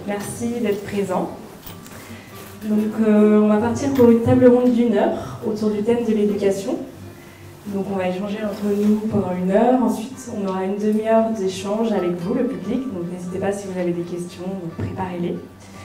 Merci d'être présent. Donc, on va partir pour une table ronde d'1 heure autour du thème de l'éducation. Donc, on va échanger entre nous pendant 1 heure. Ensuite, on aura une demi-heure d'échange avec vous, le public. Donc, n'hésitez pas si vous avez des questions, préparez-les.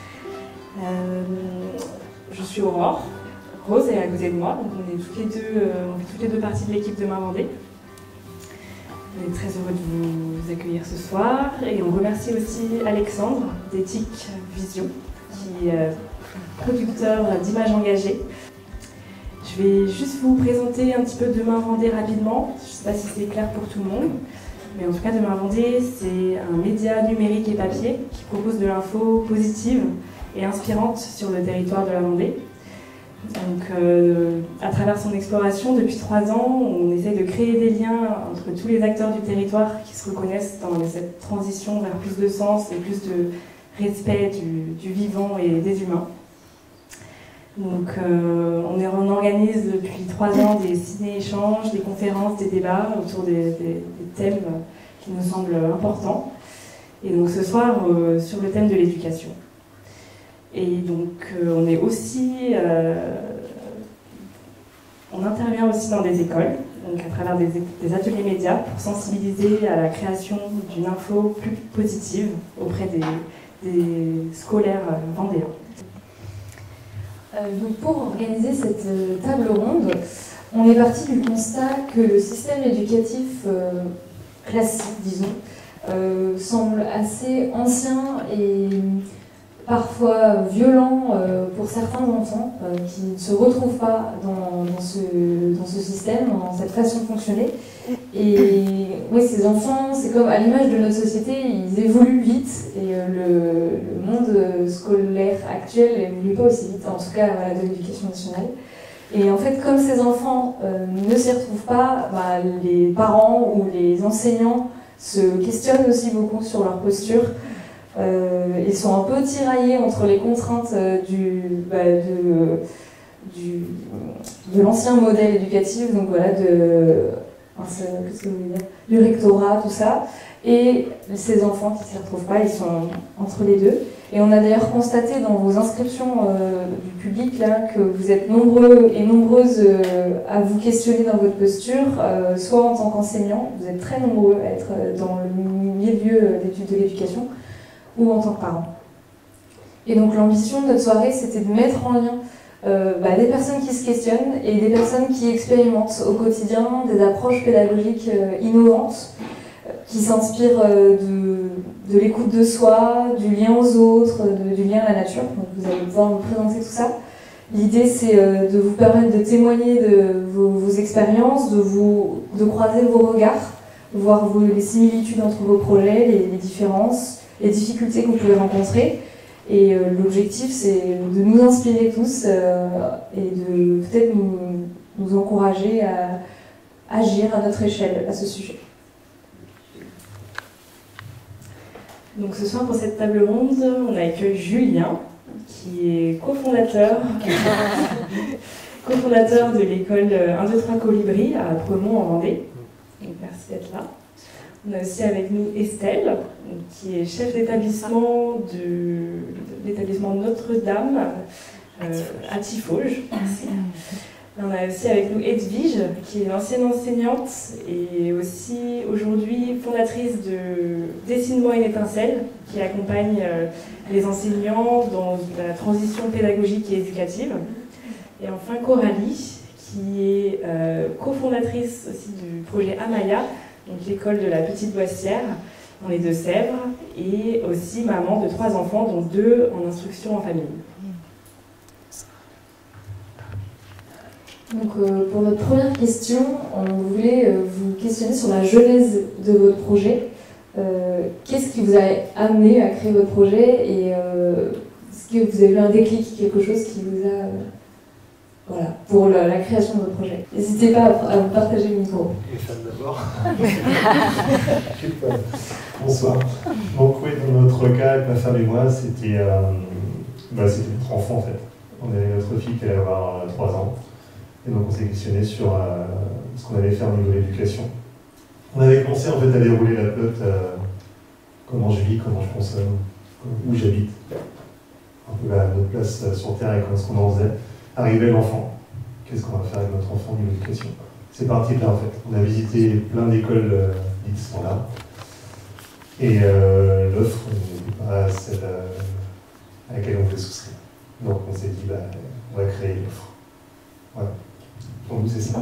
Je suis Aurore. Rose est à côté de moi. Donc, on fait toutes les deux parties de l'équipe de Main Vendée. On est très heureux de vous accueillir ce soir. Et on remercie aussi Alexandre d'Ethic Vision, qui est producteur d'images engagées. Je vais juste vous présenter un petit peu Demain Vendée rapidement. Je ne sais pas si c'est clair pour tout le monde, mais en tout cas Demain Vendée, c'est un média numérique et papier qui propose de l'info positive et inspirante sur le territoire de la Vendée. Donc, à travers son exploration, depuis 3 ans, on essaie de créer des liens entre tous les acteurs du territoire qui se reconnaissent dans cette transition vers plus de sens et plus de respect du vivant et des humains. Donc, on organise depuis 3 ans des ciné-échanges, des conférences, des débats autour des thèmes qui nous semblent importants. Et donc ce soir, sur le thème de l'éducation. Et donc, on intervient aussi dans des écoles, donc à travers des ateliers médias pour sensibiliser à la création d'une info plus positive auprès des scolaires vendéens. Donc pour organiser cette table ronde, on est parti du constat que le système éducatif classique, disons, semble assez ancien et parfois violent pour certains enfants qui ne se retrouvent pas dans ce système, dans cette façon de fonctionner. Et oui, ces enfants, c'est comme à l'image de notre société, ils évoluent vite et le monde scolaire actuel n'évolue pas aussi vite, en tout cas de l'éducation nationale. Et en fait, comme ces enfants ne s'y retrouvent pas, les parents ou les enseignants se questionnent aussi beaucoup sur leur posture. Ils sont un peu tiraillés entre les contraintes de l'ancien modèle éducatif, donc voilà, qu'est-ce que vous voulez dire, du rectorat, tout ça, et ces enfants qui ne s'y retrouvent pas, ils sont entre les deux. Et on a d'ailleurs constaté dans vos inscriptions du public là, que vous êtes nombreux et nombreuses à vous questionner dans votre posture, soit en tant qu'enseignant, vous êtes très nombreux à être dans le milieu d'études de l'éducation, ou en tant que parent. Et donc l'ambition de notre soirée, c'était de mettre en lien des personnes qui se questionnent et des personnes qui expérimentent au quotidien des approches pédagogiques innovantes, qui s'inspirent de l'écoute de soi, du lien aux autres, du lien à la nature. Donc vous allez pouvoir nous présenter tout ça. L'idée, c'est de vous permettre de témoigner de vos expériences, de croiser vos regards, voir les similitudes entre vos projets, les différences, les difficultés que vous pouvez rencontrer. Et l'objectif, c'est de nous inspirer tous et de peut-être nous encourager à agir à notre échelle à ce sujet. Donc ce soir, pour cette table ronde, on accueille Julien, qui est cofondateur de l'école 1, 2, 3 Colibri à Premont en Vendée. Donc merci d'être là. On a aussi avec nous Estelle, qui est chef d'établissement de l'établissement Notre-Dame à Tiffauges. On a aussi avec nous Edwige, qui est une ancienne enseignante et aussi aujourd'hui fondatrice de Dessine-moi une étincelle, qui accompagne les enseignants dans la transition pédagogique et éducative. Et enfin Coralie, qui est cofondatrice aussi du projet Amaya, donc l'école de la Petite Boissière dans les Deux-Sèvres, et aussi maman de 3 enfants, dont 2 en instruction en famille. Donc pour notre première question, on voulait vous questionner sur la genèse de votre projet. Qu'est-ce qui vous a amené à créer votre projet et est-ce que vous avez eu un déclic, quelque chose qui vous a... Voilà, pour la création de votre projet. N'hésitez pas à vous partager le micro. Les femmes d'abord. Bonsoir. Donc oui, dans notre cas, avec ma femme et moi, c'était notre enfant en fait. On avait notre fille qui allait avoir 3 ans. Et donc on s'est questionné sur ce qu'on allait faire au niveau de l'éducation. On avait commencé en fait à dérouler la pelote, comment je vis, comment je consomme, où j'habite, un peu à notre place sur Terre et comment est-ce qu'on en faisait. Arrivait l'enfant. Qu'est-ce qu'on va faire avec notre enfant au niveau de l'éducation? C'est parti de là en fait. On a visité plein d'écoles dites standards. Et l'offre n'était pas celle à laquelle on voulait souscrire. Donc on s'est dit, bah, on va créer l'offre. Voilà. Pour nous, c'est ça.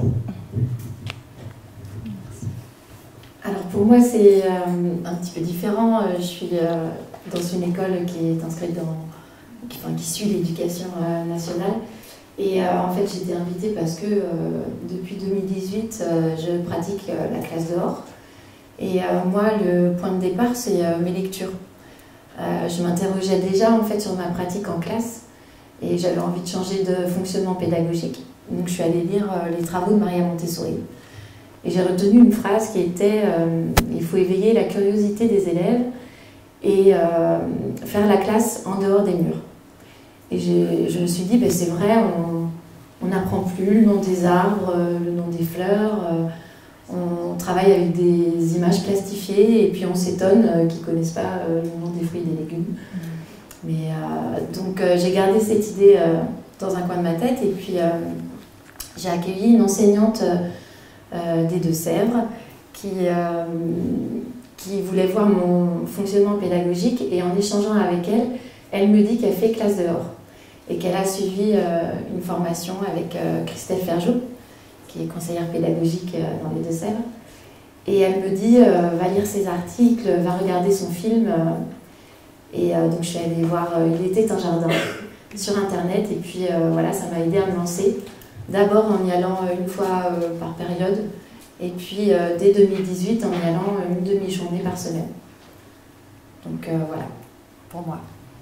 Alors pour moi, c'est un petit peu différent. Je suis dans une école qui est inscrite qui suit l'éducation nationale. Et en fait, j'ai été invitée parce que depuis 2018, je pratique la classe dehors. Et moi, le point de départ, c'est mes lectures. Je m'interrogeais déjà en fait sur ma pratique en classe et j'avais envie de changer de fonctionnement pédagogique. Donc je suis allée lire les travaux de Maria Montessori. Et j'ai retenu une phrase qui était il faut éveiller la curiosité des élèves et faire la classe en dehors des murs. Et je me suis dit, ben, c'est vrai, on n'apprend plus le nom des arbres, le nom des fleurs, on travaille avec des images plastifiées et puis on s'étonne qu'ils ne connaissent pas le nom des fruits et des légumes. Mais, donc j'ai gardé cette idée dans un coin de ma tête et puis j'ai accueilli une enseignante des Deux-Sèvres qui voulait voir mon fonctionnement pédagogique et en échangeant avec elle, elle me dit qu'elle fait classe dehors et qu'elle a suivi une formation avec Christelle Ferjou, qui est conseillère pédagogique dans les Deux-Sèvres. Et elle me dit, va lire ses articles, va regarder son film. Et donc je suis allée voir Il était un jardin sur Internet. Et puis voilà, ça m'a aidée à me lancer. D'abord en y allant une fois par période. Et puis dès 2018, en y allant une demi-journée par semaine. Donc voilà, pour moi.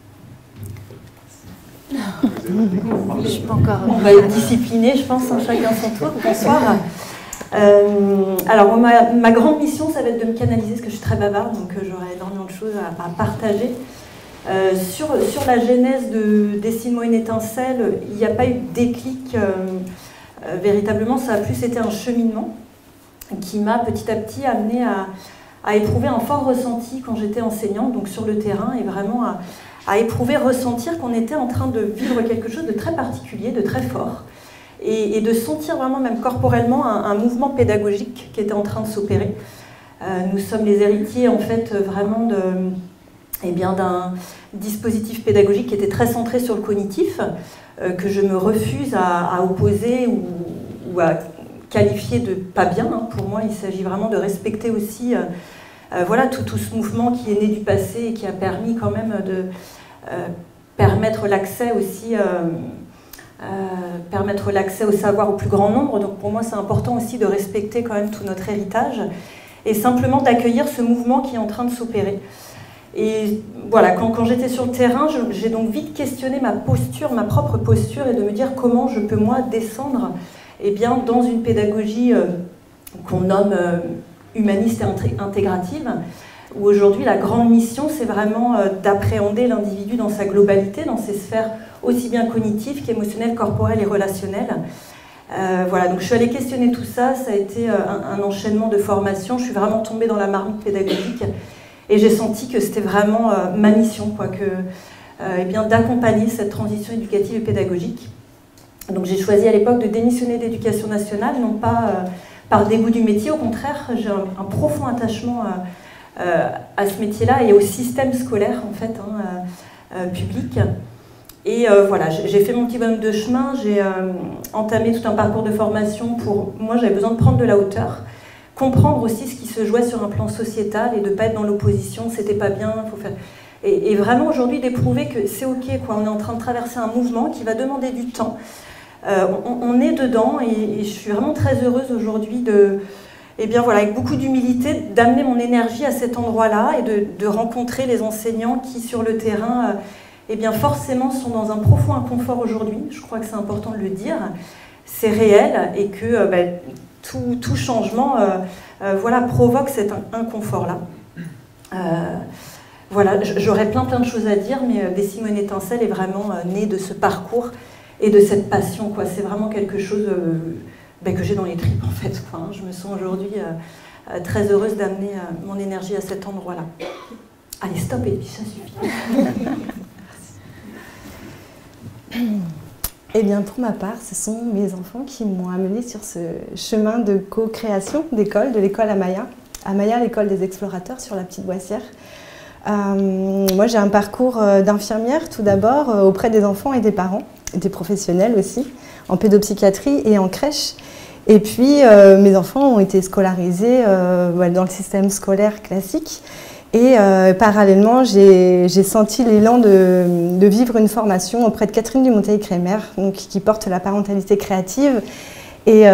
Je suis pas encore. On va être discipliné, je pense, hein, chacun son tour. Bonsoir. Alors, ma grande mission, ça va être de me canaliser, parce que je suis très bavarde, donc j'aurai énormément de choses à partager. Sur la genèse de Dessine-moi une étincelle, il n'y a pas eu de déclic véritablement, ça a plus été un cheminement qui m'a petit à petit amené à éprouver un fort ressenti quand j'étais enseignante, donc sur le terrain, et vraiment à éprouver, ressentir qu'on était en train de vivre quelque chose de très particulier, de très fort, et de sentir vraiment, même corporellement, un mouvement pédagogique qui était en train de s'opérer. Nous sommes les héritiers, en fait, vraiment d'un dispositif pédagogique qui était très centré sur le cognitif, que je me refuse à opposer ou à qualifier de pas bien. Hein. Pour moi, il s'agit vraiment de respecter aussi voilà, tout ce mouvement qui est né du passé et qui a permis quand même de permettre l'accès aussi, permettre l'accès au savoir au plus grand nombre. Donc pour moi, c'est important aussi de respecter quand même tout notre héritage et simplement d'accueillir ce mouvement qui est en train de s'opérer. Et voilà, quand j'étais sur le terrain, j'ai donc vite questionné ma posture, ma propre posture, et de me dire comment je peux moi descendre bien, dans une pédagogie qu'on nomme humaniste et intégrative, où aujourd'hui la grande mission, c'est vraiment d'appréhender l'individu dans sa globalité, dans ses sphères aussi bien cognitives qu'émotionnelles, corporelles et relationnelles. Voilà, donc je suis allée questionner tout ça, ça a été un enchaînement de formations, je suis vraiment tombée dans la marmite pédagogique et j'ai senti que c'était vraiment ma mission, quoi, d'accompagner cette transition éducative et pédagogique. Donc j'ai choisi à l'époque de démissionner de l'Éducation nationale, non pas par dégoût du métier, au contraire, j'ai un profond attachement à ce métier-là et au système scolaire en fait, public. Et voilà, j'ai fait mon petit bonhomme de chemin, j'ai entamé tout un parcours de formation pour... Moi, j'avais besoin de prendre de la hauteur, comprendre aussi ce qui se jouait sur un plan sociétal et de ne pas être dans l'opposition, c'était pas bien, il faut faire... Et vraiment aujourd'hui d'éprouver que c'est ok, quoi, on est en train de traverser un mouvement qui va demander du temps. On est dedans et je suis vraiment très heureuse aujourd'hui de... Et bien voilà, avec beaucoup d'humilité, d'amener mon énergie à cet endroit-là et de rencontrer les enseignants qui, sur le terrain, eh bien forcément sont dans un profond inconfort aujourd'hui. Je crois que c'est important de le dire. C'est réel et que tout changement voilà, provoque cet inconfort-là. Voilà, j'aurais plein de choses à dire, mais Dessine-moi une étincelle est vraiment née de ce parcours et de cette passion, quoi. C'est vraiment quelque chose que j'ai dans les tripes, en fait, quoi, hein. Je me sens aujourd'hui très heureuse d'amener mon énergie à cet endroit-là. Allez, stop et puis ça suffit. Eh bien, pour ma part, ce sont mes enfants qui m'ont amenée sur ce chemin de co-création d'école, de l'école Amaya. Amaya, l'école des explorateurs sur la Petite Boissière. Moi, j'ai un parcours d'infirmière, tout d'abord, auprès des enfants et des parents, des professionnels aussi, en pédopsychiatrie et en crèche. Et puis, mes enfants ont été scolarisés dans le système scolaire classique. Et parallèlement, j'ai senti l'élan de vivre une formation auprès de Catherine Dumonteil-Crémer, qui porte la parentalité créative. Et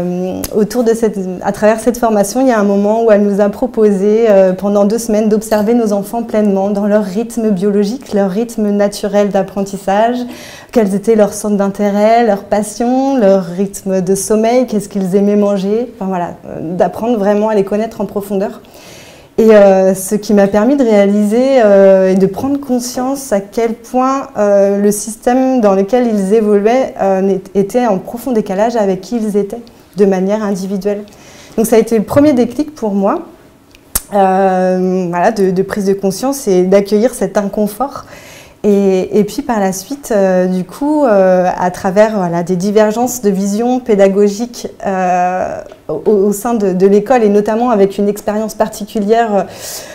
à travers cette formation, il y a un moment où elle nous a proposé pendant 2 semaines d'observer nos enfants pleinement dans leur rythme biologique, leur rythme naturel d'apprentissage, quels étaient leurs centres d'intérêt, leurs passions, leur rythme de sommeil, qu'est-ce qu'ils aimaient manger, enfin voilà, d'apprendre vraiment à les connaître en profondeur. Et ce qui m'a permis de réaliser et de prendre conscience à quel point le système dans lequel ils évoluaient était en profond décalage avec qui ils étaient, de manière individuelle. Donc ça a été le premier déclic pour moi, de prise de conscience et d'accueillir cet inconfort. Et puis par la suite, à travers des divergences de vision pédagogique au sein de l'école, et notamment avec une expérience particulière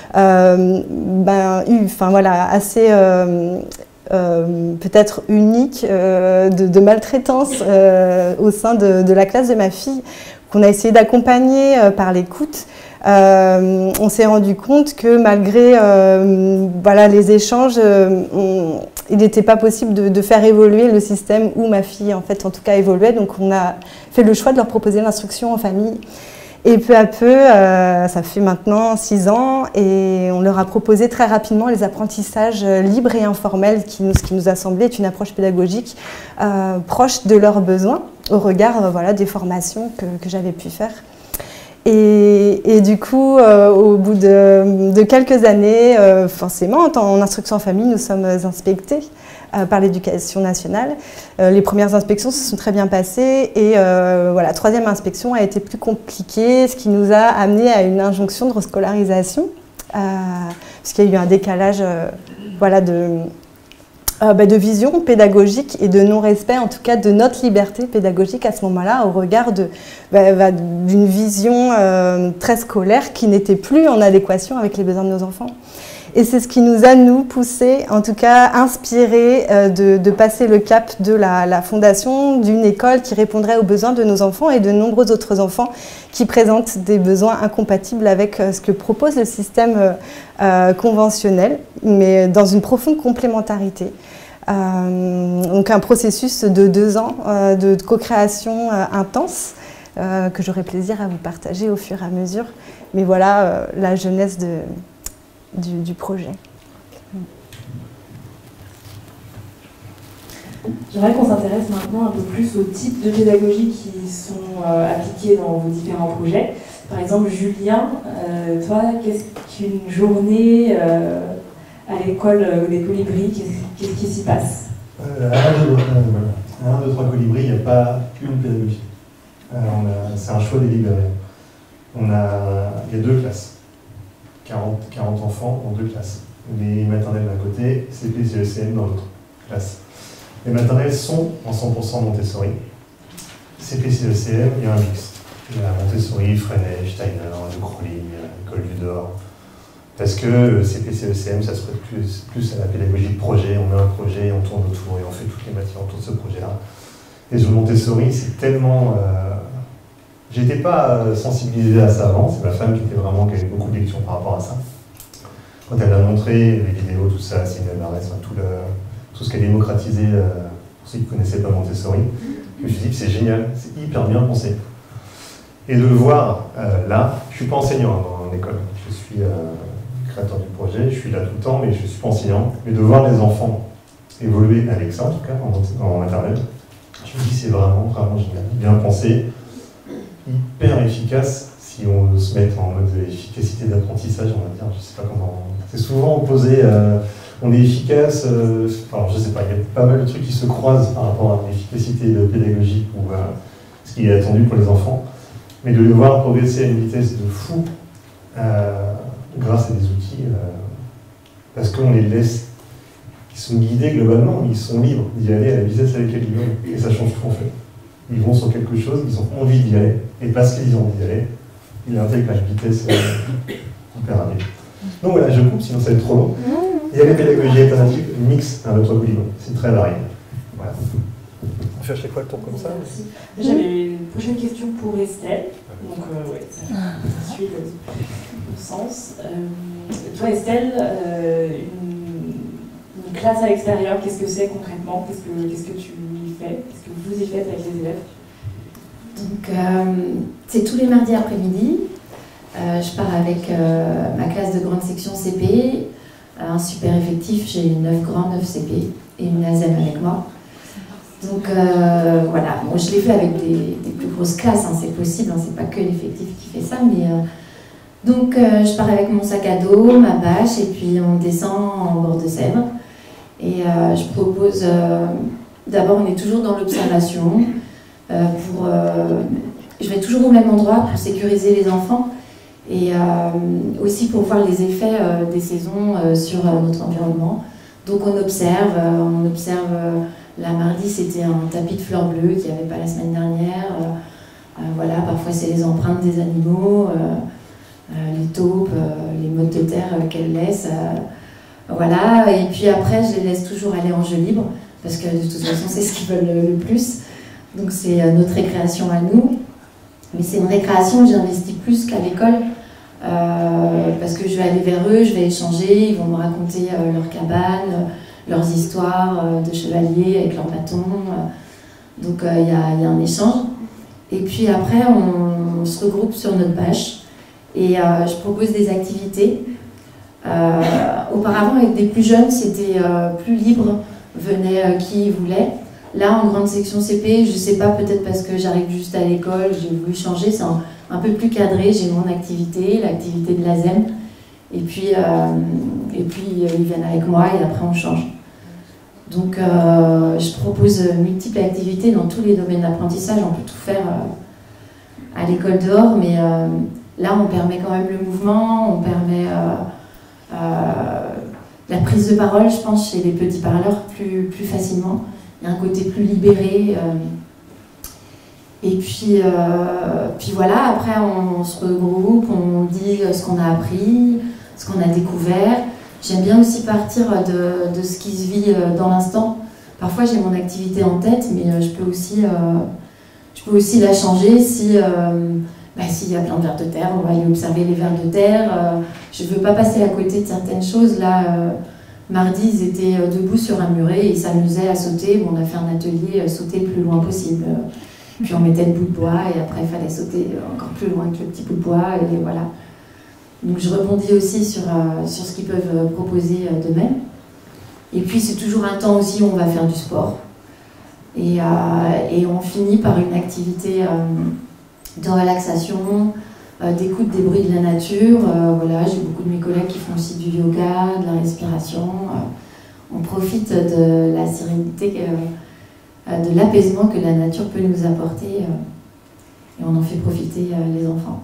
assez peut-être unique de maltraitance au sein de la classe de ma fille, qu'on a essayé d'accompagner par l'écoute. On s'est rendu compte que malgré les échanges, il n'était pas possible de faire évoluer le système où ma fille en tout cas évoluait. Donc on a fait le choix de leur proposer l'instruction en famille. Et peu à peu, ça fait maintenant 6 ans, et on leur a proposé très rapidement les apprentissages libres et informels, ce qui nous a semblé être une approche pédagogique proche de leurs besoins, au regard des formations que j'avais pu faire. Et du coup, au bout de quelques années, forcément, en instruction en famille, nous sommes inspectés par l'Éducation nationale. Les premières inspections se sont très bien passées, et la 3e inspection a été plus compliquée, ce qui nous a amené à une injonction de rescolarisation, puisqu'il y a eu un décalage de vision pédagogique et de non-respect, en tout cas de notre liberté pédagogique à ce moment-là, au regard d'une vision très scolaire qui n'était plus en adéquation avec les besoins de nos enfants. Et c'est ce qui nous a, nous, poussé, en tout cas inspiré de passer le cap de la fondation d'une école qui répondrait aux besoins de nos enfants et de nombreux autres enfants qui présentent des besoins incompatibles avec ce que propose le système conventionnel, mais dans une profonde complémentarité. Donc un processus de 2 ans de co-création intense que j'aurai plaisir à vous partager au fur et à mesure. Mais voilà la jeunesse du projet. J'aimerais qu'on s'intéresse maintenant un peu plus aux types de pédagogie qui sont appliqués dans vos différents projets. Par exemple, Julien, toi, qu'est-ce qu'une journée à l'école des colibris, qu'est-ce qui s'y passe? À 1, 2, 3 colibris, il n'y a pas une pédagogie. C'est un choix délibéré. Il y a 2 classes. 40 enfants dans 2 classes. Les maternelles d'un côté, CP, CECM dans l'autre classe. Les maternelles sont en 100% Montessori. CP, CECM, il y a un mix. Il y a Montessori, Freinet, Steiner, De Crowley, École du Dor. Parce que CP, CECM, ça se prête plus à la pédagogie de projet. On met un projet, on tourne autour et on fait toutes les matières autour de ce projet-là. Et sur Montessori, c'est tellement... J'étais pas sensibilisé à ça avant, c'est ma femme qui avait beaucoup de lections par rapport à ça. Quand elle a montré les vidéos, tout ça, Cynthia Barès, tout ce qu'elle a démocratisé, pour ceux qui ne connaissaient pas Montessori, je me suis dit que c'est génial, c'est hyper bien pensé. Et de le voir là, je ne suis pas enseignant en école, je suis créateur du projet, je suis là tout le temps, mais je ne suis pas enseignant. Mais de voir les enfants évoluer avec ça, en tout cas, en maternelle, je me dis c'est vraiment, vraiment génial, bien pensé. Hyper efficace, si on se met en mode efficacité d'apprentissage, on va dire, je sais pas comment... C'est souvent opposé, on est efficace, alors je sais pas, il y a pas mal de trucs qui se croisent par rapport à l'efficacité pédagogique ou ce qui est attendu pour les enfants, mais de les voir progresser à une vitesse de fou grâce à des outils parce qu'on les laisse, ils sont guidés globalement, mais ils sont libres d'y aller à la vitesse à laquelle ils veulent. Et ça change tout en fait. Ils vont sur quelque chose, ils ont envie d'y aller, et parce qu'ils ont envie d'y aller, ils intègrent à une vitesse hyper rapide. Donc voilà, je coupe, sinon ça va être trop long. Il y a les pédagogies alternatives mixtes à notre Colibon, c'est très varié. Voilà. On fait à chaque fois le tour comme ça. Merci. J'avais une prochaine question pour Estelle. Donc, ouais, ça suit le sens. Toi, Estelle, une classe à l'extérieur, qu'est-ce que c'est concrètement? Qu'est-ce que tu y fais? Qu'est-ce que vous y faites avec les élèves? Donc, c'est tous les mardis après-midi. Je pars avec ma classe de grande section CP, un super effectif, j'ai 9 grands, 9 CP et une ASEM avec moi. Donc voilà, bon, je l'ai fait avec des plus grosses classes, hein, c'est possible, hein, c'est pas que l'effectif qui fait ça, mais donc je pars avec mon sac à dos, ma bâche, et puis on descend en bord de Sèvres. Et je propose, d'abord on est toujours dans l'observation, je vais toujours au même endroit pour sécuriser les enfants, et aussi pour voir les effets des saisons sur notre environnement. Donc on observe, là mardi c'était un tapis de fleurs bleues qu'il n'y avait pas la semaine dernière, voilà, parfois c'est les empreintes des animaux, les taupes, les mottes de terre qu'elles laissent, voilà, et puis après je les laisse toujours aller en jeu libre, parce que de toute façon c'est ce qu'ils veulent le plus, donc c'est notre récréation à nous, mais c'est une récréation que j'investis plus qu'à l'école, parce que je vais aller vers eux, je vais échanger, ils vont me raconter leur cabane, leurs histoires de chevaliers avec leurs bâtons, donc il y a un échange. Et puis après on se regroupe sur notre bâche et je propose des activités. Auparavant avec des plus jeunes c'était plus libre, venait qui voulait. Là en grande section CP, je sais pas, peut-être parce que j'arrive juste à l'école, j'ai voulu changer, c'est un peu plus cadré, j'ai mon activité, l'activité de l'ASEM, et puis ils viennent avec moi et après on change. Donc je propose multiples activités dans tous les domaines d'apprentissage, on peut tout faire à l'école dehors, mais là on permet quand même le mouvement, on permet la prise de parole, je pense, chez les petits parleurs plus facilement. Il y a un côté plus libéré. Et puis voilà, après on se regroupe, on dit ce qu'on a appris, ce qu'on a découvert. J'aime bien aussi partir de ce qui se vit dans l'instant. Parfois j'ai mon activité en tête, mais je peux aussi la changer si s'il y a plein de vers de terre, on va aller observer les vers de terre. Je ne veux pas passer à côté de certaines choses. Là, mardi, ils étaient debout sur un muret et ils s'amusaient à sauter. Bon, on a fait un atelier sauter le plus loin possible. Puis on mettait le bout de bois et après il fallait sauter encore plus loin que le petit bout de bois. Et voilà. Donc je rebondis aussi sur ce qu'ils peuvent proposer d'eux-mêmes. Et puis c'est toujours un temps aussi où on va faire du sport. Et on finit par une activité de relaxation, d'écoute des bruits de la nature. Voilà, j'ai beaucoup de mes collègues qui font aussi du yoga, de la respiration. On profite de la sérénité, de l'apaisement que la nature peut nous apporter et on en fait profiter les enfants.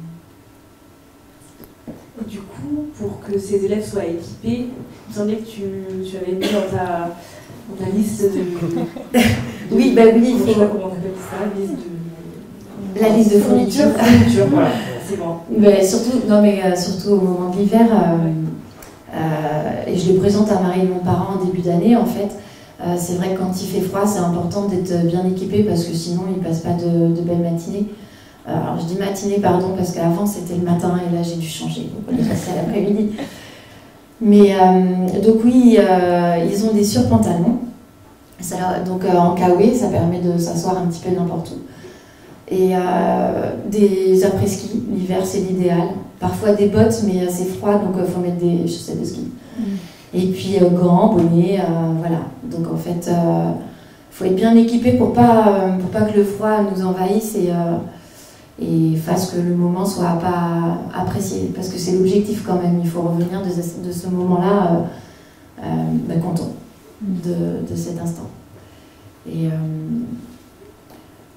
Et du coup, pour que ces élèves soient équipés, il me semblait que tu avais mis dans ta liste de... Oui, oui, il faut... Je sais pas comment on appelle ça, la liste de fourniture. Voilà, c'est bon. Mais surtout au moment de l'hiver, et je le présente à Marie et mon parent en début d'année, en fait. C'est vrai que quand il fait froid, c'est important d'être bien équipé parce que sinon, ils ne passent pas de belles matinées. Alors, je dis matinée, pardon, parce qu'avant, c'était le matin et là, j'ai dû changer. Donc, on est passé à l'après-midi. Mais, donc oui, ils ont des surpantalons. Donc, en kawaii, ça permet de s'asseoir un petit peu n'importe où. Et des après-ski. L'hiver, c'est l'idéal. Parfois des bottes, mais c'est froid, donc il faut mettre des chaussettes de ski. Et puis gants, bonnets, voilà. Donc en fait, il faut être bien équipé pour pas que le froid nous envahisse et fasse que le moment soit pas apprécié. Parce que c'est l'objectif quand même, il faut revenir de ce moment-là content de cet instant. Et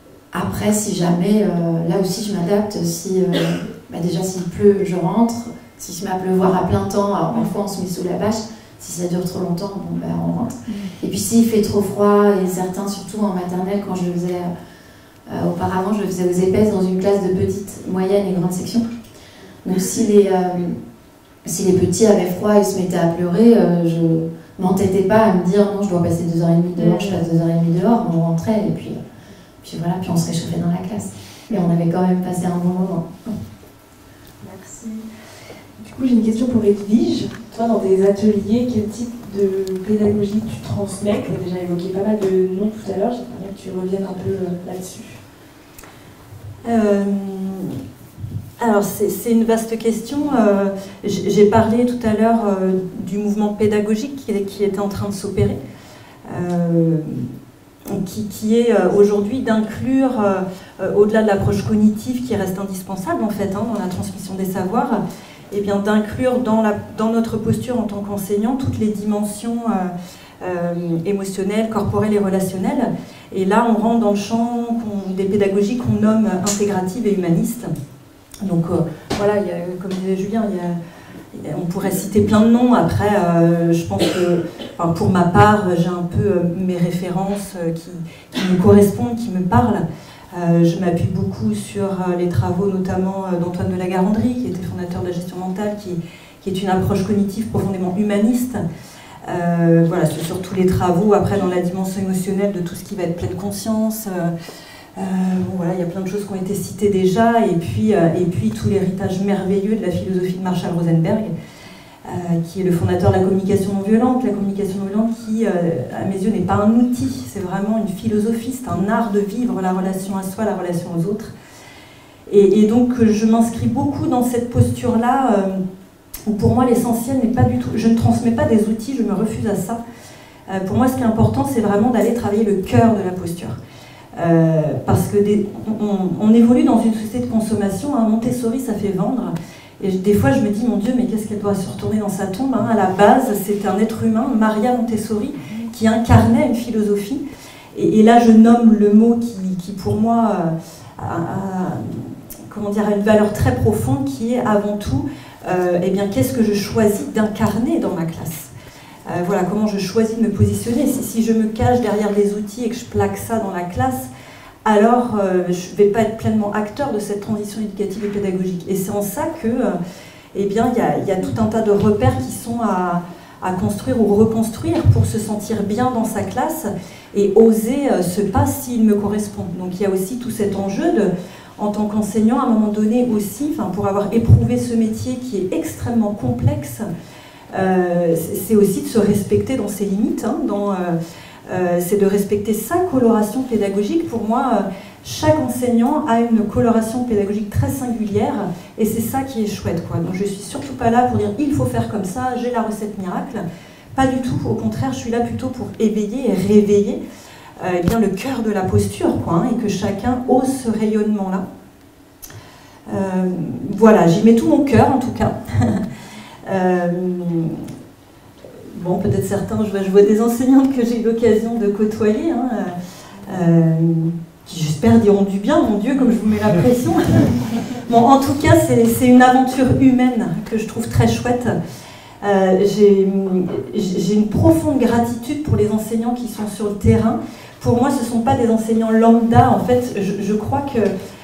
après, si jamais, là aussi je m'adapte, déjà s'il pleut, je rentre, si je mets à pleuvoir à plein temps, alors parfois on se met sous la bâche. Si ça dure trop longtemps, bon, ben, on rentre. Et puis s'il fait trop froid, et certains, surtout en maternelle, quand je le faisais auparavant, je le faisais aux épaisses dans une classe de petites, moyennes et grandes sections. Donc si les petits avaient froid et se mettaient à pleurer, je m'entêtais pas à me dire non, je dois passer 2h30 dehors, je passe 2h30 dehors. On rentrait et puis voilà, puis on se réchauffait dans la classe. Et on avait quand même passé un bon moment. Merci. Du coup, j'ai une question pour Edwige. Toi, dans tes ateliers, quel type de pédagogie tu transmets? Tu as déjà évoqué pas mal de noms tout à l'heure, j'aimerais que tu reviennes un peu là-dessus. Alors, c'est une vaste question. J'ai parlé tout à l'heure du mouvement pédagogique qui était en train de s'opérer, qui est aujourd'hui d'inclure, au-delà de l'approche cognitive qui reste indispensable en fait, dans la transmission des savoirs, et bien d'inclure dans notre posture en tant qu'enseignant toutes les dimensions émotionnelles, corporelles et relationnelles. Et là, on rentre dans le champ des pédagogies qu'on nomme intégratives et humanistes. Donc voilà, comme disait Julien, on pourrait citer plein de noms. Après, je pense que pour ma part, j'ai un peu mes références qui me correspondent, qui me parlent. Je m'appuie beaucoup sur les travaux notamment d'Antoine de la Garandrie, qui était fondateur de la gestion mentale, qui est une approche cognitive profondément humaniste. Voilà, sur tous les travaux, après dans la dimension émotionnelle de tout ce qui va être pleine conscience. Voilà, il y a plein de choses qui ont été citées déjà, et puis tout l'héritage merveilleux de la philosophie de Marshall Rosenberg, qui est le fondateur de la communication non violente. La communication non violente qui, à mes yeux, n'est pas un outil, c'est vraiment une philosophie, c'est un art de vivre la relation à soi, la relation aux autres. Et donc je m'inscris beaucoup dans cette posture-là, où pour moi l'essentiel n'est pas du tout, je ne transmets pas des outils, je me refuse à ça. Pour moi ce qui est important, c'est vraiment d'aller travailler le cœur de la posture. Parce que on évolue dans une société de consommation, Montessori ça fait vendre, et des fois je me dis mon Dieu, mais qu'est-ce qu'elle doit se retourner dans sa tombe, à la base c'était un être humain, Maria Montessori, qui incarnait une philosophie, et là je nomme le mot qui pour moi comment dire, a une valeur très profonde, qui est avant tout eh bien, qu'est-ce que je choisis d'incarner dans ma classe. Voilà, comment je choisis de me positionner. Si je me cache derrière des outils et que je plaque ça dans la classe, alors je ne vais pas être pleinement acteur de cette transition éducative et pédagogique. Et c'est en ça que, eh bien, il y a tout un tas de repères qui sont à construire ou reconstruire pour se sentir bien dans sa classe et oser ce pas s'il me correspond. Donc il y a aussi tout cet enjeu en tant qu'enseignant, à un moment donné aussi, pour avoir éprouvé ce métier qui est extrêmement complexe, c'est aussi de se respecter dans ses limites, c'est de respecter sa coloration pédagogique. Pour moi, chaque enseignant a une coloration pédagogique très singulière, et c'est ça qui est chouette, quoi. Donc je ne suis surtout pas là pour dire il faut faire comme ça, j'ai la recette miracle. Pas du tout, au contraire, je suis là plutôt pour éveiller et réveiller eh bien, le cœur de la posture, quoi, et que chacun ose ce rayonnement-là. Voilà, j'y mets tout mon cœur en tout cas. Bon, peut-être certains, je vois des enseignantes que j'ai eu l'occasion de côtoyer, qui j'espère diront du bien, mon Dieu, comme je vous mets la pression. Bon, en tout cas, c'est une aventure humaine que je trouve très chouette. J'ai une profonde gratitude pour les enseignants qui sont sur le terrain. Pour moi, ce ne sont pas des enseignants lambda. En fait, je crois que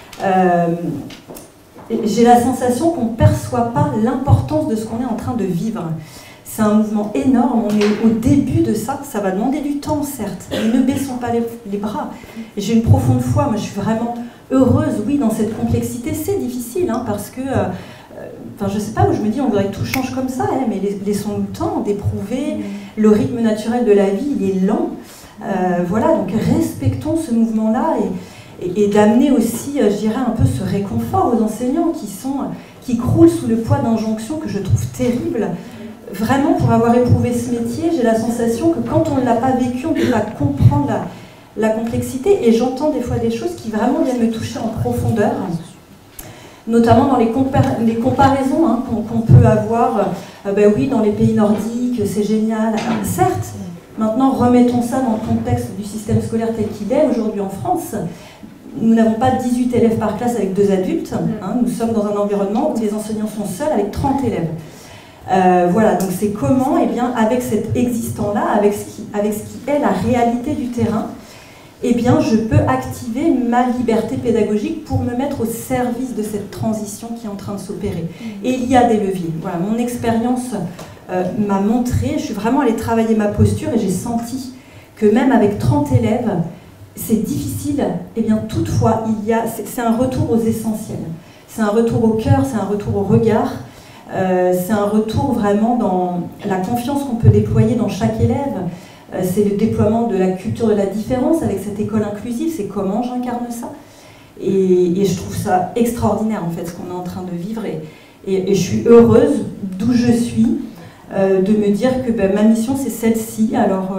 j'ai la sensation qu'on ne perçoit pas l'importance de ce qu'on est en train de vivre. C'est un mouvement énorme, on est au début de ça, ça va demander du temps certes, mais ne baissons pas les bras. J'ai une profonde foi, moi je suis vraiment heureuse, oui, dans cette complexité. C'est difficile, parce que, je ne sais pas, où je me dis on voudrait que tout change comme ça, mais laissons-nous le temps d'éprouver. Le rythme naturel de la vie, il est lent. Voilà, donc respectons ce mouvement-là et d'amener aussi, je dirais, un peu ce réconfort aux enseignants qui croulent sous le poids d'injonctions que je trouve terribles. Vraiment, pour avoir éprouvé ce métier, j'ai la sensation que quand on ne l'a pas vécu, on ne peut pas comprendre la complexité. Et j'entends des fois des choses qui vraiment viennent me toucher en profondeur, notamment dans les comparaisons qu'on peut avoir. Oui, dans les pays nordiques, c'est génial. Certes, maintenant, remettons ça dans le contexte du système scolaire tel qu'il est aujourd'hui en France. nous n'avons pas 18 élèves par classe avec 2 adultes. Hein, nous sommes dans un environnement où les enseignants sont seuls avec 30 élèves. Voilà, donc c'est comment, eh bien, avec cet existant-là, avec ce qui est la réalité du terrain, eh bien, je peux activer ma liberté pédagogique pour me mettre au service de cette transition qui est en train de s'opérer. Et il y a des leviers. Voilà, mon expérience m'a montré, je suis vraiment allée travailler ma posture et j'ai senti que même avec 30 élèves, c'est difficile. Eh bien, toutefois, c'est un retour aux essentiels. C'est un retour au cœur, c'est un retour au regard. C'est un retour vraiment dans la confiance qu'on peut déployer dans chaque élève. C'est le déploiement de la culture de la différence avec cette école inclusive, c'est comment j'incarne ça. Et je trouve ça extraordinaire en fait ce qu'on est en train de vivre. Et je suis heureuse d'où je suis, de me dire que ma mission c'est celle-ci. Alors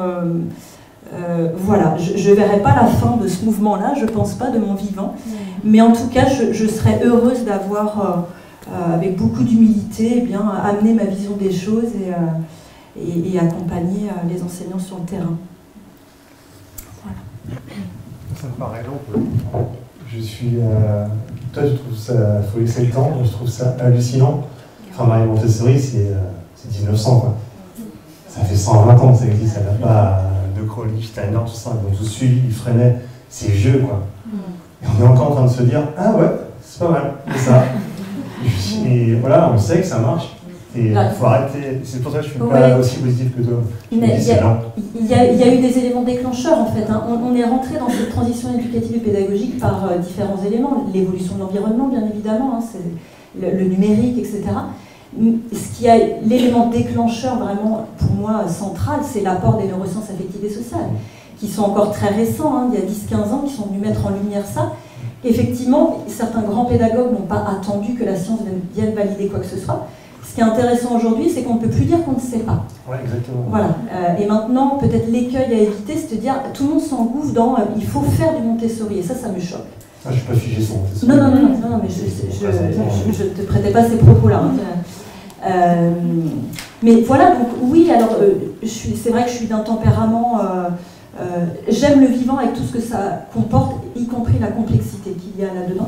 voilà, je ne verrai pas la fin de ce mouvement-là, je ne pense pas de mon vivant. Mais en tout cas, je serais heureuse d'avoir... avec beaucoup d'humilité, eh bien, amener ma vision des choses et accompagner les enseignants sur le terrain. Voilà. Ça me paraît long. Je suis... toi, je trouve ça... Il faut laisser le temps, je trouve ça hallucinant. Enfin, Marie Montessori, c'est 1900, quoi. Ça fait 120 ans que ça existe, ça n'a pas de Crowley, Steiner, tout ça. Donc, tout suivi, Freinet, c'est vieux, quoi. Et on est encore en train de se dire, ah ouais, c'est pas mal, c'est ça. Et voilà, on sait que ça marche. Et il faut arrêter. C'est pour ça que je ne suis pas aussi positif que toi. Il y a eu des éléments déclencheurs en fait. Hein. On est rentré dans cette transition éducative et pédagogique par différents éléments. L'évolution de l'environnement, bien évidemment, hein, c'est le numérique, etc. L'élément déclencheur vraiment, pour moi, central, c'est l'apport des neurosciences affectives et sociales, qui sont encore très récents, hein, il y a 10-15 ans, qui sont venus mettre en lumière ça. Effectivement, certains grands pédagogues n'ont pas attendu que la science vienne valider quoi que ce soit. Ce qui est intéressant aujourd'hui, c'est qu'on ne peut plus dire qu'on ne sait pas. Oui, exactement. Voilà. Et maintenant, peut-être l'écueil à éviter, c'est de dire tout le monde s'engouffre dans il faut faire du Montessori. Et ça me choque. Ah, je ne suis pas figé sur Montessori. Non, mais je ne te prêtais pas ces propos-là. Hein. Mais voilà, donc oui, alors c'est vrai que je suis d'un tempérament. J'aime le vivant avec tout ce que ça comporte, y compris la complexité qu'il y a là-dedans.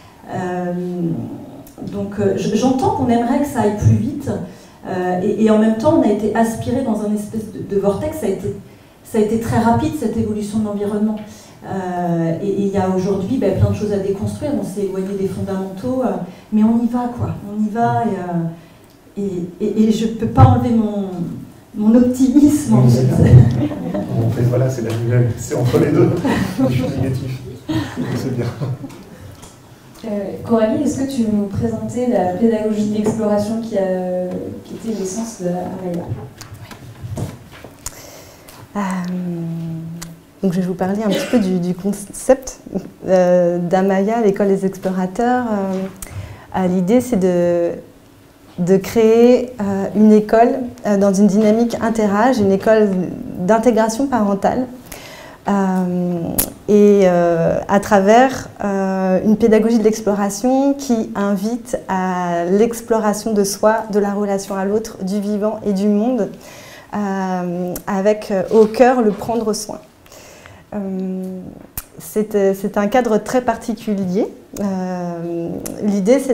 Donc j'entends qu'on aimerait que ça aille plus vite, et en même temps on a été aspiré dans un espèce de vortex. Ça a été très rapide cette évolution de l'environnement, et il y a aujourd'hui plein de choses à déconstruire. On s'est éloigné des fondamentaux, mais on y va quoi, on y va, et je ne peux pas enlever mon optimisme en fait. En fait, voilà, c'est la nouvelle, c'est entre les deux. Je suis négatif, c'est bien. Coralie, est-ce que tu veux nous présenter la pédagogie de l'exploration qui était l'essence de Amaya? Donc je vais vous parler un petit peu du concept d'Amaya, l'école des explorateurs. L'idée, c'est de créer une école dans une dynamique interâge, une école d'intégration parentale, et à travers une pédagogie de l'exploration qui invite à l'exploration de soi, de la relation à l'autre, du vivant et du monde, avec au cœur le prendre soin. C'est un cadre très particulier. L'idée, c'est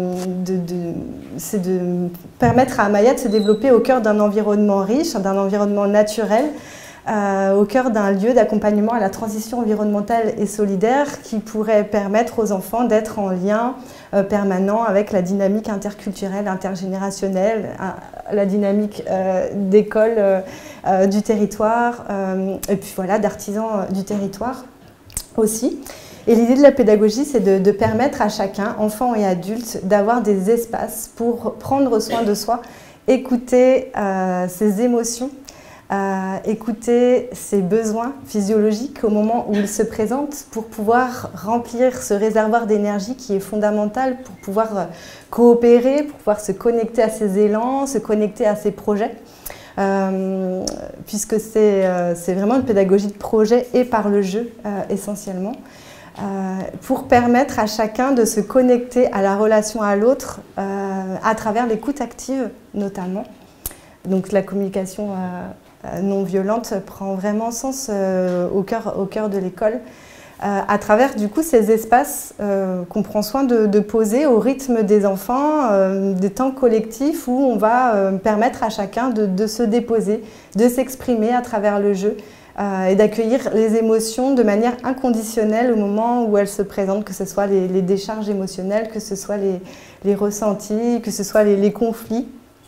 de permettre à Amaya de se développer au cœur d'un environnement riche, d'un environnement naturel, au cœur d'un lieu d'accompagnement à la transition environnementale et solidaire qui pourrait permettre aux enfants d'être en lien permanent avec la dynamique interculturelle, intergénérationnelle, la dynamique d'école du territoire, et puis voilà, d'artisans du territoire aussi. Et l'idée de la pédagogie, c'est de permettre à chacun, enfant et adulte, d'avoir des espaces pour prendre soin de soi, écouter ses émotions, écouter ses besoins physiologiques au moment où ils se présentent pour pouvoir remplir ce réservoir d'énergie qui est fondamental pour pouvoir coopérer, pour pouvoir se connecter à ses élans, se connecter à ses projets. Puisque c'est vraiment une pédagogie de projet et par le jeu essentiellement, pour permettre à chacun de se connecter à la relation à l'autre à travers l'écoute active notamment. Donc la communication non violente prend vraiment sens au cœur de l'école. à travers du coup ces espaces qu'on prend soin de poser au rythme des enfants, des temps collectifs où on va permettre à chacun de se déposer, de s'exprimer à travers le jeu et d'accueillir les émotions de manière inconditionnelle au moment où elles se présentent, que ce soit les décharges émotionnelles, que ce soit les ressentis, que ce soit les conflits,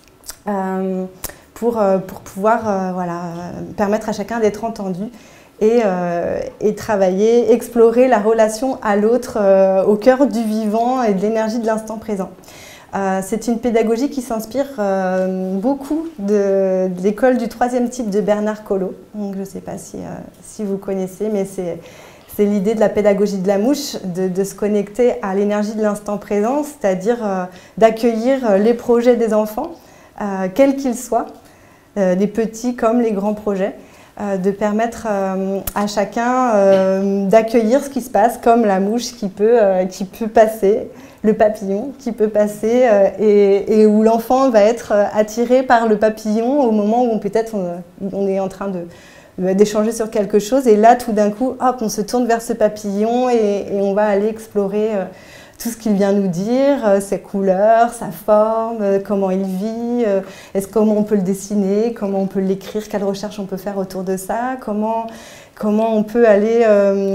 pour pouvoir permettre à chacun d'être entendu et travailler, explorer la relation à l'autre au cœur du vivant et de l'énergie de l'instant présent. C'est une pédagogie qui s'inspire beaucoup de l'école du 3e type de Bernard Collot. Donc, je ne sais pas si vous connaissez, mais c'est l'idée de la pédagogie de la mouche, de se connecter à l'énergie de l'instant présent, c'est-à-dire d'accueillir les projets des enfants, quels qu'ils soient, les petits comme les grands projets, de permettre à chacun d'accueillir ce qui se passe, comme la mouche qui peut passer, le papillon qui peut passer et où l'enfant va être attiré par le papillon au moment où peut-être on est en train d'échanger sur quelque chose et là tout d'un coup hop, on se tourne vers ce papillon et on va aller explorer tout ce qu'il vient nous dire, ses couleurs, sa forme, comment il vit, comment on peut le dessiner, comment on peut l'écrire, quelles recherches on peut faire autour de ça, comment on peut aller,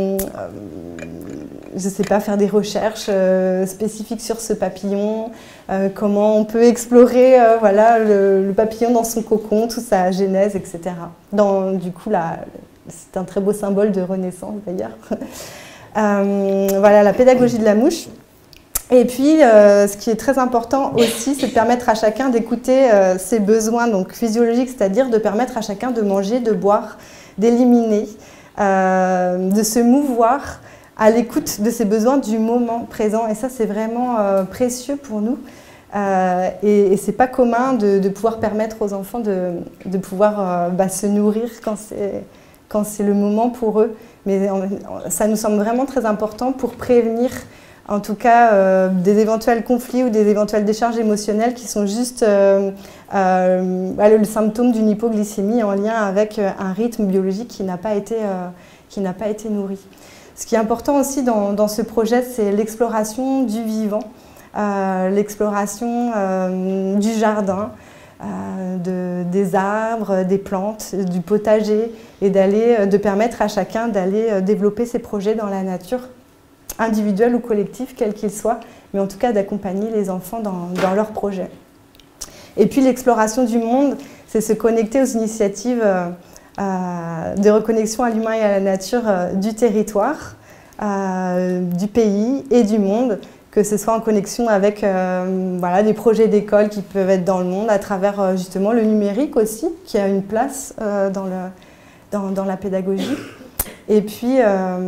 je ne sais pas, faire des recherches spécifiques sur ce papillon, comment on peut explorer le papillon dans son cocon, toute sa genèse, etc. Du coup, c'est un très beau symbole de renaissance d'ailleurs. Voilà, la pédagogie de la mouche. Et puis, ce qui est très important aussi, c'est de permettre à chacun d'écouter ses besoins donc physiologiques, c'est-à-dire de permettre à chacun de manger, de boire, d'éliminer, de se mouvoir à l'écoute de ses besoins du moment présent. Et ça, c'est vraiment précieux pour nous. Et c'est pas commun de pouvoir permettre aux enfants de pouvoir se nourrir quand c'est le moment pour eux. Mais ça nous semble vraiment très important pour prévenir en tout cas des éventuels conflits ou des éventuelles décharges émotionnelles qui sont juste le symptôme d'une hypoglycémie en lien avec un rythme biologique qui n'a pas été nourri. Ce qui est important aussi dans ce projet, c'est l'exploration du vivant, l'exploration du jardin, des arbres, des plantes, du potager et de permettre à chacun d'aller développer ses projets dans la nature, individuel ou collectif, quel qu'il soit, mais en tout cas d'accompagner les enfants dans leurs projets. Et puis l'exploration du monde, c'est se connecter aux initiatives de reconnexion à l'humain et à la nature du territoire, du pays et du monde, que ce soit en connexion avec des projets d'école qui peuvent être dans le monde, à travers justement le numérique aussi, qui a une place dans la pédagogie. Et puis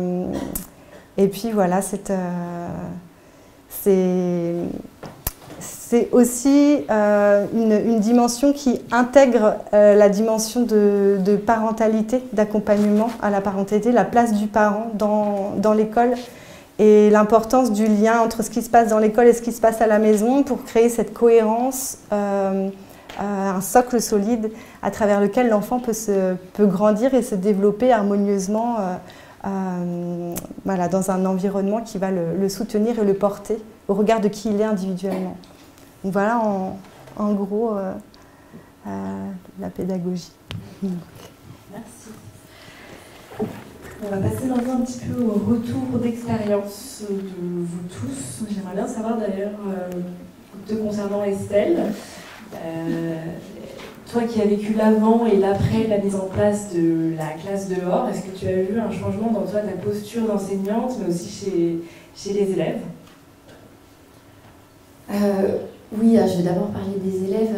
voilà, c'est aussi une dimension qui intègre la dimension de parentalité, d'accompagnement à la parentalité, la place du parent dans l'école et l'importance du lien entre ce qui se passe dans l'école et ce qui se passe à la maison pour créer cette cohérence, un socle solide à travers lequel l'enfant peut grandir et se développer harmonieusement dans un environnement qui va le soutenir et le porter au regard de qui il est individuellement. Donc voilà en gros la pédagogie. Merci. On va passer maintenant un petit peu au retour d'expérience de vous tous. J'aimerais bien savoir d'ailleurs, te concernant Estelle, toi qui as vécu l'avant et l'après la mise en place de la classe dehors, est-ce que tu as vu un changement dans toi, ta posture d'enseignante, mais aussi chez les élèves? Oui, je vais d'abord parler des élèves.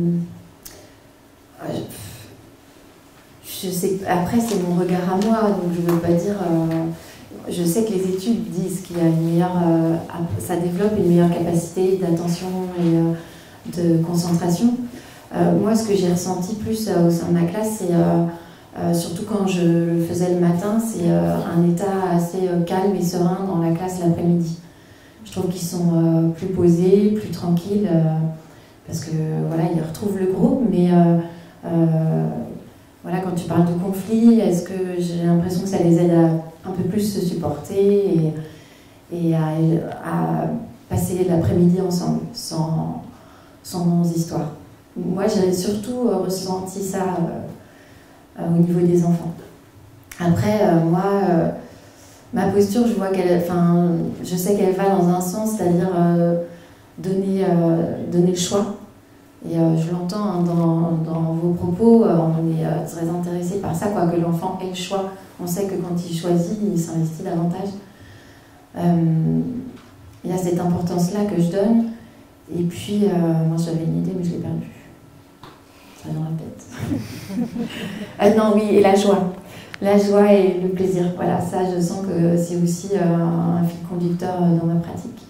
Je sais, après, c'est mon regard à moi, donc je ne veux pas dire... je sais que les études disent qu'il y a une meilleure... ça développe une meilleure capacité d'attention et de concentration. Moi, ce que j'ai ressenti plus au sein de ma classe, c'est surtout quand je le faisais le matin, c'est un état assez calme et serein dans la classe l'après-midi. Je trouve qu'ils sont plus posés, plus tranquilles, parce que voilà, ils retrouvent le groupe, mais voilà, quand tu parles de conflit, est-ce que j'ai l'impression que ça les aide à un peu plus se supporter et à passer l'après-midi ensemble, sans histoires. Moi, j'ai surtout ressenti ça au niveau des enfants. Après, ma posture, je sais qu'elle va dans un sens, c'est-à-dire donner le choix. Et je l'entends hein, dans vos propos, on est très intéressé par ça, quoi, que l'enfant ait le choix. On sait que quand il choisit, il s'investit davantage. Il y a cette importance-là que je donne. Et puis, moi j'avais une idée, mais je l'ai perdue. Ça vient en tête. Non, oui, et la joie. La joie et le plaisir. Voilà, ça, je sens que c'est aussi un fil conducteur dans ma pratique.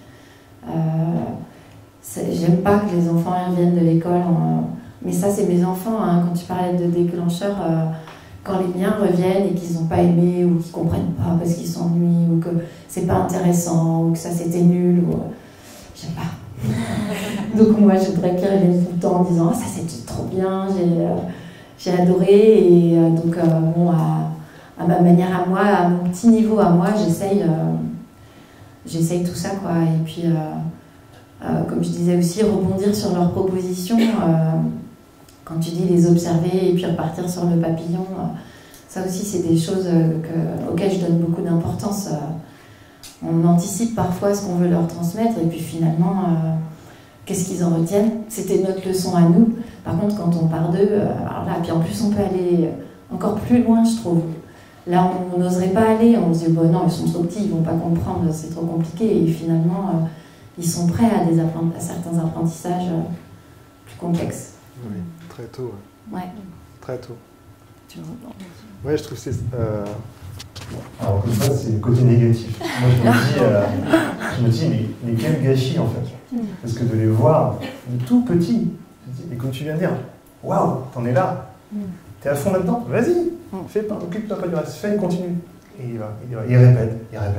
J'aime pas que les enfants reviennent de l'école, mais ça c'est mes enfants, hein. Quand tu parlais de déclencheurs, quand les miens reviennent et qu'ils n'ont pas aimé ou qu'ils comprennent pas parce qu'ils s'ennuient ou que c'est pas intéressant ou que ça c'était nul, j'aime pas. Donc moi je voudrais qu'ils reviennent tout le temps en disant ça c'était trop bien, j'ai adoré et donc bon, à ma manière à moi, à mon petit niveau à moi, j'essaye tout ça quoi. Et puis comme je disais aussi, rebondir sur leurs propositions, quand tu dis les observer et puis repartir sur le papillon, ça aussi c'est des choses auxquelles je donne beaucoup d'importance. On anticipe parfois ce qu'on veut leur transmettre et puis finalement, qu'est-ce qu'ils en retiennent? C'était notre leçon à nous. Par contre, quand on part d'eux, alors là, puis en plus on peut aller encore plus loin, je trouve. Là, on n'oserait pas aller, on se dit, bon non, ils sont trop petits, ils ne vont pas comprendre, c'est trop compliqué. Et finalement, ils sont prêts à certains apprentissages plus complexes. Oui, très tôt. Ouais. Très tôt. Ouais, je trouve que c'est... Alors que ça, c'est le côté négatif. Moi, je me dis mais quel gâchis, en fait. Parce que de les voir de tout petits, et comme tu viens de dire, waouh, t'en es là, t'es à fond là-dedans, vas-y, fais pas, occupe-toi pas du reste, fais, continue. Et il répète, et il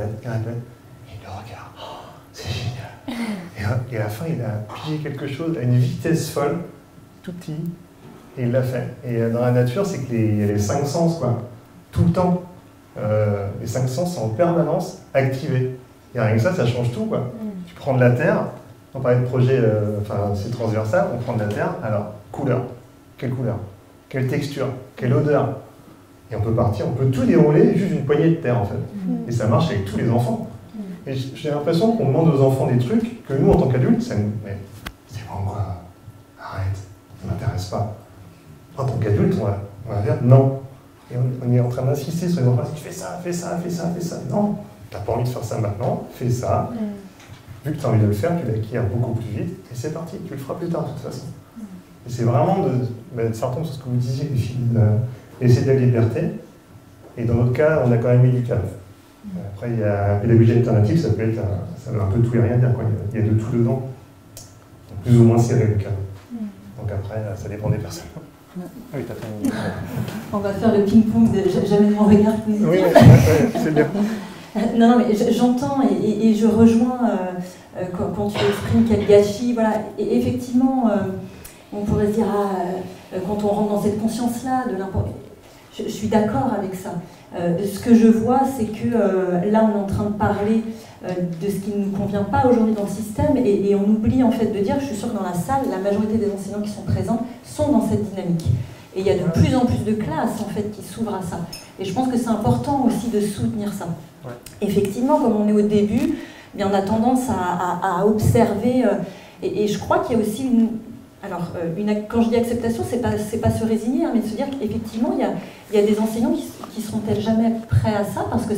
le regarde, c'est génial. Et à la fin, il a pigé quelque chose à une vitesse folle, tout petit, et il l'a fait. Et dans la nature, c'est qu'il y a les 5 sens, quoi, tout le temps. Les 5 sens sont en permanence activés. Et rien que ça change tout, quoi. Tu prends de la terre, on parlait de projet, c'est transversal, on prend de la terre, alors, couleur. Quelle couleur? Quelle texture? Quelle odeur? Et on peut partir, on peut tout dérouler, juste une poignée de terre, en fait. Et ça marche avec tous les enfants. Et j'ai l'impression qu'on demande aux enfants des trucs que nous, en tant qu'adultes, mais c'est bon quoi, arrête, ça ne m'intéresse pas. En tant qu'adulte, on va dire non. Et on est en train d'insister sur les enfants, fais ça, fais ça, fais ça, fais ça. Non, tu n'as pas envie de faire ça maintenant, fais ça. Vu que tu as envie de le faire, tu l'acquiers beaucoup plus vite, et c'est parti, tu le feras plus tard de toute façon. Et c'est vraiment ça retombe sur ce que vous disiez, les filles, laisser de la liberté. Et dans notre cas, on a quand même mis du cadre. Après, il y a la pédagogie alternative, ça veut un peu tout et rien dire, quoi. Il y a de tout dedans. Plus ou moins serré le cadre. Donc après, ça dépend des personnes. Oui, t'as fait... On va faire le ping-pong, jamais de mon regard positif. Oui, c'est bien. Non, mais j'entends et je rejoins quand tu exprimes quel gâchis, voilà. Et effectivement, on pourrait se dire, quand on rentre dans cette conscience-là, de l'importance. Je suis d'accord avec ça. Ce que je vois, c'est que là, on est en train de parler de ce qui ne nous convient pas aujourd'hui dans le système et on oublie en fait de dire, je suis sûre que dans la salle, la majorité des enseignants qui sont présents sont dans cette dynamique. Et il y a de plus en plus de classes en fait qui s'ouvrent à ça. Et je pense que c'est important aussi de soutenir ça. Ouais. Effectivement, comme on est au début, bien, on a tendance à observer et je crois qu'il y a aussi une... Alors, quand je dis acceptation, c'est pas se résigner, hein, mais de se dire qu'effectivement, il y a des enseignants qui seront-elles jamais prêts à ça, parce que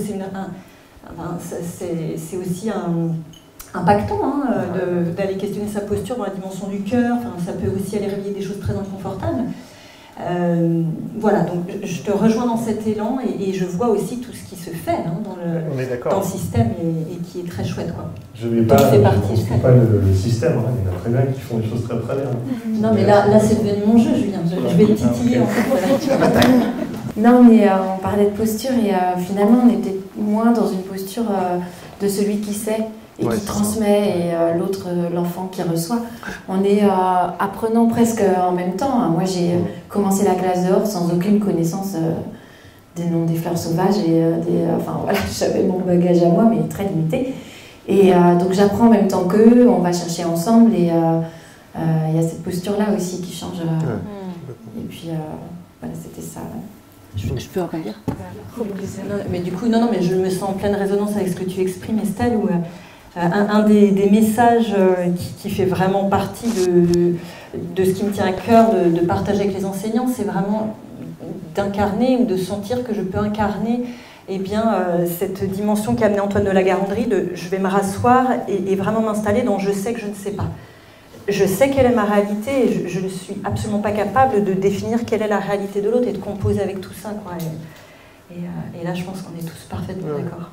c'est aussi impactant hein, d'aller questionner sa posture dans la dimension du cœur, ça peut aussi aller réveiller des choses très inconfortables. Voilà, donc je te rejoins dans cet élan et je vois aussi tout ce qui se fait hein, dans le système et qui est très chouette. Quoi. Je ne vais pas le système, hein, il y en a très bien qui font des choses très très bien. Non mais là c'est devenu mon jeu, Julien, je vais te titiller en fait. Non mais on parlait de posture et finalement on était moins dans une posture de celui qui sait et qui transmet, et l'autre, l'enfant qui reçoit. On est apprenant presque en même temps. Moi, j'ai commencé la classe dehors sans aucune connaissance des noms des fleurs sauvages, et enfin voilà, j'avais mon bagage à moi, mais très limité. Et donc j'apprends en même temps qu'eux, on va chercher ensemble, et il y a cette posture-là aussi qui change. Et puis voilà, c'était ça. Je peux rebondir? Mais du coup, non, mais je me sens en pleine résonance avec ce que tu exprimes, Estelle, où un des messages qui fait vraiment partie de ce qui me tient à cœur de partager avec les enseignants, c'est vraiment d'incarner ou de sentir que je peux incarner cette dimension qu'a amené Antoine de la Garandrie, de je vais me rasseoir et vraiment m'installer dans je sais que je ne sais pas. Je sais quelle est ma réalité et je ne suis absolument pas capable de définir quelle est la réalité de l'autre et de composer avec tout ça, quoi. Et là, je pense qu'on est tous parfaitement d'accord.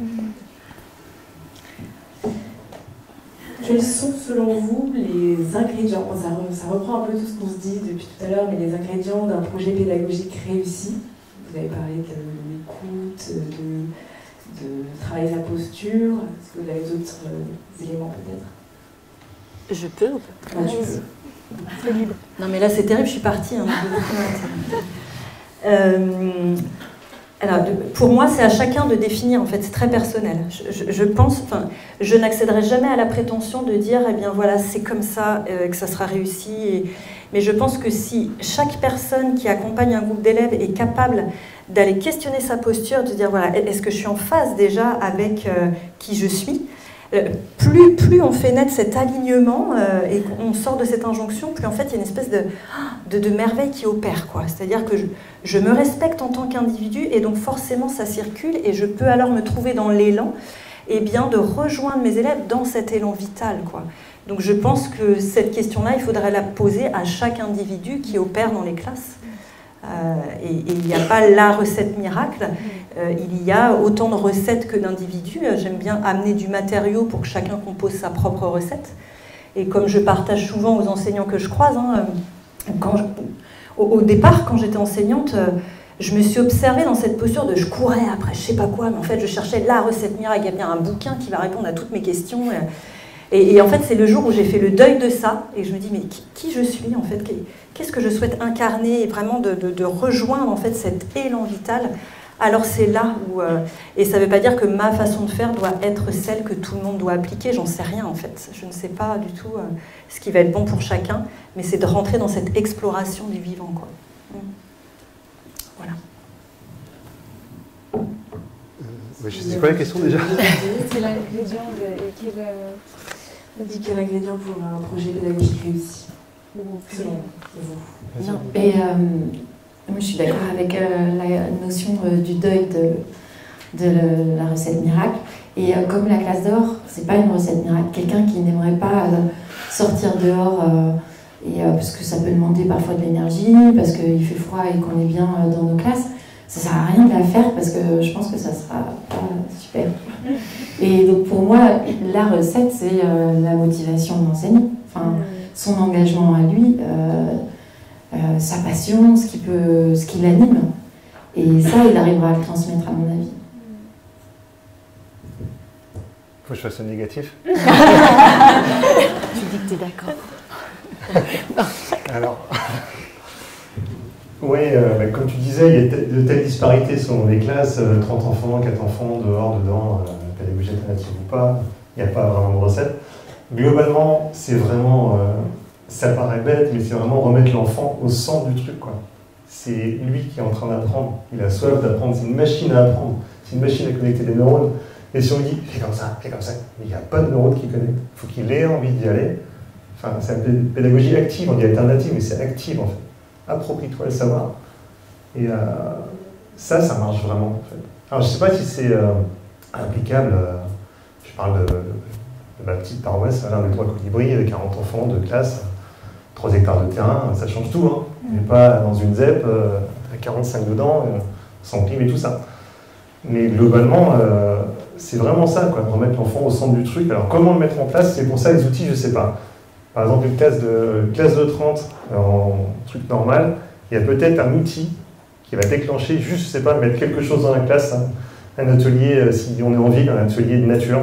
Quels sont, selon vous, les ingrédients, ça reprend un peu tout ce qu'on se dit depuis tout à l'heure, mais les ingrédients d'un projet pédagogique réussi? Vous avez parlé de l'écoute, de travailler sa posture. Est-ce que vous avez d'autres éléments peut-être? Je peux ou pas? Tu peux. C'est libre. Non mais là c'est terrible, je suis partie. Alors, pour moi, c'est à chacun de définir, en fait, c'est très personnel. Je pense, enfin, je n'accéderai jamais à la prétention de dire, eh bien voilà, c'est comme ça que ça sera réussi. Mais je pense que si chaque personne qui accompagne un groupe d'élèves est capable d'aller questionner sa posture, de dire, voilà, est-ce que je suis en phase déjà avec qui je suis, plus on fait naître cet alignement et qu'on sort de cette injonction, plus en fait il y a une espèce de merveille qui opère, quoi. C'est-à-dire que je me respecte en tant qu'individu et donc forcément ça circule et je peux alors me trouver dans l'élan de rejoindre mes élèves dans cet élan vital, quoi. Donc je pense que cette question-là, il faudrait la poser à chaque individu qui opère dans les classes. Et il n'y a pas la recette miracle, il y a autant de recettes que d'individus. J'aime bien amener du matériau pour que chacun compose sa propre recette. Et comme je partage souvent aux enseignants que je croise, au départ, quand j'étais enseignante, je me suis observée dans cette posture de je courais après je sais pas quoi, mais en fait je cherchais la recette miracle, il y a bien un bouquin qui va répondre à toutes mes questions. Et en fait, c'est le jour où j'ai fait le deuil de ça, et je me dis, mais qui je suis en fait? Qu'est-ce que je souhaite incarner, et vraiment de rejoindre en fait cet élan vital. Alors c'est là où... et ça ne veut pas dire que ma façon de faire doit être celle que tout le monde doit appliquer, j'en sais rien en fait. Je ne sais pas du tout ce qui va être bon pour chacun, mais c'est de rentrer dans cette exploration du vivant, quoi. Voilà. C'est quoi la question déjà? C'est l'ingrédient Quel ingrédient pour un projet pédagogique réussi, selon vous? Non, et moi je suis d'accord avec la notion du deuil de la recette miracle. Et comme la classe dehors, c'est pas une recette miracle. Quelqu'un qui n'aimerait pas sortir dehors, parce que ça peut demander parfois de l'énergie, parce qu'il fait froid et qu'on est bien dans nos classes, ça sert à rien de la faire parce que je pense que ça sera pas super. Et donc pour moi, la recette, c'est la motivation de l'enseignant. Enfin, son engagement à lui, sa passion, ce qui l'anime. Et ça, il arrivera à le transmettre, à mon avis. Faut que je fasse un négatif. Tu dis que tu es d'accord. Alors, oui, comme tu disais, il y a de telles disparités selon les classes, 30 enfants, 4 enfants, dehors, dedans, pédagogie alternative ou pas, il n'y a pas vraiment de recette. Globalement, c'est vraiment, ça paraît bête, mais c'est vraiment remettre l'enfant au centre du truc, quoi. C'est lui qui est en train d'apprendre, il a soif d'apprendre, c'est une machine à apprendre, c'est une machine à connecter des neurones. Et si on lui dit, fais comme ça, il n'y a pas de neurones qui connectent, il faut qu'il ait envie d'y aller. Enfin, c'est une pédagogie active, on dit alternative, mais c'est active en fait. Approprie-toi le savoir. Et ça marche vraiment en fait. Alors je ne sais pas si c'est applicable, je parle de ma petite paroisse, l'un des 3 colibris, 40 enfants de classe, 3 hectares de terrain, ça change tout. Hein. On n'est pas dans une ZEP, à 45 dedans, sans clim et tout ça. Mais globalement, c'est vraiment ça, quoi, remettre l'enfant au centre du truc. Alors comment le mettre en place? C'est pour ça les outils, je ne sais pas. Par exemple, une classe de 30 en truc normal, il y a peut-être un outil qui va déclencher, juste, je ne sais pas, mettre quelque chose dans la classe, hein. Un atelier, si on est en ville, un atelier de nature,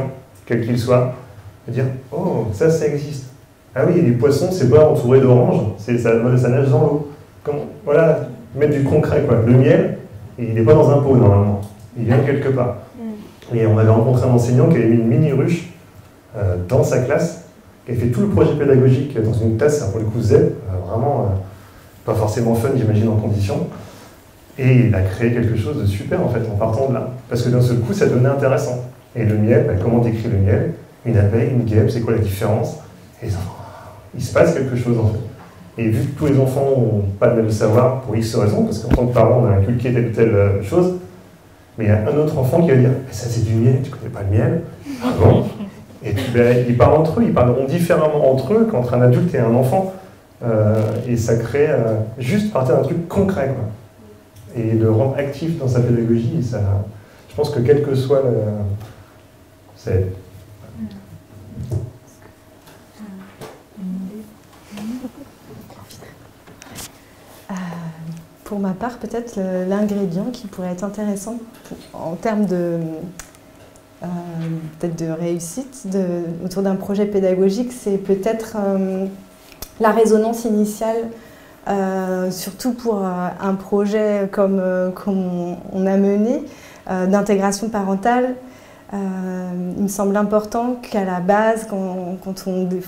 quel qu'il soit, et dire « Oh, ça existe. Ah oui, les poissons, c'est pas entouré d'oranges, ça nage dans l'eau. » Voilà, mettre du concret, quoi. Le miel, il n'est pas dans un pot, normalement. Il vient de quelque part. Et on avait rencontré un enseignant qui avait mis une mini-ruche dans sa classe, qui avait fait tout le projet pédagogique dans une classe, pour le coup ZEP, vraiment pas forcément fun, j'imagine, en condition. Et il a créé quelque chose de super, en fait, en partant de là. Parce que d'un seul coup, ça devenait intéressant. Et le miel, comment décrire le miel? Une abeille, une guêpe, c'est quoi la différence? Et il se passe quelque chose, en fait. Et vu que tous les enfants n'ont pas le même savoir, pour X raisons, parce qu'en tant que parent, on a inculqué telle ou telle chose, mais il y a un autre enfant qui va dire « Ça, c'est du miel, tu connais pas le miel ?» Ah bon? Et puis, ils parlent entre eux, ils parleront différemment entre eux qu'entre un adulte et un enfant. Et ça crée juste partir d'un truc concret, quoi. Et de rendre actif dans sa pédagogie, et ça, je pense que quel que soit le... Ça aide. Pour ma part, peut-être l'ingrédient qui pourrait être intéressant en termes de, peut-être de réussite autour d'un projet pédagogique, c'est peut-être la résonance initiale, surtout pour un projet comme on a mené, d'intégration parentale. Il me semble important qu'à la base, quand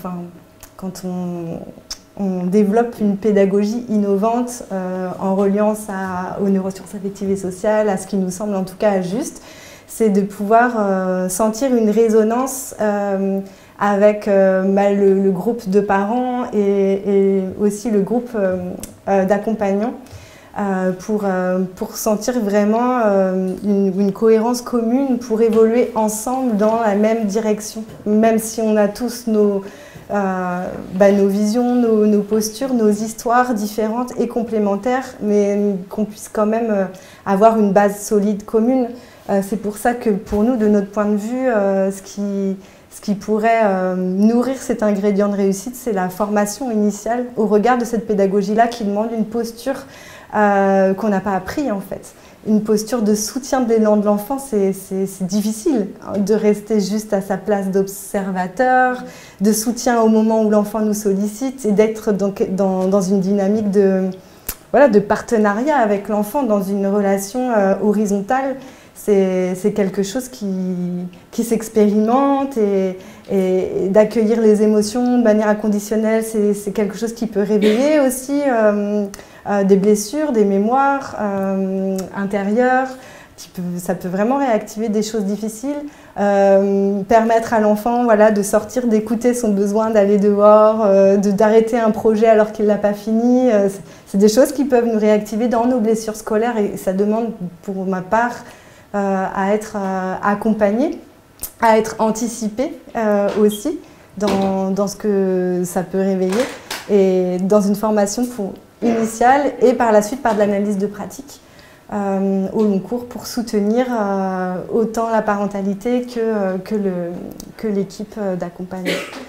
on développe une pédagogie innovante en reliant ça aux neurosciences affectives et sociales, à ce qui nous semble en tout cas juste, c'est de pouvoir sentir une résonance avec le groupe de parents et aussi le groupe d'accompagnants pour sentir vraiment une cohérence commune, pour évoluer ensemble dans la même direction, même si on a tous nos visions, nos postures, nos histoires différentes et complémentaires, mais qu'on puisse quand même avoir une base solide commune. C'est pour ça que pour nous, de notre point de vue, ce qui pourrait nourrir cet ingrédient de réussite, c'est la formation initiale au regard de cette pédagogie-là qui demande une posture qu'on n'a pas appris en fait. Une posture de soutien de l'élan de l'enfant, c'est difficile de rester juste à sa place d'observateur, de soutien au moment où l'enfant nous sollicite et d'être dans une dynamique de partenariat avec l'enfant, dans une relation horizontale. C'est quelque chose qui s'expérimente et d'accueillir les émotions de manière inconditionnelle, c'est quelque chose qui peut réveiller aussi des blessures, des mémoires intérieures. Ça peut vraiment réactiver des choses difficiles, permettre à l'enfant de sortir, d'écouter son besoin d'aller dehors, d'arrêter un projet alors qu'il ne l'a pas fini. C'est des choses qui peuvent nous réactiver dans nos blessures scolaires et ça demande pour ma part à être accompagné, à être anticipé aussi dans ce que ça peut réveiller et dans une formation initiale et par la suite par de l'analyse de pratique au long cours pour soutenir autant la parentalité que l'équipe d'accompagnement.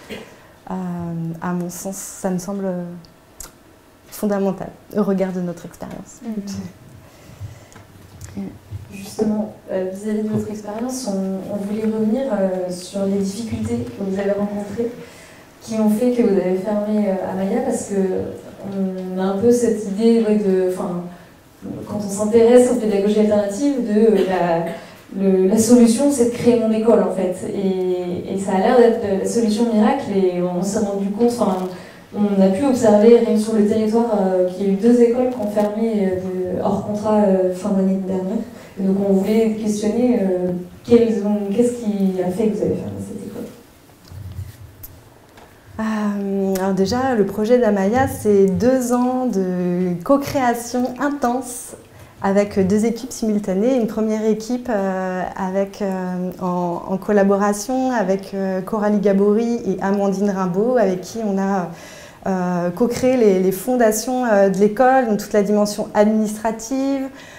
À mon sens, ça me semble fondamental au regard de notre expérience. Justement, vis-à-vis de votre expérience, on voulait revenir sur les difficultés que vous avez rencontrées qui ont fait que vous avez fermé Amaya parce qu'on a un peu cette idée quand on s'intéresse aux pédagogies alternatives, la solution c'est de créer mon école en fait. Et ça a l'air d'être la solution miracle et on s'est rendu compte, on a pu observer rien que sur le territoire qu'il y a eu 2 écoles qui ont fermé hors contrat fin d'année dernière. Et donc on voulait questionner qu'est-ce qui a fait que vous avez fermé cette école. Alors déjà, le projet d'Amaya, c'est 2 ans de co-création intense avec 2 équipes simultanées. Une première équipe en collaboration avec Coralie Gabory et Amandine Rimbaud, avec qui on a co-créé les fondations de l'école, donc toute la dimension administrative,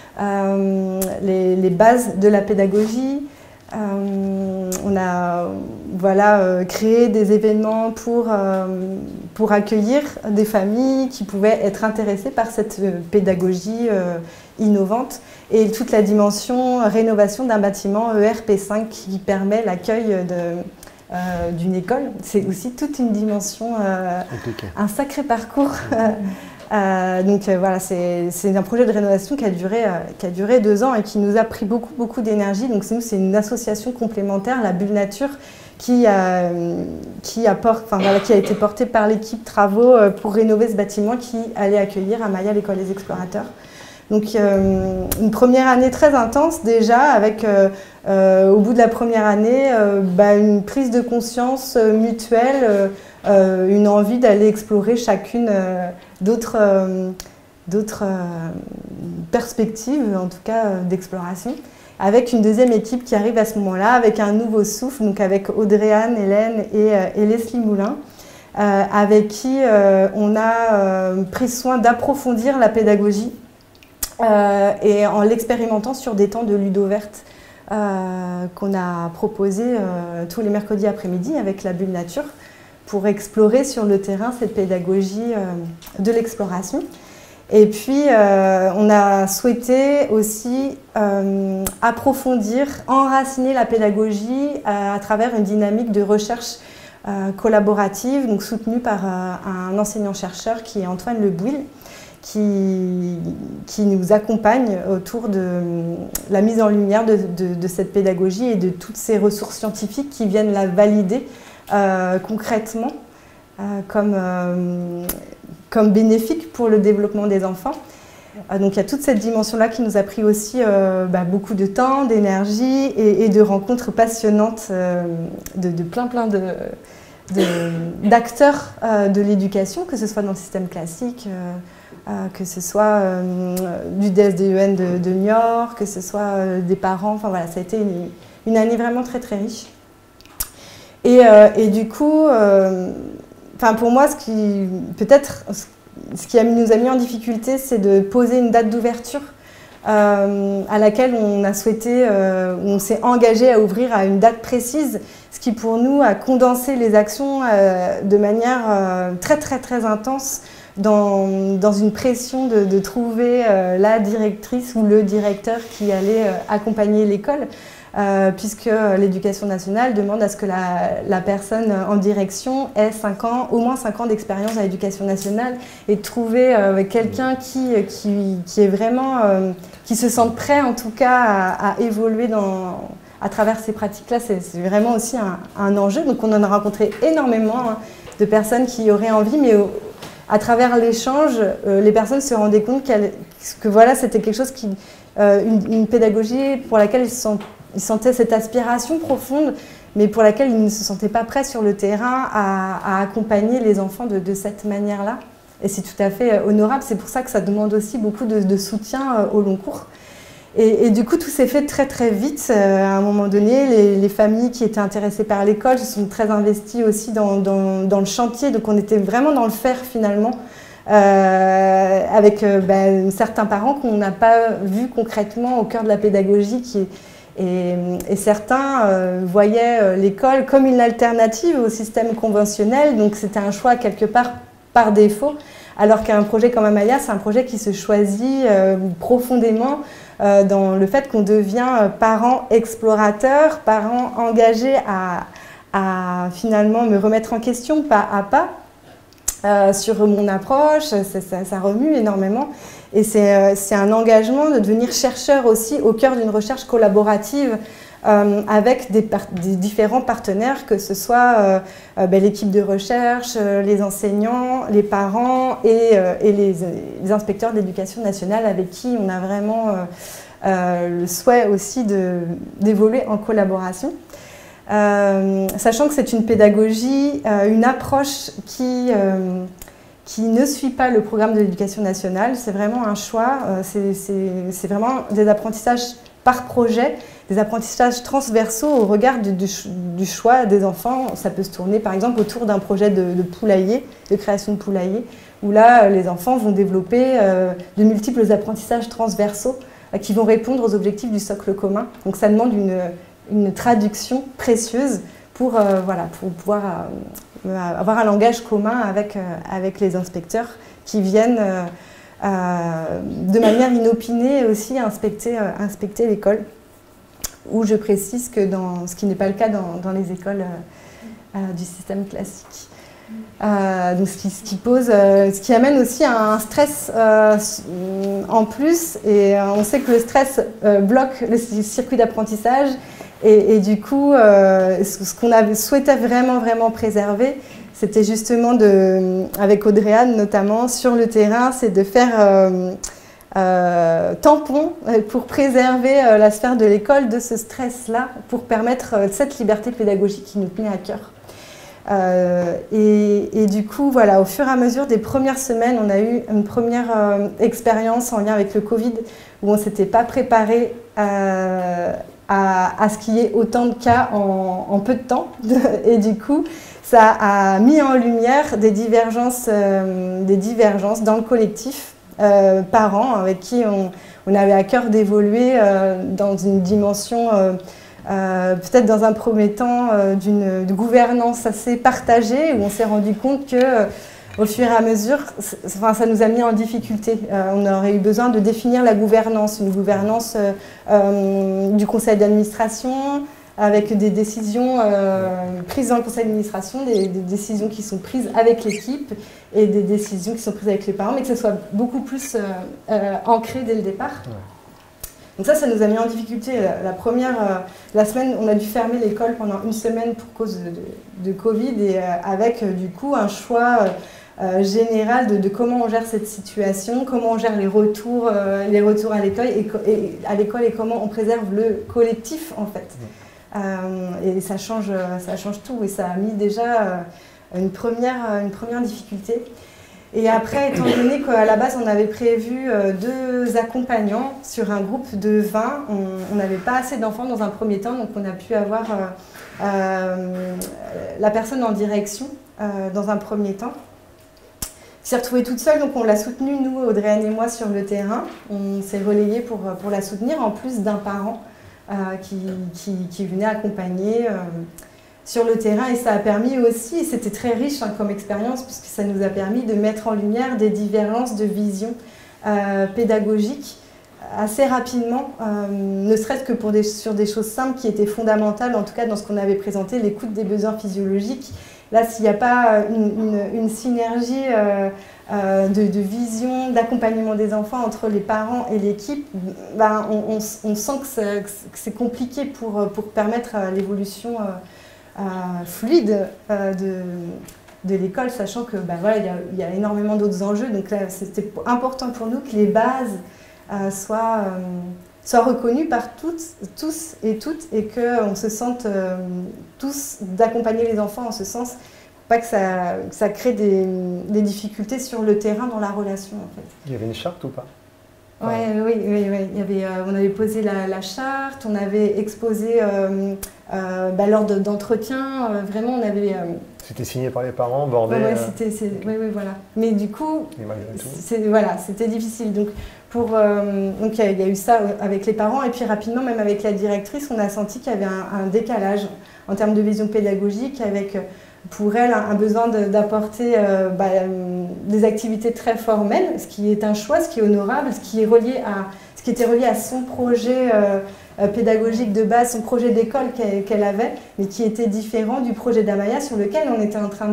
les bases de la pédagogie. On a créé des événements pour accueillir des familles qui pouvaient être intéressées par cette pédagogie innovante et toute la dimension rénovation d'un bâtiment ERP5 qui permet l'accueil d'une école. C'est aussi toute une dimension, un sacré parcours. Donc voilà, c'est un projet de rénovation qui a duré 2 ans et qui nous a pris beaucoup d'énergie. Donc nous, c'est une association complémentaire, la Bulle Nature, qui a été portée par l'équipe Travaux pour rénover ce bâtiment qui allait accueillir à Maya l'école des explorateurs. Donc une première année très intense déjà, avec au bout de la première année une prise de conscience mutuelle, une envie d'aller explorer chacune d'autres perspectives, en tout cas d'exploration, avec une deuxième équipe qui arrive à ce moment-là, avec un nouveau souffle, donc avec Audrey-Anne, Hélène et Leslie Moulin, avec qui on a pris soin d'approfondir la pédagogie et en l'expérimentant sur des temps de ludo verte qu'on a proposé tous les mercredis après-midi avec la Bulle Nature pour explorer sur le terrain cette pédagogie de l'exploration. Et puis, on a souhaité aussi approfondir, enraciner la pédagogie à travers une dynamique de recherche collaborative, donc soutenue par un enseignant-chercheur qui est Antoine Le Bouil, qui nous accompagne autour de la mise en lumière de cette pédagogie et de toutes ces ressources scientifiques qui viennent la valider concrètement comme bénéfique pour le développement des enfants. Donc il y a toute cette dimension-là qui nous a pris aussi beaucoup de temps, d'énergie et de rencontres passionnantes de plein d'acteurs de l'éducation, que ce soit dans le système classique, que ce soit du DSDEN de Niort, que ce soit des parents. Enfin voilà, ça a été une année vraiment très riche. Et du coup, pour moi, ce qui nous a mis en difficulté, c'est de poser une date d'ouverture à laquelle on a souhaité, on s'est engagé à ouvrir à une date précise, ce qui pour nous a condensé les actions de manière très intense dans une pression de trouver la directrice ou le directeur qui allait accompagner l'école. Puisque l'éducation nationale demande à ce que la personne en direction ait au moins 5 ans d'expérience à l'éducation nationale, et de trouver quelqu'un qui est vraiment, qui se sente prêt en tout cas à évoluer à travers ces pratiques-là, c'est vraiment aussi un enjeu. Donc on en a rencontré énormément de personnes qui auraient envie, mais à travers l'échange, les personnes se rendaient compte que voilà, c'était quelque chose une pédagogie pour laquelle ils sentaient cette aspiration profonde, mais pour laquelle ils ne se sentaient pas prêts sur le terrain à accompagner les enfants de cette manière-là. Et c'est tout à fait honorable, c'est pour ça que ça demande aussi beaucoup de soutien au long cours. Et du coup, tout s'est fait très vite. À un moment donné, les familles qui étaient intéressées par l'école se sont très investies aussi dans le chantier, donc on était vraiment dans le faire finalement. Avec certains parents qu'on n'a pas vus concrètement au cœur de la pédagogie et certains voyaient l'école comme une alternative au système conventionnel, donc c'était un choix quelque part par défaut, alors qu'un projet comme Amaya, c'est un projet qui se choisit profondément dans le fait qu'on devient parent explorateur, parent engagé à finalement me remettre en question pas à pas sur mon approche, ça remue énormément. Et c'est un engagement de devenir chercheur aussi au cœur d'une recherche collaborative avec des différents partenaires, que ce soit l'équipe de recherche, les enseignants, les parents et les inspecteurs d'éducation nationale avec qui on a vraiment le souhait aussi d'évoluer en collaboration. Sachant que c'est une pédagogie, une approche qui ne suit pas le programme de l'éducation nationale, c'est vraiment un choix, c'est vraiment des apprentissages par projet, des apprentissages transversaux au regard du choix des enfants. Ça peut se tourner par exemple autour d'un projet de poulailler, de création de poulailler, où là les enfants vont développer de multiples apprentissages transversaux qui vont répondre aux objectifs du socle commun. Donc ça demande une traduction précieuse pour pouvoir avoir un langage commun avec les inspecteurs qui viennent de manière inopinée aussi inspecter l'école. Où je précise que ce qui n'est pas le cas dans les écoles du système classique. Donc ce qui amène aussi à un stress en plus, et on sait que le stress bloque le circuit d'apprentissage, et du coup ce qu'on souhaitait vraiment préserver, c'était justement avec Audrey-Anne notamment sur le terrain, c'est de faire tampon pour préserver la sphère de l'école de ce stress-là, pour permettre cette liberté pédagogique qui nous tenait à cœur. Et du coup, voilà, au fur et à mesure des premières semaines, on a eu une première expérience en lien avec le Covid, où on ne s'était pas préparé à ce qu'il y ait autant de cas en peu de temps. Et du coup, ça a mis en lumière des divergences dans le collectif, parents avec qui on avait à cœur d'évoluer dans une dimension peut-être dans un premier temps d'une gouvernance assez partagée, où on s'est rendu compte que au fur et à mesure, ça nous a mis en difficulté. On aurait eu besoin de définir la gouvernance, une gouvernance du conseil d'administration, avec des décisions prises dans le conseil d'administration, des décisions qui sont prises avec l'équipe et des décisions qui sont prises avec les parents, mais que ce soit beaucoup plus ancré dès le départ. Ouais. Donc ça nous a mis en difficulté. La semaine, on a dû fermer l'école pendant une semaine pour cause de Covid, et avec du coup un choix général de comment on gère cette situation, comment on gère les retours à l'école et comment on préserve le collectif en fait. Et ça change tout, et ça a mis déjà une première difficulté. Et après, étant donné qu'à la base on avait prévu 2 accompagnants sur un groupe de 20, on n'avait pas assez d'enfants dans un premier temps, donc on a pu avoir la personne en direction dans un premier temps. Elle s'est retrouvée toute seule, donc on l'a soutenue, nous, Audrey-Anne et moi, sur le terrain. On s'est relayés pour la soutenir, en plus d'un parent qui venait accompagner sur le terrain, et ça a permis aussi, et c'était très riche comme expérience, puisque ça nous a permis de mettre en lumière des divergences de vision pédagogique assez rapidement, ne serait-ce que sur des choses simples qui étaient fondamentales, en tout cas dans ce qu'on avait présenté, l'écoute des besoins physiologiques. Là, s'il n'y a pas une synergie de vision, d'accompagnement des enfants entre les parents et l'équipe, on sent que c'est compliqué pour permettre l'évolution fluide de l'école, sachant que voilà, il y a énormément d'autres enjeux. Donc là, c'était important pour nous que les bases soient reconnues par tous et toutes, et qu'on se sente tous d'accompagner les enfants en ce sens, pas que ça crée des difficultés sur le terrain dans la relation en fait. Il y avait une charte ou pas? Oui. On avait posé la charte, on avait exposé lors d'entretiens, vraiment on avait... C'était signé par les parents, bordé. Oui, voilà. Mais du coup, c'était difficile. Donc il y a eu ça avec les parents, et puis rapidement, même avec la directrice, on a senti qu'il y avait un décalage en termes de vision pédagogique, avec pour elle un besoin d'apporter des activités très formelles, ce qui est un choix, ce qui est honorable, ce qui était relié à son projet pédagogique de base, son projet d'école qu'elle avait, mais qui était différent du projet d'Amaya, sur lequel on était en train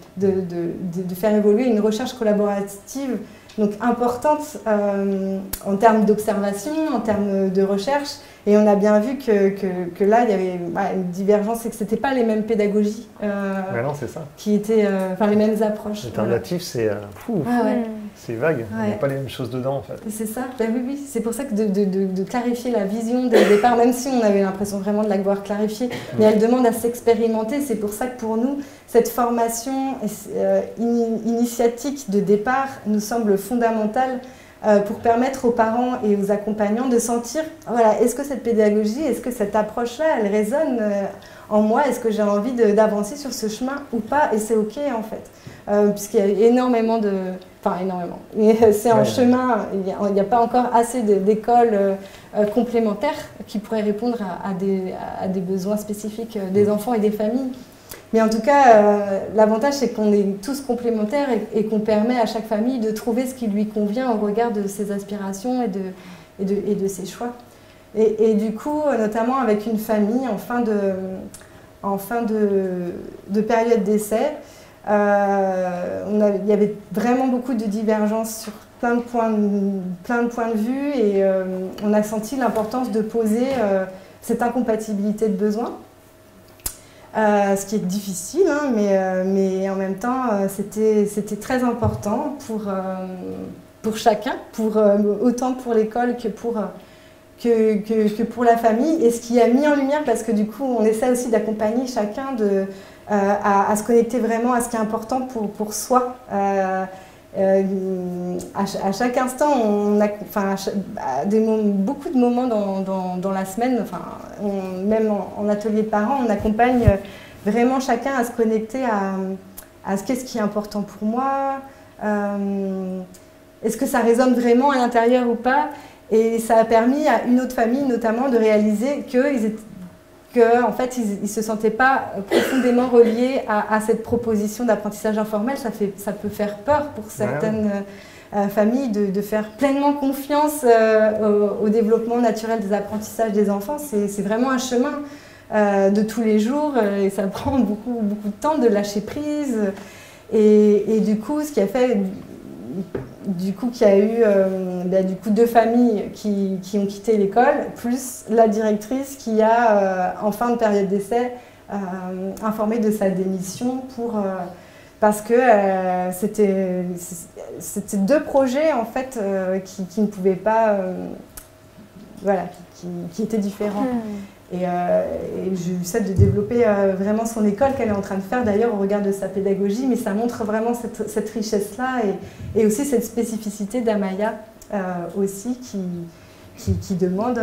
de faire évoluer une recherche collaborative, donc importante en termes d'observation, en termes de recherche. Et on a bien vu que là, il y avait une divergence, et que ce n'étaient pas les mêmes pédagogies c'est ça. Qui étaient les mêmes approches. L'alternative, c'est c'est vague, il n'y a pas les mêmes choses dedans en fait. C'est ça, oui. C'est pour ça que de clarifier la vision dès le départ, même si on avait l'impression vraiment de l'avoir clarifiée, mais elle demande à s'expérimenter. C'est pour ça que pour nous, cette formation initiatique de départ nous semble fondamentale, pour permettre aux parents et aux accompagnants de sentir, voilà, est-ce que cette pédagogie, est-ce que cette approche-là, elle résonne en moi, est-ce que j'ai envie d'avancer sur ce chemin ou pas, et c'est ok en fait, puisqu'il y a énormément mais c'est en chemin, il n'y a pas encore assez d'écoles complémentaires qui pourraient répondre à des besoins spécifiques des enfants et des familles. Mais en tout cas, l'avantage, c'est qu'on est tous complémentaires, et qu'on permet à chaque famille de trouver ce qui lui convient au regard de ses aspirations et de ses choix. Et du coup, notamment avec une famille, en en fin de période d'essai. Il y avait vraiment beaucoup de divergences sur plein de points de vue et on a senti l'importance de poser cette incompatibilité de besoins. Ce qui est difficile, hein, mais en même temps, c'était très important pour chacun, autant pour l'école que pour la famille. Et ce qui a mis en lumière, parce que du coup, on essaie aussi d'accompagner chacun à se connecter vraiment à ce qui est important pour soi. À chaque instant, beaucoup de moments dans la semaine, même en atelier de parents, on accompagne vraiment chacun à se connecter à ce qu'est-ce qui est important pour moi, est-ce que ça résonne vraiment à l'intérieur ou pas. Et ça a permis à une autre famille notamment de réaliser qu'en fait, ils ne se sentaient pas profondément reliés à cette proposition d'apprentissage informel. Ça peut faire peur pour certaines familles de faire pleinement confiance au développement naturel des apprentissages des enfants. C'est vraiment un chemin de tous les jours et ça prend beaucoup de temps de lâcher prise. Et du coup, ce qui a fait... Du coup, qu'il y a eu deux familles qui ont quitté l'école, plus la directrice qui a, en fin de période d'essai, informé de sa démission parce que c'était deux projets en fait qui ne pouvaient pas, qui étaient différents. Et j'ai eu ça de développer vraiment son école qu'elle est en train de faire d'ailleurs au regard de sa pédagogie, mais ça montre vraiment cette richesse-là et aussi cette spécificité d'Amaya aussi qui demande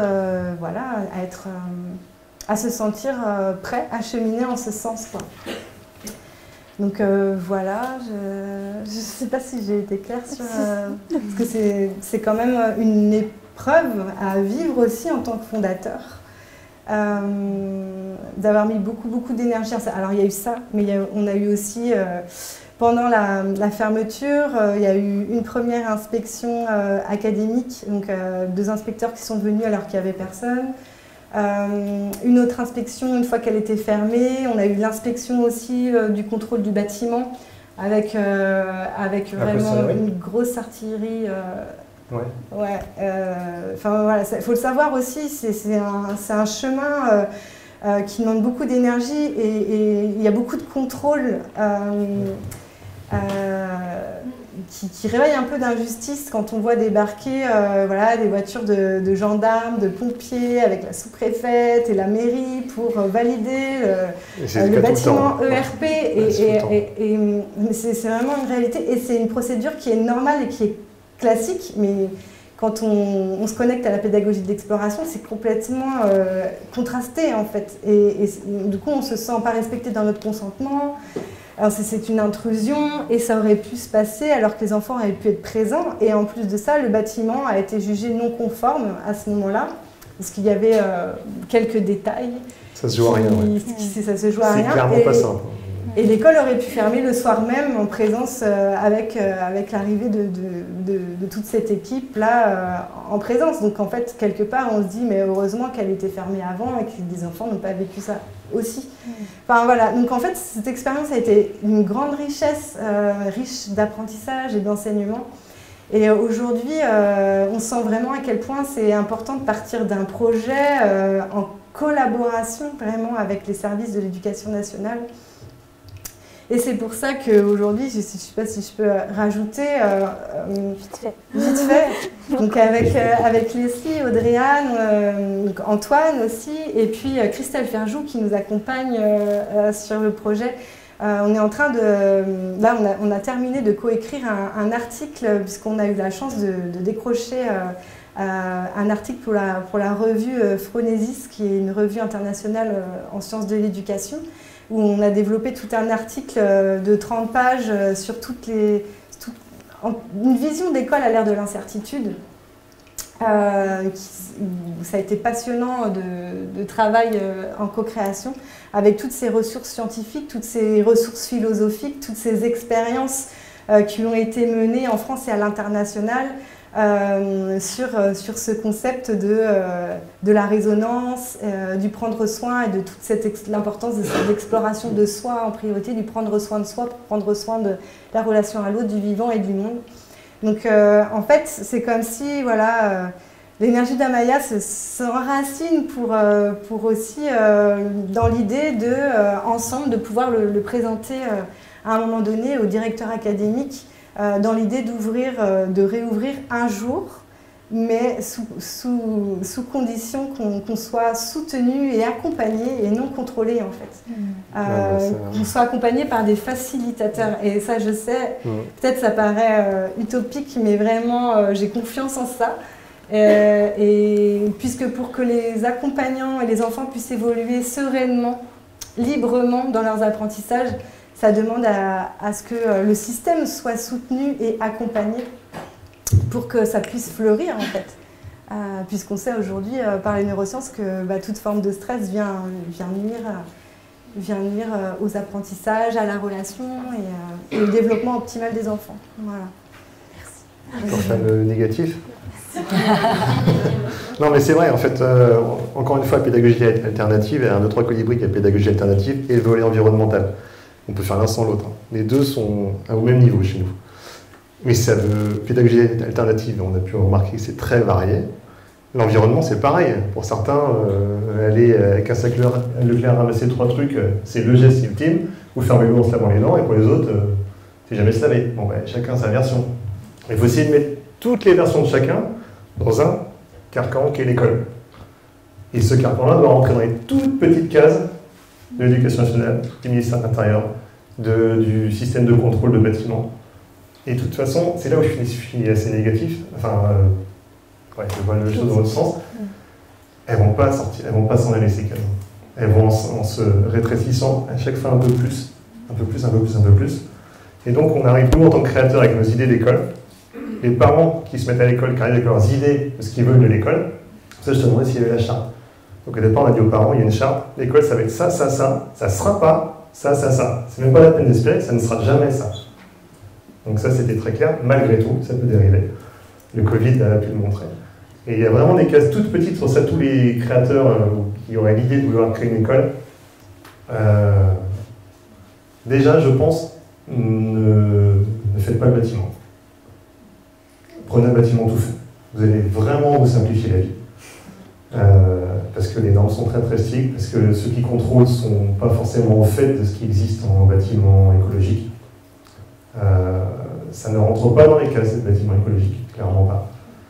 à se sentir prêt à cheminer en ce sens, quoi. Donc voilà, je ne sais pas si j'ai été claire sur... parce que c'est quand même une épreuve à vivre aussi en tant que fondateur. D'avoir mis beaucoup d'énergie. Alors il y a eu ça, mais on a eu aussi, pendant la fermeture, il y a eu une première inspection académique, donc 2 inspecteurs qui sont venus alors qu'il n'y avait personne. Une autre inspection une fois qu'elle était fermée. On a eu l'inspection aussi du contrôle du bâtiment avec vraiment une grosse artillerie. Voilà, il faut le savoir aussi, c'est un chemin qui demande beaucoup d'énergie et il y a beaucoup de contrôle qui réveille un peu d'injustice quand on voit débarquer des voitures de gendarmes, de pompiers avec la sous-préfète et la mairie pour valider le bâtiment ERP. Mais c'est vraiment une réalité et c'est une procédure qui est normale et qui est classique, mais quand on se connecte à la pédagogie de l'exploration, c'est complètement contrasté en fait. Et du coup, on ne se sent pas respecté dans notre consentement. Alors c'est une intrusion et ça aurait pu se passer alors que les enfants avaient pu être présents. Et en plus de ça, le bâtiment a été jugé non conforme à ce moment-là, parce qu'il y avait quelques détails. Ça se joue à rien. Ça se joue à rien. C'est clairement pas simple. Et l'école aurait pu fermer le soir même en présence avec l'arrivée de toute cette équipe-là en présence. Donc en fait, quelque part, on se dit, mais heureusement qu'elle était fermée avant et que les enfants n'ont pas vécu ça aussi. Enfin voilà, donc en fait, cette expérience a été une grande richesse, riche d'apprentissage et d'enseignement. Et aujourd'hui, on sent vraiment à quel point c'est important de partir d'un projet en collaboration vraiment avec les services de l'éducation nationale. Et c'est pour ça qu'aujourd'hui, je ne sais pas si je peux rajouter, vite fait, donc avec Leslie, Audrey-Anne, Antoine aussi, et puis Christelle Ferjou qui nous accompagne sur le projet. On est en train de... Là, on a terminé de coécrire un article, puisqu'on a eu la chance de décrocher un article pour la revue Phronesis, qui est une revue internationale en sciences de l'éducation, où on a développé tout un article de 30 pages sur une vision d'école à l'ère de l'incertitude. Ça a été passionnant de travail en co-création avec toutes ces ressources scientifiques, toutes ces ressources philosophiques, toutes ces expériences qui ont été menées en France et à l'international sur ce concept de la résonance, du prendre soin et de toute l'importance de cette exploration de soi en priorité, du prendre soin de soi pour prendre soin de la relation à l'autre, du vivant et du monde. Donc en fait, c'est comme si voilà, l'énergie d'Amaya s'enracine pour aussi dans l'idée de, ensemble, de pouvoir le présenter à un moment donné au directeur académique dans l'idée de réouvrir un jour, mais sous condition qu'on soit soutenu et accompagné et non contrôlé en fait. Qu'on soit accompagné par des facilitateurs. Et ça, je sais, peut-être ça paraît utopique, mais vraiment, j'ai confiance en ça. Et puisque pour que les accompagnants et les enfants puissent évoluer sereinement, librement dans leurs apprentissages, ça demande à ce que le système soit soutenu et accompagné pour que ça puisse fleurir en fait. Puisqu'on sait aujourd'hui par les neurosciences que toute forme de stress vient nuire aux apprentissages, à la relation et au développement optimal des enfants. Voilà. Merci. Pour faire le négatif. Non mais c'est vrai en fait, encore une fois, pédagogie alternative et un autre colibri qui est pédagogie alternative et le volet environnemental. On peut faire l'un sans l'autre. Les deux sont au même niveau chez nous. Mais ça veut pédagogie alternative, on a pu remarquer que c'est très varié. L'environnement, c'est pareil. Pour certains, aller avec un sac Leclerc ramasser 3 trucs, c'est le geste ultime, ou faire vélo en se lavant les dents, et pour les autres, c'est jamais se laver. Bon, chacun sa version. Il faut essayer de mettre toutes les versions de chacun dans un carcan qui est l'école. Et ce carcan-là doit rentrer dans les toutes petites cases de l'éducation nationale, du ministère de l'Intérieur, du système de contrôle de bâtiments. Et de toute façon, c'est là où je suis assez négatif. Enfin, je vois les choses dans l'autre sens. Elles ne vont pas sortir, elles ne vont pas s'en aller ces cases. Elles vont en se rétrécissant à chaque fois un peu plus, un peu plus, un peu plus, un peu plus. Et donc on arrive, nous en tant que créateurs, avec nos idées d'école, les parents qui se mettent à l'école, qui arrivent avec leurs idées de ce qu'ils veulent de l'école. Ça, je te demandais s'il y avait la charte. Donc au départ, on a dit aux parents, il y a une charte, l'école, ça va être ça, ça, ça, ça ne sera pas ça, ça, ça. C'est même pas la peine d'espérer que ça ne sera jamais ça. Donc ça, c'était très clair. Malgré tout, ça peut dériver. Le Covid a pu le montrer. Et il y a vraiment des cases toutes petites sur ça, tous les créateurs qui auraient l'idée de vouloir créer une école. Déjà, je pense, ne faites pas le bâtiment. Prenez un bâtiment tout fait. Vous allez vraiment vous simplifier la vie. Parce que les normes sont très très strictes, parce que ceux qui contrôlent ne sont pas forcément au fait de ce qui existe en bâtiment écologique. Ça ne rentre pas dans les cases de bâtiment écologique, clairement pas.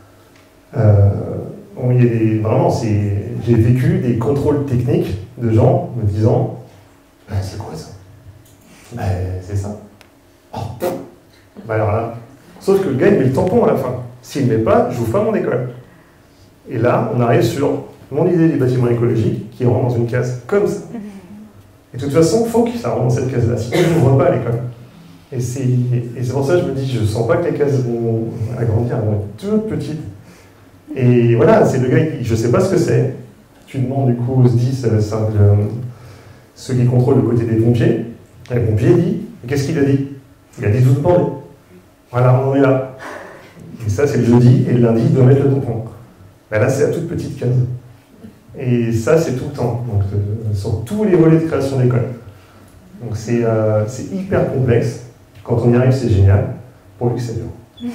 Vraiment, j'ai vécu des contrôles techniques de gens me disant c'est quoi ça? C'est ça. Oh. Alors là, sauf que le gars il met le tampon à la fin. S'il ne met pas, je vous fais mon école. Et là, on arrive sur mon idée du bâtiment écologique qui rentre dans une case comme ça. Et de toute façon, il faut que ça rentre dans cette case-là, sinon je n'ouvre pas à l'école. Et c'est pour ça que je me dis, je ne sens pas que les cases vont agrandir, elles vont être toutes petites. Et voilà, c'est le gars qui, je ne sais pas ce que c'est. Tu demandes du coup aux SDIS, ceux qui contrôlent le côté des pompiers. Et le pompier dit, qu'est-ce qu'il a dit? Il a dit tout demander. Voilà, on en est là. Et ça, c'est le jeudi, et le lundi, il doit mettre le tampon. Ben là, c'est à toute petite case. Et ça, c'est tout le temps, donc, sur tous les volets de création d'école. Donc c'est hyper complexe. Quand on y arrive, c'est génial, pourvu que ça dure. Tu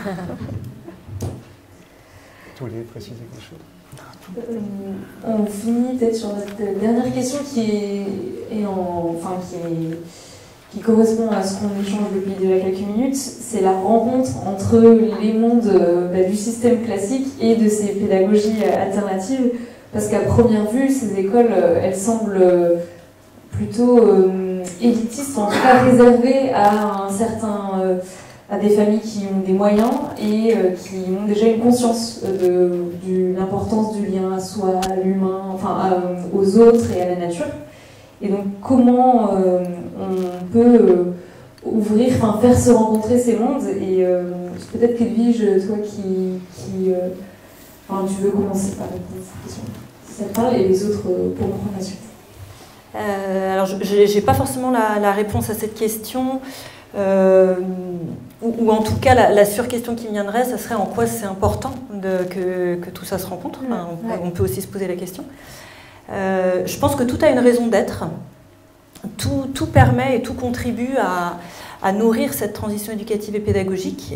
voulais préciser quelque chose? On finit peut-être sur notre dernière question qui correspond à ce qu'on échange depuis déjà quelques minutes. C'est la rencontre entre les mondes du système classique et de ces pédagogies alternatives. Parce qu'à première vue, ces écoles, elles semblent plutôt élitistes, en tout cas réservées à à des familles qui ont des moyens et qui ont déjà une conscience de l'importance du lien à soi, à l'humain, aux autres et à la nature. Et donc, comment on peut faire se rencontrer ces mondes? Et peut-être qu'Edwige, toi tu veux commencer par répondre à cette question, si ça te parle, et les autres pourront prendre la suite. Alors, je n'ai pas forcément la réponse à cette question. ou en tout cas, la sur-question qui viendrait, ça serait en quoi c'est important que tout ça se rencontre. Enfin, on peut aussi se poser la question. Je pense que tout a une raison d'être. Tout permet et tout contribue à nourrir cette transition éducative et pédagogique.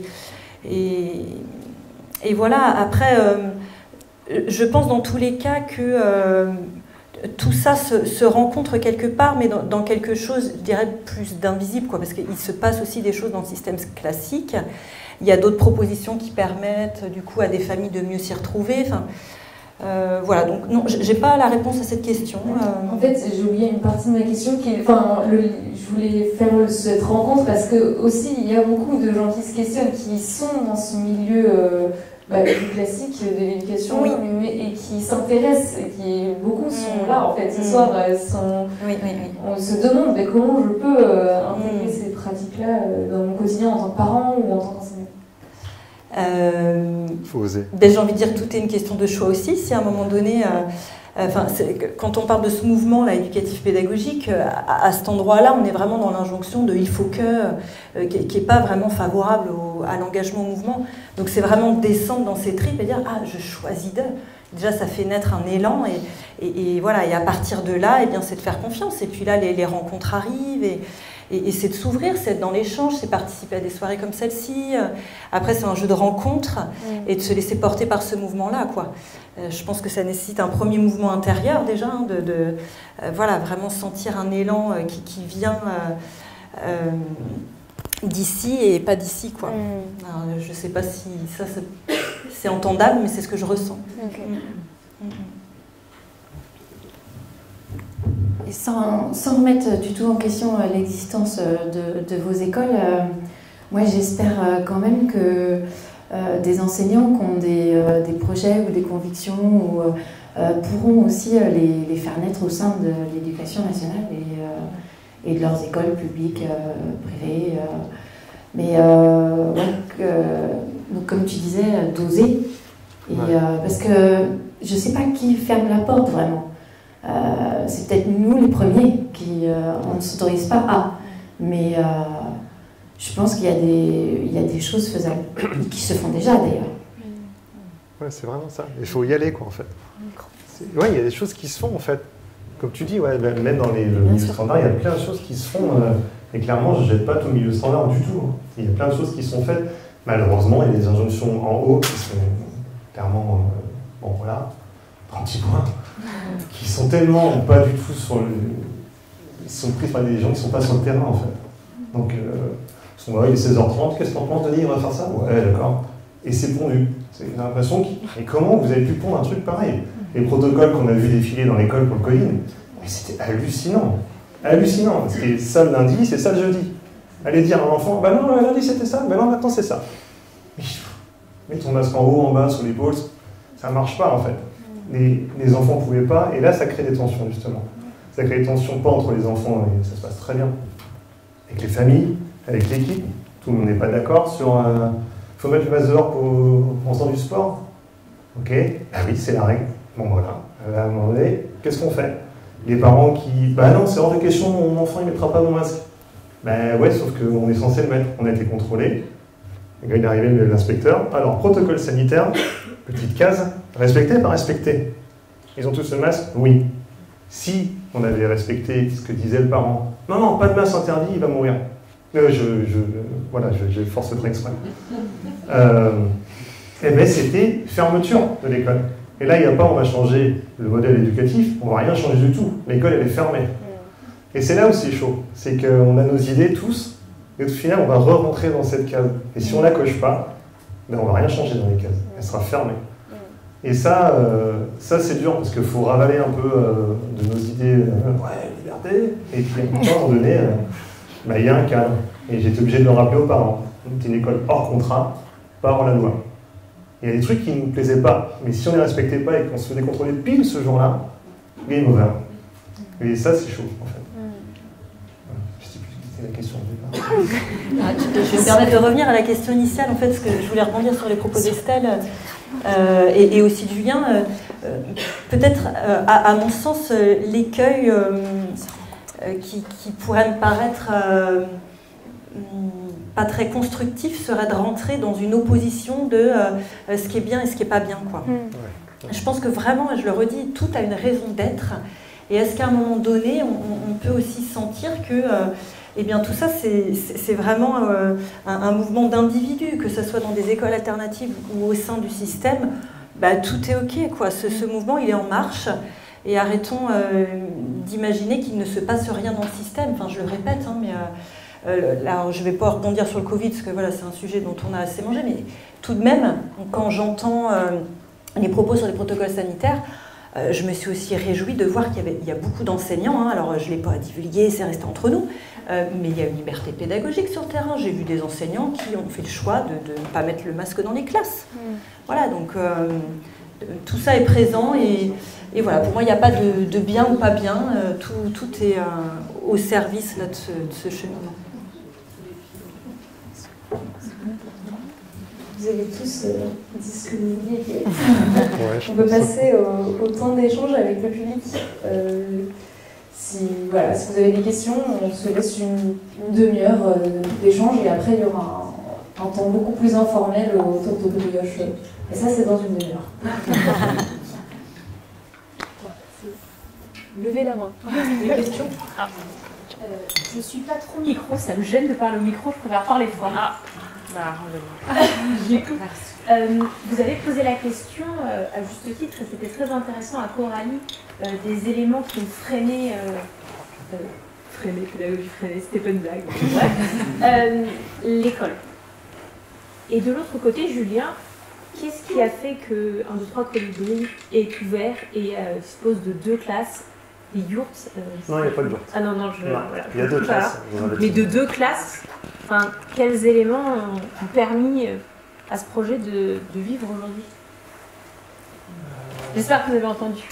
Et voilà, après, je pense dans tous les cas que tout ça se rencontre quelque part, mais dans quelque chose, je dirais, plus d'invisible, quoi, parce qu'il se passe aussi des choses dans le système classique. Il y a d'autres propositions qui permettent, du coup, à des familles de mieux s'y retrouver. Enfin, voilà, donc non, j'ai pas la réponse à cette question. En fait, j'ai oublié une partie de ma question je voulais faire cette rencontre parce que aussi il y a beaucoup de gens qui se questionnent, qui sont dans ce milieu du classique de l'éducation, et qui s'intéressent, et qui beaucoup sont là en fait ce soir. On se demande mais comment je peux intégrer ces pratiques-là dans mon quotidien en tant que parent ou en tant qu'enseignant. Faut oser. J'ai envie de dire que tout est une question de choix aussi. Si à un moment donné, quand on parle de ce mouvement-là, éducatif-pédagogique, à cet endroit-là, on est vraiment dans l'injonction de « il faut que », qui n'est pas vraiment favorable à l'engagement au mouvement. Donc c'est vraiment descendre dans ses tripes et dire « ah, je choisis d'eux ». Déjà, ça fait naître un élan et voilà. Et à partir de là, c'est de faire confiance. Et puis là, les rencontres arrivent et c'est de s'ouvrir, c'est être dans l'échange, c'est participer à des soirées comme celle-ci. Après, c'est un jeu de rencontre et de se laisser porter par ce mouvement-là, quoi. Je pense que ça nécessite un premier mouvement intérieur déjà, voilà, vraiment sentir un élan qui vient d'ici et pas d'ici, quoi. Alors, je ne sais pas si ça c'est entendable, mais c'est ce que je ressens. Okay. Et sans remettre du tout en question l'existence de vos écoles, moi j'espère quand même que des enseignants qui ont des projets ou des convictions pourront aussi les faire naître au sein de l'éducation nationale et de leurs écoles publiques, privées. Donc comme tu disais, d'oser. Parce que je ne sais pas qui ferme la porte vraiment. C'est peut-être nous les premiers qui on ne s'autorise pas à. Mais je pense qu'il y a des choses faisables qui se font déjà d'ailleurs. Ouais, c'est vraiment ça. Il faut y aller, quoi, en fait. Ouais, il y a des choses qui se font, en fait. Comme tu dis, ouais, même dans le milieu standard, il y a plein de choses qui se font. Et clairement, je ne jette pas tout le milieu standard du tout. Il y a plein de choses qui sont faites. Malheureusement, il y a des injonctions en haut qui sont clairement, bon voilà, 30 points, qui sont tellement pas du tout sur le... Ils sont pris par des gens qui ne sont pas sur le terrain, en fait. Donc, ils sont là, il est 16h30, qu'est-ce qu'on pense, Denis, on va faire ça? Ouais, d'accord. Et c'est pondu. J'ai l'impression et comment vous avez pu pondre un truc pareil? Les protocoles qu'on a vu défiler dans l'école pour le Covid, mais c'était hallucinant. Hallucinant, parce que ça le lundi, c'est ça le jeudi. Allez dire à un enfant, bah non, le lundi c'était ça, bah non, maintenant c'est ça. Mets ton masque en haut, en bas, sur l'épaule, ça ne marche pas en fait. Les enfants ne pouvaient pas, et là ça crée des tensions justement. Ça crée des tensions pas entre les enfants, et ça se passe très bien. Avec les familles, avec l'équipe, tout le monde n'est pas d'accord sur faut mettre le masque dehors en faisant du sport. Ok, bah oui, c'est la règle. Bon voilà, à un moment donné, qu'est-ce qu'on fait? Les parents qui, bah non, c'est hors de question, mon enfant il ne mettra pas mon masque. Ben ouais, sauf qu'on est censé le mettre. On a été contrôlé. Quand il est arrivé, l'inspecteur. Alors, protocole sanitaire, petite case, respecté, pas respecté. Ils ont tous le masque? Oui. Si on avait respecté ce que disait le parent, non, pas de masque interdit, il va mourir. Je force le trait exprès. Eh bien, c'était fermeture de l'école. Et là, il n'y a pas, on va changer le modèle éducatif, on ne va rien changer du tout. L'école, elle est fermée. Et c'est là où c'est chaud. C'est qu'on a nos idées tous, et au final, on va re-rentrer dans cette case. Et si on ne la coche pas, ben, on ne va rien changer dans les cases. Elle sera fermée. Et ça c'est dur, parce qu'il faut ravaler un peu de nos idées, ouais, liberté, et puis à un moment donné, il y a un cadre. Et j'étais obligé de le rappeler aux parents. C'est une école hors contrat, pas hors la loi. Il y a des trucs qui ne nous plaisaient pas, mais si on ne les respectait pas et qu'on se faisait contrôler pile ce jour-là, game over. Et ça, c'est chaud, en fait. Je ne sais plus c'était la question au départ. Je vais me permettre de revenir à la question initiale, en fait, parce que je voulais rebondir sur les propos d'Estelle et aussi de Julien. Peut-être, à mon sens, l'écueil qui pourrait me paraître pas très constructif serait de rentrer dans une opposition de ce qui est bien et ce qui n'est pas bien, quoi. Je pense que vraiment, et je le redis, tout a une raison d'être. Et est-ce qu'à un moment donné, on peut aussi sentir que eh bien, tout ça, c'est vraiment un mouvement d'individus, que ce soit dans des écoles alternatives ou au sein du système, bah, tout est OK, quoi. Ce mouvement, il est en marche. Et arrêtons d'imaginer qu'il ne se passe rien dans le système. Enfin, je le répète, hein, mais là, je ne vais pas rebondir sur le Covid, parce que voilà, c'est un sujet dont on a assez mangé, mais tout de même, quand j'entends les propos sur les protocoles sanitaires, je me suis aussi réjouie de voir qu'il y a beaucoup d'enseignants, hein, alors je ne l'ai pas divulgué, c'est resté entre nous, mais il y a une liberté pédagogique sur le terrain. J'ai vu des enseignants qui ont fait le choix de ne pas mettre le masque dans les classes. Voilà, donc tout ça est présent et voilà, pour moi il n'y a pas de bien ou pas bien, tout est au service là, de ce cheminement. Vous avez tous dit ce que vous vouliez. On peut passer au temps d'échange avec le public. Si vous avez des questions, on se laisse une demi-heure d'échange et après il y aura un temps beaucoup plus informel autour de brioche. Et ça, c'est dans une demi-heure. Levez la main. Des questions? Je ne suis pas trop micro, ça me gêne de parler au micro, je préfère parler fort. J'écoute. Vous avez posé la question, à juste titre, et c'était très intéressant à Coralie, des éléments qui ont freiné, pédagogie freinée, c'était pas une blague, l'école. Et de l'autre côté, Julien, qu'est-ce qui a fait que 1, 2, 3 Colibri est ouvert et dispose de 2 classes, des yurts Non, il n'y a pas de yurts. Ah non, voilà, il y a 2 classes. Mais de 2 classes, enfin, quels éléments ont permis à ce projet de vivre aujourd'hui? J'espère que vous avez entendu.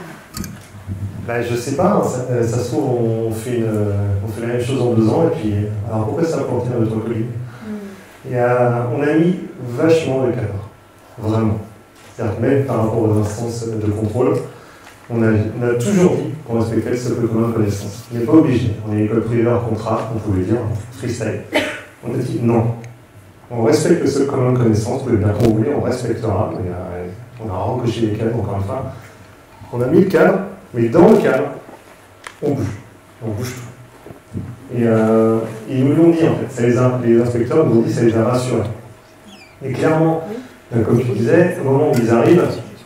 Je sais pas, ça se trouve, on fait la même chose en 2 ans, et puis, alors pourquoi ça a planté dans notre colline? On a mis vachement de cadre, vraiment. C'est-à-dire que même par rapport aux instances de contrôle, on a toujours dit qu'on respectait le socle commun de connaissance. On n'est pas obligé. On est une école privée hors contrat, on pouvait dire freestyle. On a dit non. On respecte le socle commun de connaissance, vous pouvez bien qu'on voulait, on respectera. On a rencoché les cadres, encore une fois. On a mis le cadre, mais dans le cadre, on bouge. On bouge tout. Et ils nous l'ont dit, en fait. Les inspecteurs nous ont dit que ça les a rassurés. Et clairement, comme tu disais, au moment où ils arrivent,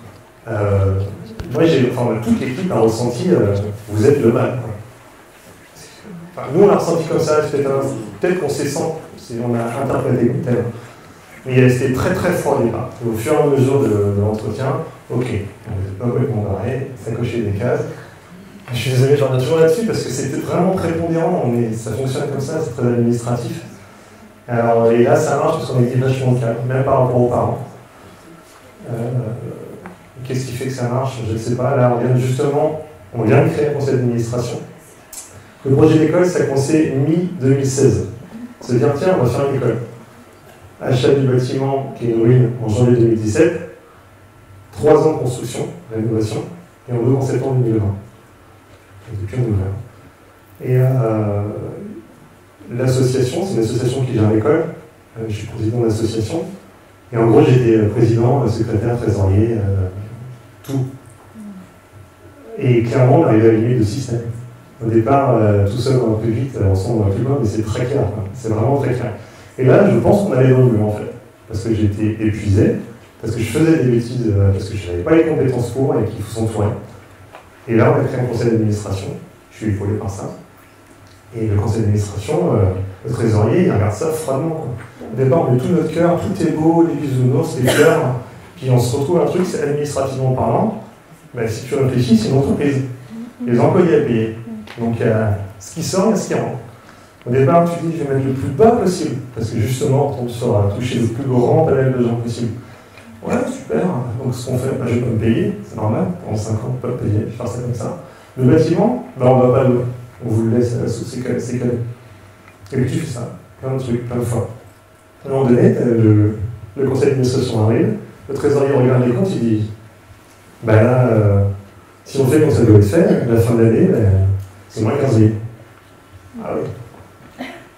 moi, toute l'équipe a ressenti vous êtes le mal. Enfin, nous, on l'a ressenti comme ça, peut-être qu'on s'est senti, on a interprété comme tel. Mais c'était très très fort au départ. Au fur et à mesure de l'entretien, ok, on n'était pas complètement barré, ça cochait des cases. Je suis désolé, j'en ai toujours là-dessus parce que c'était vraiment prépondérant, ça fonctionne comme ça, c'est très administratif. Alors, et là, ça marche parce qu'on est vachement calme, même par rapport aux parents. Qu'est-ce qui fait que ça marche? Je ne sais pas. Là, on vient de créer un conseil d'administration. Le projet d'école, ça a commencé mi-2016. Se dire, tiens, on va faire une école. Achat du bâtiment, qui est une ruine, en janvier 2017. 3 ans de construction, rénovation, et on ouvre en septembre 2020. Et depuis, on ouvre. Et l'association, c'est une association qui gère l'école. Je suis président de l'association. Et en gros, j'étais président, secrétaire, trésorier, tout. Et clairement, on arrivait à une de système. Au départ, tout seul, on va plus vite, ensemble, on va plus loin, mais c'est très clair. C'est vraiment très clair. Et là, je pense qu'on allait dans le mur, en fait. Parce que j'étais épuisé, parce que je faisais des bêtises, parce que je n'avais pas les compétences pour et qu'il faut s'entourer. Et là, on a créé un conseil d'administration. Je suis épaulé par ça. Et le conseil d'administration, le trésorier, il regarde ça froidement. Au départ, on met tout notre cœur, tout est beau, les bisounours, les fleurs. Puis on se retrouve à un truc, c'est administrativement parlant. Ben, si tu réfléchis, c'est une entreprise. Les employés à payer. Donc il y a ce qui sort et ce qui rentre. Au départ, tu dis, je vais mettre le plus bas possible. Parce que justement, on sera toucher le plus grand panel de gens possible. Ouais, super. Donc ce qu'on fait, ben, je peux me payer, c'est normal. En 5 ans, on peut pas payer, faire ça comme ça. Le bâtiment, ben, on ne va pas le. On vous le laisse sous ses calés. Et puis tu fais ça, plein de trucs, plein de fois. À un moment donné, le conseil d'administration arrive, le trésorier regarde les comptes, il dit ben là, si on fait comme ça doit être fait, à la fin de l'année, ben, c'est moins 15 000. Ah oui.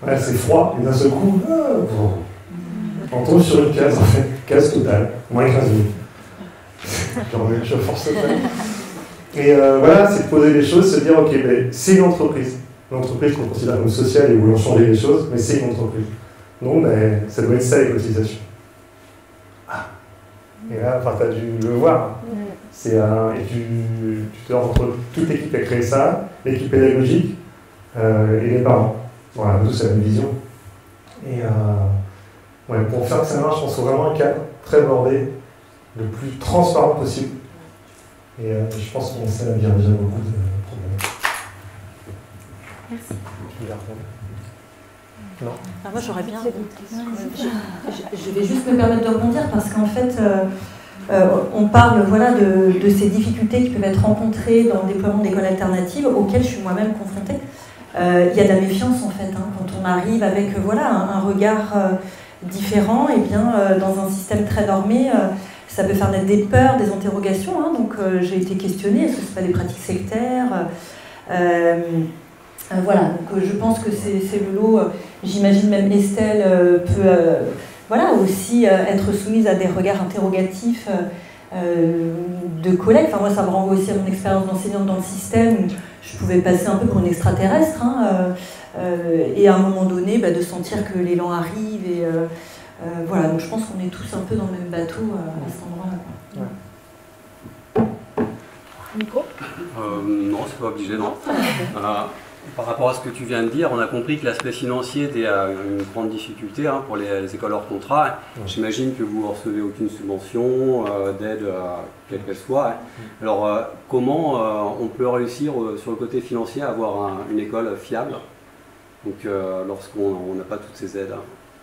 Ouais, c'est froid, et d'un seul coup, on tombe sur une case, en fait, case totale, moins 15 minutes. Je force totalement. Et voilà, c'est de poser les choses, se dire, ok, ben, c'est une entreprise qu'on considère comme sociale et où l'on change les choses, mais c'est une entreprise. Donc, ben, ça doit être ça les cotisations. Ah. Et là, enfin, tu as dû le voir. C'est et tu te rends entre toute l'équipe a créé ça, l'équipe pédagogique et les parents. Voilà, tous c'est la même vision. Et ouais, pour faire que ça marche, on faut vraiment un cadre très bordé, le plus transparent possible. Et je pense qu'on sait bien déjà beaucoup de problèmes. Merci. Tu veux la répondre ? Non. Ah, moi j'aurais bien. Je vais juste me permettre de rebondir parce qu'en fait, on parle voilà, de ces difficultés qui peuvent être rencontrées dans le déploiement d'écoles alternatives auxquelles je suis moi-même confrontée. Il y a de la méfiance en fait, hein, quand on arrive avec voilà, un regard différent, et bien dans un système très normé, ça peut faire naître des peurs, des interrogations. Hein, donc j'ai été questionnée, est-ce que ce ne sont pas des pratiques sectaires voilà, donc je pense que c'est le lot. J'imagine même Estelle peut voilà, aussi être soumise à des regards interrogatifs de collègues. Enfin, moi, ça me renvoie aussi à mon expérience d'enseignante dans le système, où je pouvais passer un peu pour une extraterrestre, hein, et à un moment donné, bah, de sentir que l'élan arrive. Et voilà, donc je pense qu'on est tous un peu dans le même bateau à cet endroit-là. Ouais. Micro Non, c'est pas obligé, non. Par rapport à ce que tu viens de dire, on a compris que l'aspect financier était une grande difficulté hein, pour les écoles hors contrat. J'imagine que vous ne recevez aucune subvention, d'aide, quelle qu'elle soit. Alors, comment on peut réussir sur le côté financier à avoir une école fiable, donc, lorsqu'on n'a pas toutes ces aides?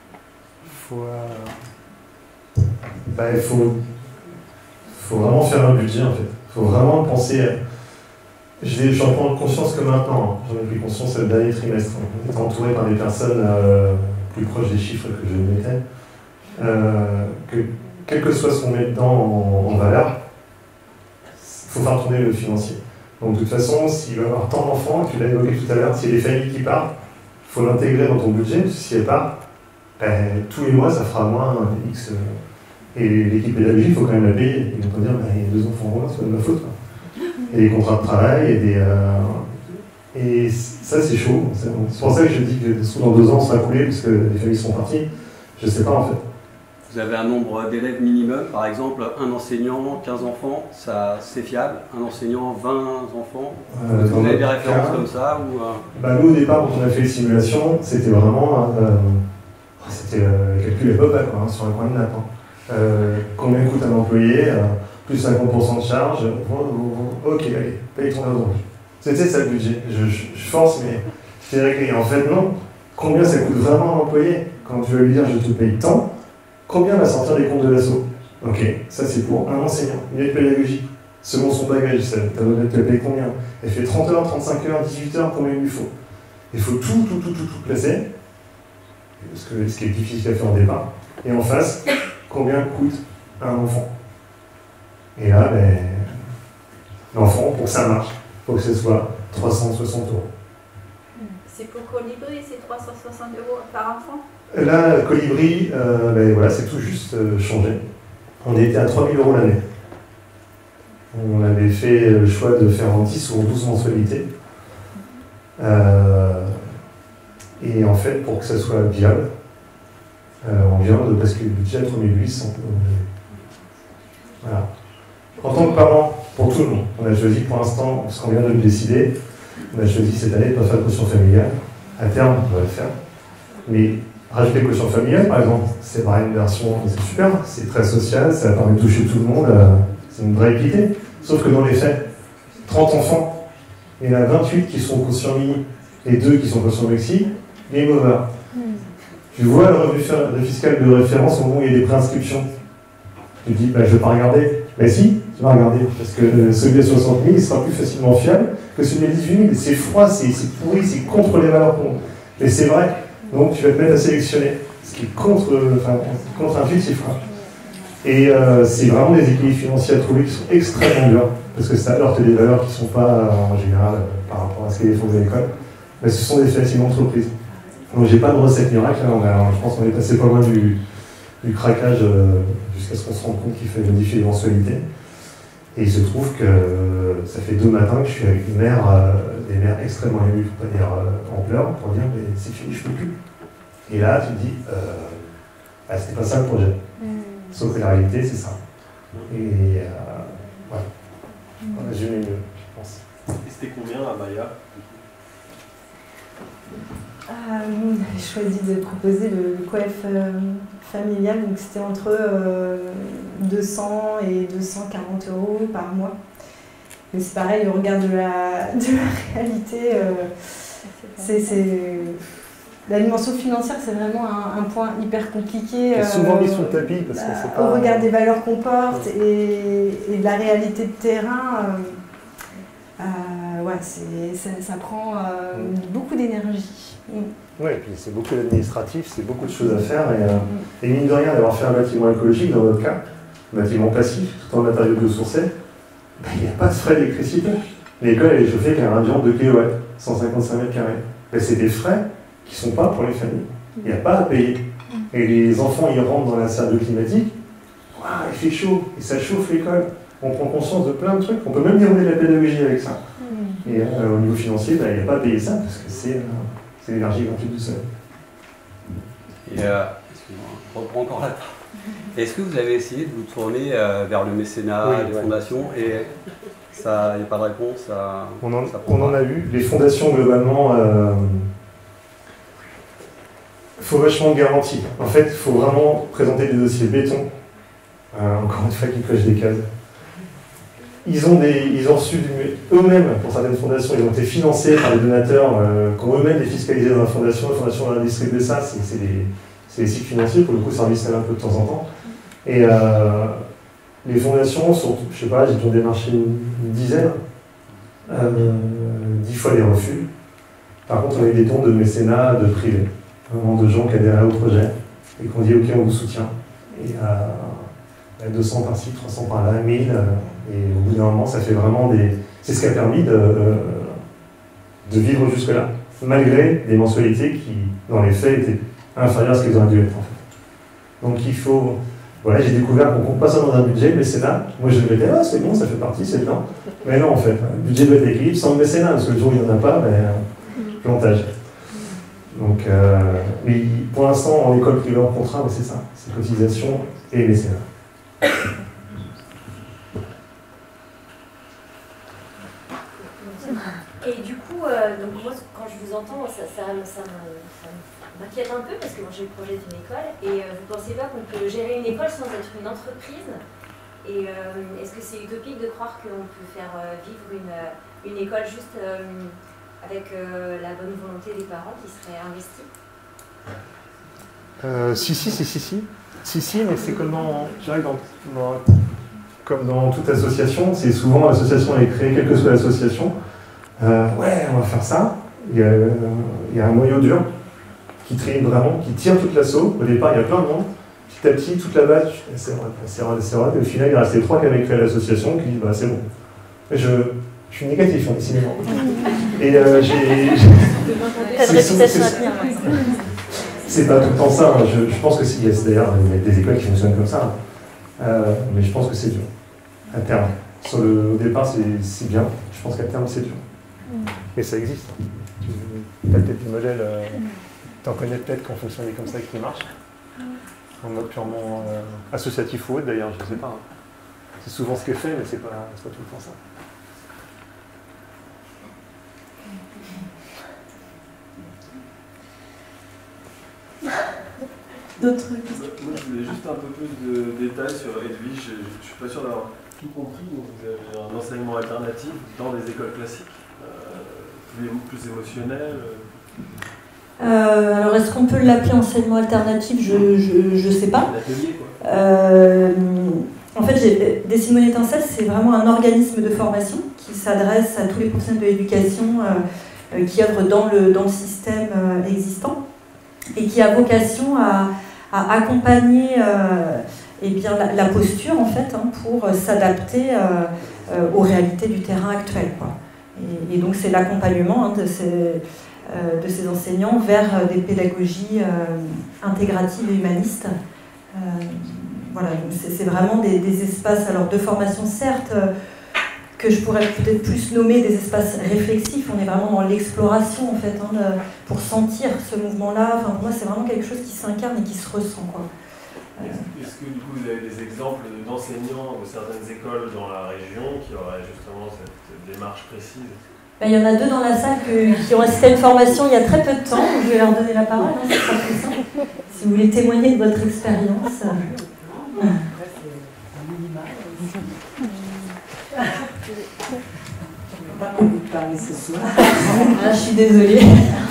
Il faut vraiment faire un budget, en fait. Il faut vraiment penser... J'en prends conscience que maintenant, j'en ai pris conscience le dernier trimestre, en étant entouré par des personnes plus proches des chiffres que je mettais, que quel que soit ce qu'on met dedans en valeur, il faut faire tourner le financier. Donc de toute façon, s'il va y avoir tant d'enfants, tu l'as évoqué tout à l'heure, s'il y a des familles qui partent, il faut l'intégrer dans ton budget, parce que si elles partent, tous les mois ça fera moins X. Et l'équipe pédagogique, il faut quand même la payer. Ils vont pas dire, il y a 2 enfants en moins, c'est pas de ma faute. Quoi. Et des contrats de travail, et ça c'est chaud. C'est pour ça que je dis que dans 2 ans ça va couler, parce que les familles sont parties. Je sais pas en fait. Vous avez un nombre d'élèves minimum, par exemple un enseignant, 15 enfants, ça c'est fiable. Un enseignant, 20 enfants. Vous avez des références comme ça ou, Nous au départ, quand on a fait les simulations, c'était vraiment c'était calcul à peu près, quoi, hein, sur un coin de nappe. Combien coûte un employé plus 50% de charge, ok, allez, paye ton ordre. C'était ça le budget. Je force, mais c'est réglé. Et en fait, non. Combien ça coûte vraiment un employé? Quand tu vas lui dire je te paye tant, combien va sortir les comptes de l'asso? Ok, ça c'est pour un enseignant, une aide pédagogique. Selon son bagage, ta modèle te paye combien? Elle fait 30 heures, 35 heures, 18 heures, combien il lui faut? Il faut tout placer, ce qui est difficile à faire au départ. Et en face, combien coûte un enfant? Et là, l'enfant, pour que ça marche, il faut que ce soit 360 €. C'est pour Colibri, c'est 360 € par enfant? Là, Colibri, voilà, c'est tout juste changé. On était à 3 000 € l'année. On avait fait le choix de faire en 10 ou en 12 mensualités. Et en fait, pour que ça soit viable, on vient de basculer le budget à 3 800 €. Voilà. En tant que parent, pour tout le monde, on a choisi pour l'instant, parce qu'on vient de le décider, on a choisi cette année de ne pas faire de quotient familiale. À terme, on va le faire. Mais rajouter quotient familial, par exemple, c'est pas une version, c'est super, c'est très social, ça permet de toucher tout le monde, c'est une vraie équité. Sauf que dans les faits, 30 enfants, il y en a 28 qui sont quotient mini et 2 qui sont quotient maxi, game over. Tu vois le revenu fiscal de référence au moment où il y a des préinscriptions. Tu te dis, je ne vais pas regarder. Si, tu vas regarder, parce que celui à 60 000, il sera plus facilement fiable que celui à 18 000. C'est froid, c'est pourri, c'est contre les valeurs qu'on... Et c'est vrai, donc tu vas te mettre à sélectionner, ce qui est contre-intuitif. Et c'est vraiment des équilibres financiers à trouver qui sont extrêmement durs, parce que ça heurte des valeurs qui ne sont pas, en général, par rapport à ce qu'est les fonds de l'école, mais ce sont des faits d'entreprise. Donc j'ai pas de recette miracle, hein. Je pense qu'on est passé pas loin du craquage jusqu'à ce qu'on se rende compte qu'il fallait modifier les mensualités. Et il se trouve que ça fait 2 matins que je suis avec une mère, des mères extrêmement émues, pour pas dire en pleurs, pour dire mais c'est fini, je peux plus. Et là tu te dis, c'était pas ça le projet. Sauf que la réalité c'est ça. Et voilà. On a jamais mieux, je pense. Et c'était combien à Maya? J'ai choisi de proposer le coef familial, donc c'était entre 200 et 240 € par mois. Mais c'est pareil, au regard de la réalité, la dimension financière, c'est vraiment un point hyper compliqué. C'est souvent mis sous le tapis parce que c'est pas... Au regard des valeurs qu'on porte et de la réalité de terrain, ça prend beaucoup d'énergie. Oui, et puis c'est beaucoup d'administratif, c'est beaucoup de choses à faire. Et mine de rien, d'avoir fait un bâtiment écologique, dans notre cas, un bâtiment passif, tout en matériaux biosourcés, il n'y a pas de frais d'électricité. L'école, elle est chauffée qu'à un environ 2 kW, 155 mètres carrés. Mais c'est des frais qui ne sont pas pour les familles. Il n'y a pas à payer. Et les enfants, ils rentrent dans la salle climatique, il fait chaud, et ça chauffe l'école. On prend conscience de plein de trucs. On peut même dérouler de la pédagogie avec ça. Et au niveau financier, il n'y a pas à payer ça, parce que c'est l'énergie gratuite du sol. Et excusez-moi, je reprends encore la part. Est-ce que vous avez essayé de vous tourner vers le mécénat, les fondations, et ça, il n'y a pas de réponse On en a eu. Les fondations, globalement, il faut vachement de garantie. En fait, il faut vraiment présenter des dossiers béton, encore une fois, qui cochent des cases. Ils ont reçu eux-mêmes, pour certaines fondations, ils ont été financés par des donateurs qui ont eux-mêmes défiscalisé dans la fondation leur a distribué ça, c'est les cycles financiers, pour le coup ça reviscelle un peu de temps en temps. Et les fondations sont, je sais pas, j'ai dû démarcher une dizaine, 10 fois les refus. Par contre on a eu des dons de mécénat, de privés, vraiment de gens qui adhéraient au projet et qui ont dit ok on vous soutient. Et 200 par-ci, 300 par-là, 1000, et au bout d'un moment, ça fait vraiment des... C'est ce qui a permis de vivre jusque-là, malgré des mensualités qui, dans les faits, étaient inférieures à ce qu'elles auraient dû être, en fait. Donc il faut... Voilà, j'ai découvert qu'on compte pas ça dans un budget, mécénat. Moi, je me disais, c'est bon, ça fait partie, c'est bien. Mais non, en fait, le budget doit être équilibré sans le mécénat, parce que le jour où il n'y en a pas, plantage. Donc, mais pour l'instant, en école privée en contrat, c'est ça, c'est cotisation et mécénat. Et du coup, donc moi, quand je vous entends, ça m'inquiète un peu parce que moi j'ai le projet d'une école et vous ne pensez pas qu'on peut gérer une école sans être une entreprise? Et est-ce que c'est utopique de croire qu'on peut faire vivre une école juste avec la bonne volonté des parents qui seraient investis? Si, mais c'est comme comme dans toute association, c'est souvent l'association est créée, quelle que soit l'association. On va faire ça. Il y a un noyau dur qui trime vraiment, qui tire toute l'assaut. Au départ, il y a plein de monde. Petit à petit, toute la base, c'est vrai. Et au final, il reste les 3 qui avaient créé l'association qui disent c'est bon. Et je suis négatif, décidément. Et c'est pas tout le temps ça. Je pense que il y a d'ailleurs des écoles qui fonctionnent comme ça. Mais je pense que c'est dur. À terme. Au départ, c'est bien. Je pense qu'à terme, c'est dur. Mais ça existe. Tu as peut-être des modèles, tu en connais peut-être qui ont fonctionné comme ça et qui marchent. En mode purement associatif ou autre, d'ailleurs, je ne sais pas. C'est souvent ce qui est fait, mais c'est pas tout le temps ça. D'autres questions? Moi, je voulais juste un peu plus de détails sur Edwige. Je ne suis pas sûr d'avoir tout compris. Vous avez un enseignement alternatif dans des écoles classiques, plus émotionnel. Alors, est-ce qu'on peut l'appeler enseignement alternatif? Je ne sais pas. L'atelier, quoi. En fait, Des Simone Étincelle, c'est vraiment un organisme de formation qui s'adresse à tous les professionnels de l'éducation qui œuvrent dans le système existant et qui a vocation à accompagner la posture en fait, pour s'adapter aux réalités du terrain actuel, quoi. Et donc c'est l'accompagnement de ces enseignants vers des pédagogies intégratives et humanistes. Voilà, c'est vraiment des espaces alors de formation, certes, que je pourrais peut-être plus nommer des espaces réflexifs. On est vraiment dans l'exploration, en fait, pour sentir ce mouvement-là. Enfin, pour moi, c'est vraiment quelque chose qui s'incarne et qui se ressent, quoi. Est-ce que, du coup, vous avez des exemples d'enseignants de certaines écoles dans la région qui auraient justement cette démarche précise? Il y en a 2 dans la salle qui ont assisté à une formation il y a très peu de temps. Je vais leur donner la parole, hein, ce sera plus simple. Si vous voulez témoigner de votre expérience. Pas beaucoup de parler ce soir. Je suis désolée.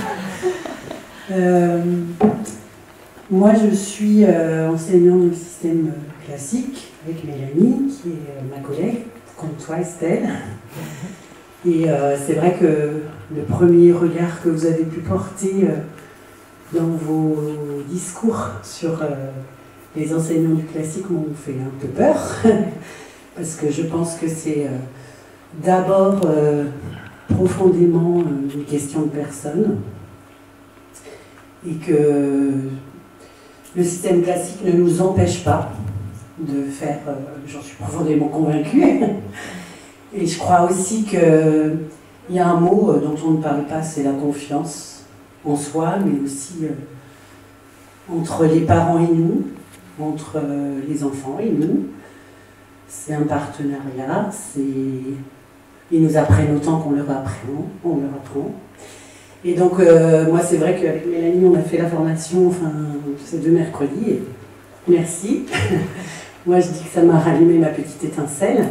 Moi, je suis enseignante du système classique avec Mélanie, qui est ma collègue, comme toi, Estelle. Et c'est vrai que le premier regard que vous avez pu porter dans vos discours sur les enseignants du classique m'ont fait un peu peur, parce que je pense que c'est d'abord profondément une question de personne, et que le système classique ne nous empêche pas de faire, j'en suis profondément convaincue, et je crois aussi qu'il y a un mot dont on ne parle pas, c'est la confiance en soi, mais aussi entre les parents et nous, entre les enfants et nous. C'est un partenariat, ils nous apprennent autant qu'on leur apprend. Et donc, moi, c'est vrai qu'avec Mélanie, on a fait la formation, enfin, ces 2 mercredis, et merci. Moi, je dis que ça m'a rallumé ma petite étincelle.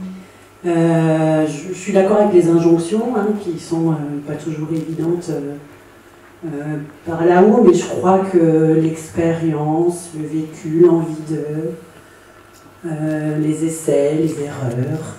Je suis d'accord avec les injonctions, hein, qui sont pas toujours évidentes par là-haut, mais je crois que l'expérience, le vécu, l'envie les essais, les erreurs,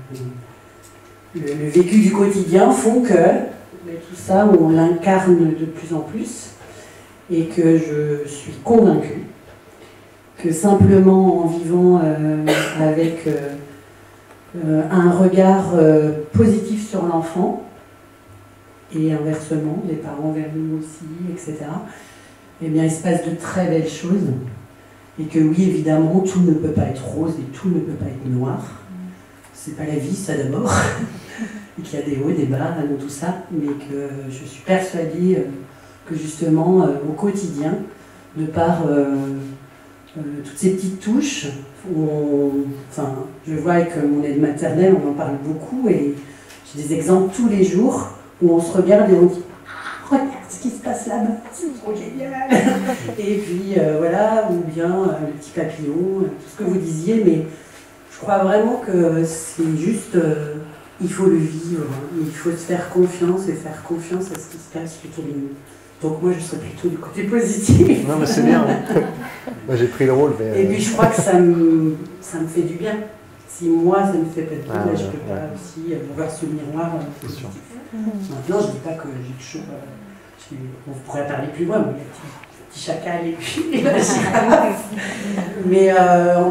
le vécu du quotidien font que tout ça, on l'incarne de plus en plus, et que je suis convaincue que simplement en vivant avec un regard positif sur l'enfant, et inversement, les parents vers nous aussi, etc., eh bien, il se passe de très belles choses. Et que oui, évidemment, tout ne peut pas être rose et tout ne peut pas être noir. C'est pas la vie, ça d'abord. Et qu'il y a des hauts et des bas dans tout ça. Mais que je suis persuadée que justement, au quotidien, de par toutes ces petites touches, enfin, je vois avec mon aide maternelle, on en parle beaucoup, et j'ai des exemples tous les jours où on se regarde et on dit « Regarde ce qui se passe là-bas, c'est trop génial !» Et puis voilà, ou bien le petit papillon, tout ce que vous disiez, mais je crois vraiment que c'est juste, il faut le vivre, il faut se faire confiance et faire confiance à ce qui se passe autour de nous. Donc moi je serais plutôt du côté positif. Non mais c'est bien, moi j'ai pris le rôle. Mais Et puis je crois que ça me fait du bien. Si moi ça me fait pas de bien, je peux pas aussi voir ce miroir. C'est sûr. Maintenant je dis pas que j'ai toujours... on pourrait parler plus loin, mais il y a le petit chacal et puis la girafe. Mais en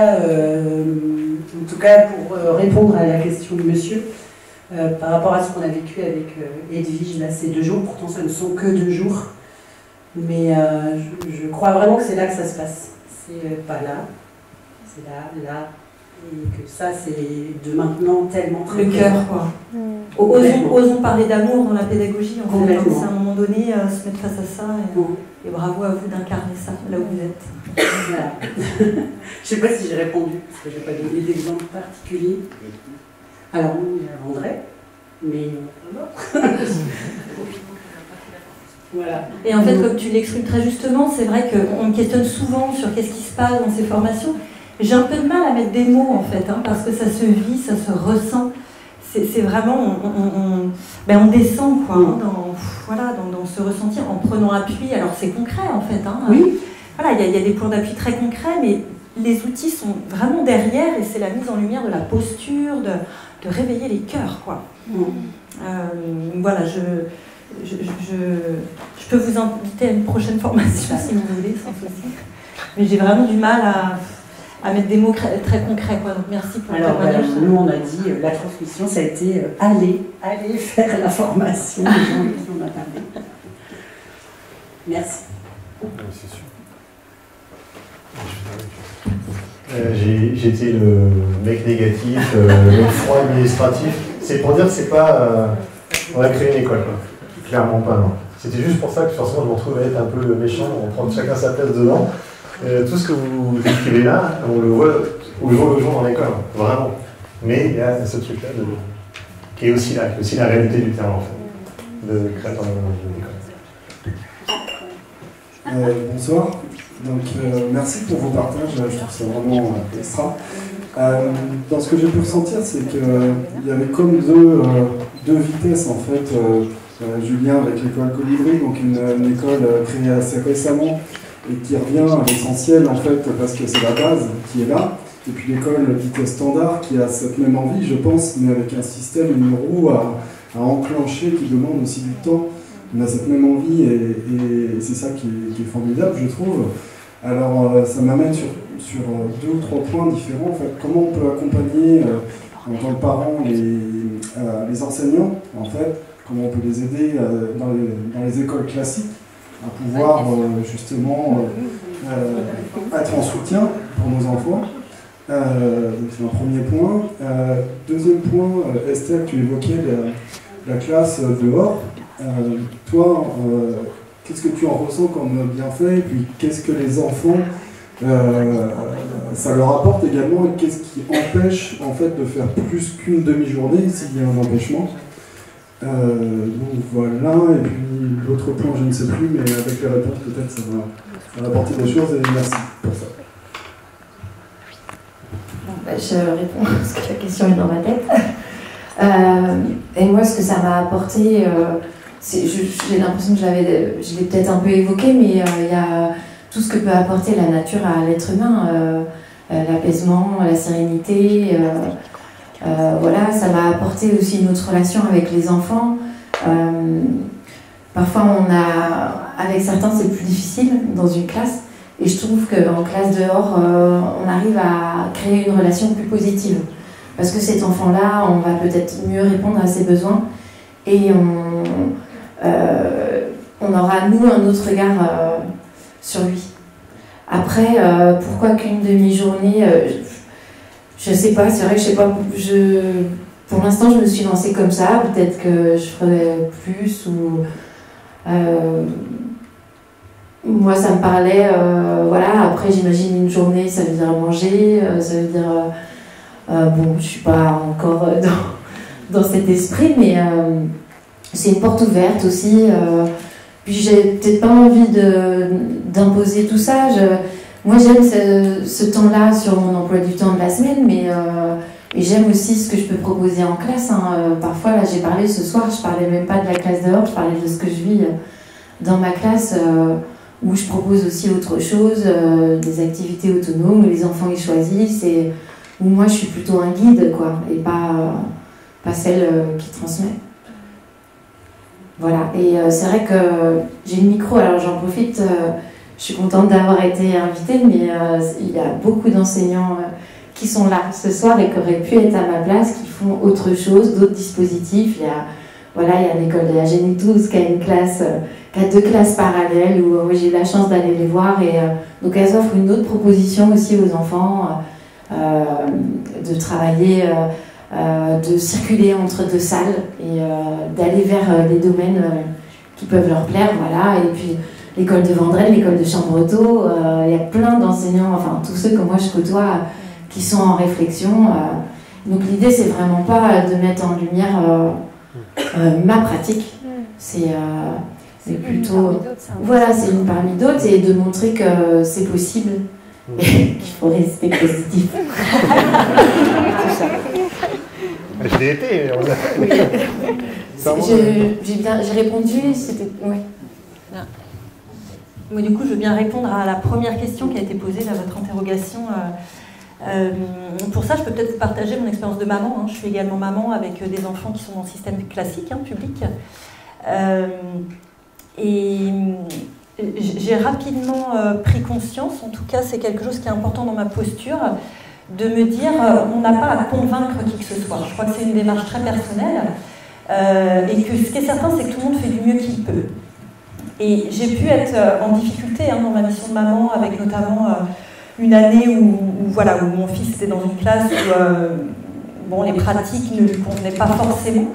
tout cas pour répondre à la question de monsieur, par rapport à ce qu'on a vécu avec Edwige, là, ces 2 jours, pourtant ce ne sont que 2 jours, mais je crois vraiment que c'est là que ça se passe. C'est pas là, c'est là, et que ça c'est de maintenant tellement très le cœur, quoi. Osons parler d'amour dans la pédagogie, en fait. C'est à un moment donné se mettre face à ça, et bravo à vous d'incarner ça là où vous êtes. Voilà. Je ne sais pas si j'ai répondu, parce que je n'ai pas donné d'exemple particulier. Alors, il y a André, mais voilà. Et en fait, comme tu l'exprimes très justement, c'est vrai qu'on me questionne souvent sur qu'est-ce qui se passe dans ces formations. J'ai un peu de mal à mettre des mots, en fait, hein, parce que ça se vit, ça se ressent. C'est vraiment, on descend quoi, hein, dans ce ressenti en prenant appui. Alors c'est concret en fait. Hein, oui. Voilà, il y a des points d'appui très concrets, mais les outils sont vraiment derrière, et c'est la mise en lumière de la posture, de réveiller les cœurs, quoi. Voilà, je peux vous inviter à une prochaine formation si vous voulez, sans souci. Mais j'ai vraiment du mal mettre des mots très concrets, quoi. Donc merci pour le Alors, témoignage. nous, on a dit, la transmission, ça a été aller faire la formation des gens avec qui on a parlé. Merci. C'est sûr. J'étais le mec négatif, le froid administratif. C'est pour dire que c'est pas... on a créé une école, quoi. Clairement pas, non. C'était juste pour ça que forcément je me retrouvais à être un peu méchant, on prend chacun sa place dedans. Tout ce que vous écrivez là, on le voit au jour le jour dans l'école, vraiment. Mais il y a ce truc-là qui est aussi là, qui est aussi la réalité du terrain, en fait, de créer dans une école. Bonsoir. Donc, merci pour vos partages, je trouve ça vraiment extra. Dans ce que j'ai pu ressentir, c'est qu'il y avait comme deux vitesses en fait. Julien avec l'école Colibri, donc une école créée assez récemment et qui revient à l'essentiel en fait parce que c'est la base qui est là. Et puis l'école dite standard qui a cette même envie, je pense, mais avec un système, une roue à enclencher qui demande aussi du temps. On a cette même envie et c'est ça qui est formidable, je trouve. Alors ça m'amène sur 2 ou 3 points différents. En fait, comment on peut accompagner en tant que parent les enseignants, en fait, comment on peut les aider dans les écoles classiques à pouvoir justement être en soutien pour nos enfants. Donc c'est un premier point. Deuxième point, Estelle, tu évoquais la classe dehors. Toi, qu'est-ce que tu en ressens comme bienfait, et puis qu'est-ce que les enfants, ça leur apporte également, et qu'est-ce qui empêche en fait de faire plus qu'une demi-journée s'il y a un empêchement. Donc voilà, et puis l'autre point je ne sais plus, mais avec les réponses peut-être ça va apporter des choses, et merci pour ça. Je réponds parce que la question est dans ma tête. Et moi, ce que ça m'a apporté, j'ai l'impression que je l'ai peut-être un peu évoqué, mais il y a tout ce que peut apporter la nature à l'être humain, l'apaisement, la sérénité. Voilà, ça m'a apporté aussi une autre relation avec les enfants. Parfois, avec certains, c'est plus difficile dans une classe. Et je trouve qu'en classe dehors, on arrive à créer une relation plus positive. Parce que cet enfant-là, on va peut-être mieux répondre à ses besoins. Et on aura, nous, un autre regard sur lui. Après, pourquoi qu'une demi-journée je sais pas, c'est vrai que je sais pas. Pour l'instant, je me suis lancée comme ça. Peut-être que je ferai plus ou... moi, ça me parlait, voilà. Après, j'imagine une journée, ça veut dire manger, ça veut dire... bon, je suis pas encore dans cet esprit, mais c'est une porte ouverte aussi. Puis j'ai peut-être pas envie d'imposer tout ça. Moi, j'aime ce temps-là sur mon emploi du temps de la semaine, mais et j'aime aussi ce que je peux proposer en classe. Hein. Parfois, là, j'ai parlé ce soir, je parlais même pas de la classe dehors, je parlais de ce que je vis dans ma classe. Où je propose aussi autre chose, des activités autonomes où les enfants y choisissent et où moi je suis plutôt un guide quoi, et pas celle qui transmet. Voilà, et c'est vrai que j'ai le micro, alors j'en profite, je suis contente d'avoir été invitée, mais il y a beaucoup d'enseignants qui sont là ce soir et qui auraient pu être à ma place, qui font autre chose, d'autres dispositifs. Il y a l'école de la Génie-Touze qui a une classe, qui a 2 classes parallèles où j'ai eu la chance d'aller les voir et donc elles offrent une autre proposition aussi aux enfants de travailler, de circuler entre 2 salles et d'aller vers des domaines qui peuvent leur plaire, voilà. Et puis l'école de Vendrelle, l'école de Chambretot, il y a plein d'enseignants, enfin tous ceux que moi je côtoie qui sont en réflexion. Donc l'idée c'est vraiment pas de mettre en lumière ma pratique, c'est plutôt, voilà, c'est une parmi d'autres et de montrer que c'est possible et qu'il faut rester positif. Je l'ai été, on l'a fait. J'ai répondu, c'était... Ouais. Moi, du coup, je veux bien répondre à la première question qui a été posée, à votre interrogation. Pour ça, je peux peut-être vous partager mon expérience de maman. Hein. Je suis également maman avec des enfants qui sont dans le système classique, hein, public. Et j'ai rapidement pris conscience, en tout cas c'est quelque chose qui est important dans ma posture, de me dire on n'a pas à convaincre qui que ce soit. Je crois que c'est une démarche très personnelle et que ce qui est certain c'est que tout le monde fait du mieux qu'il peut. Et j'ai pu être en difficulté dans ma mission de maman avec notamment une année où mon fils était dans une classe où les pratiques ne lui convenaient pas forcément.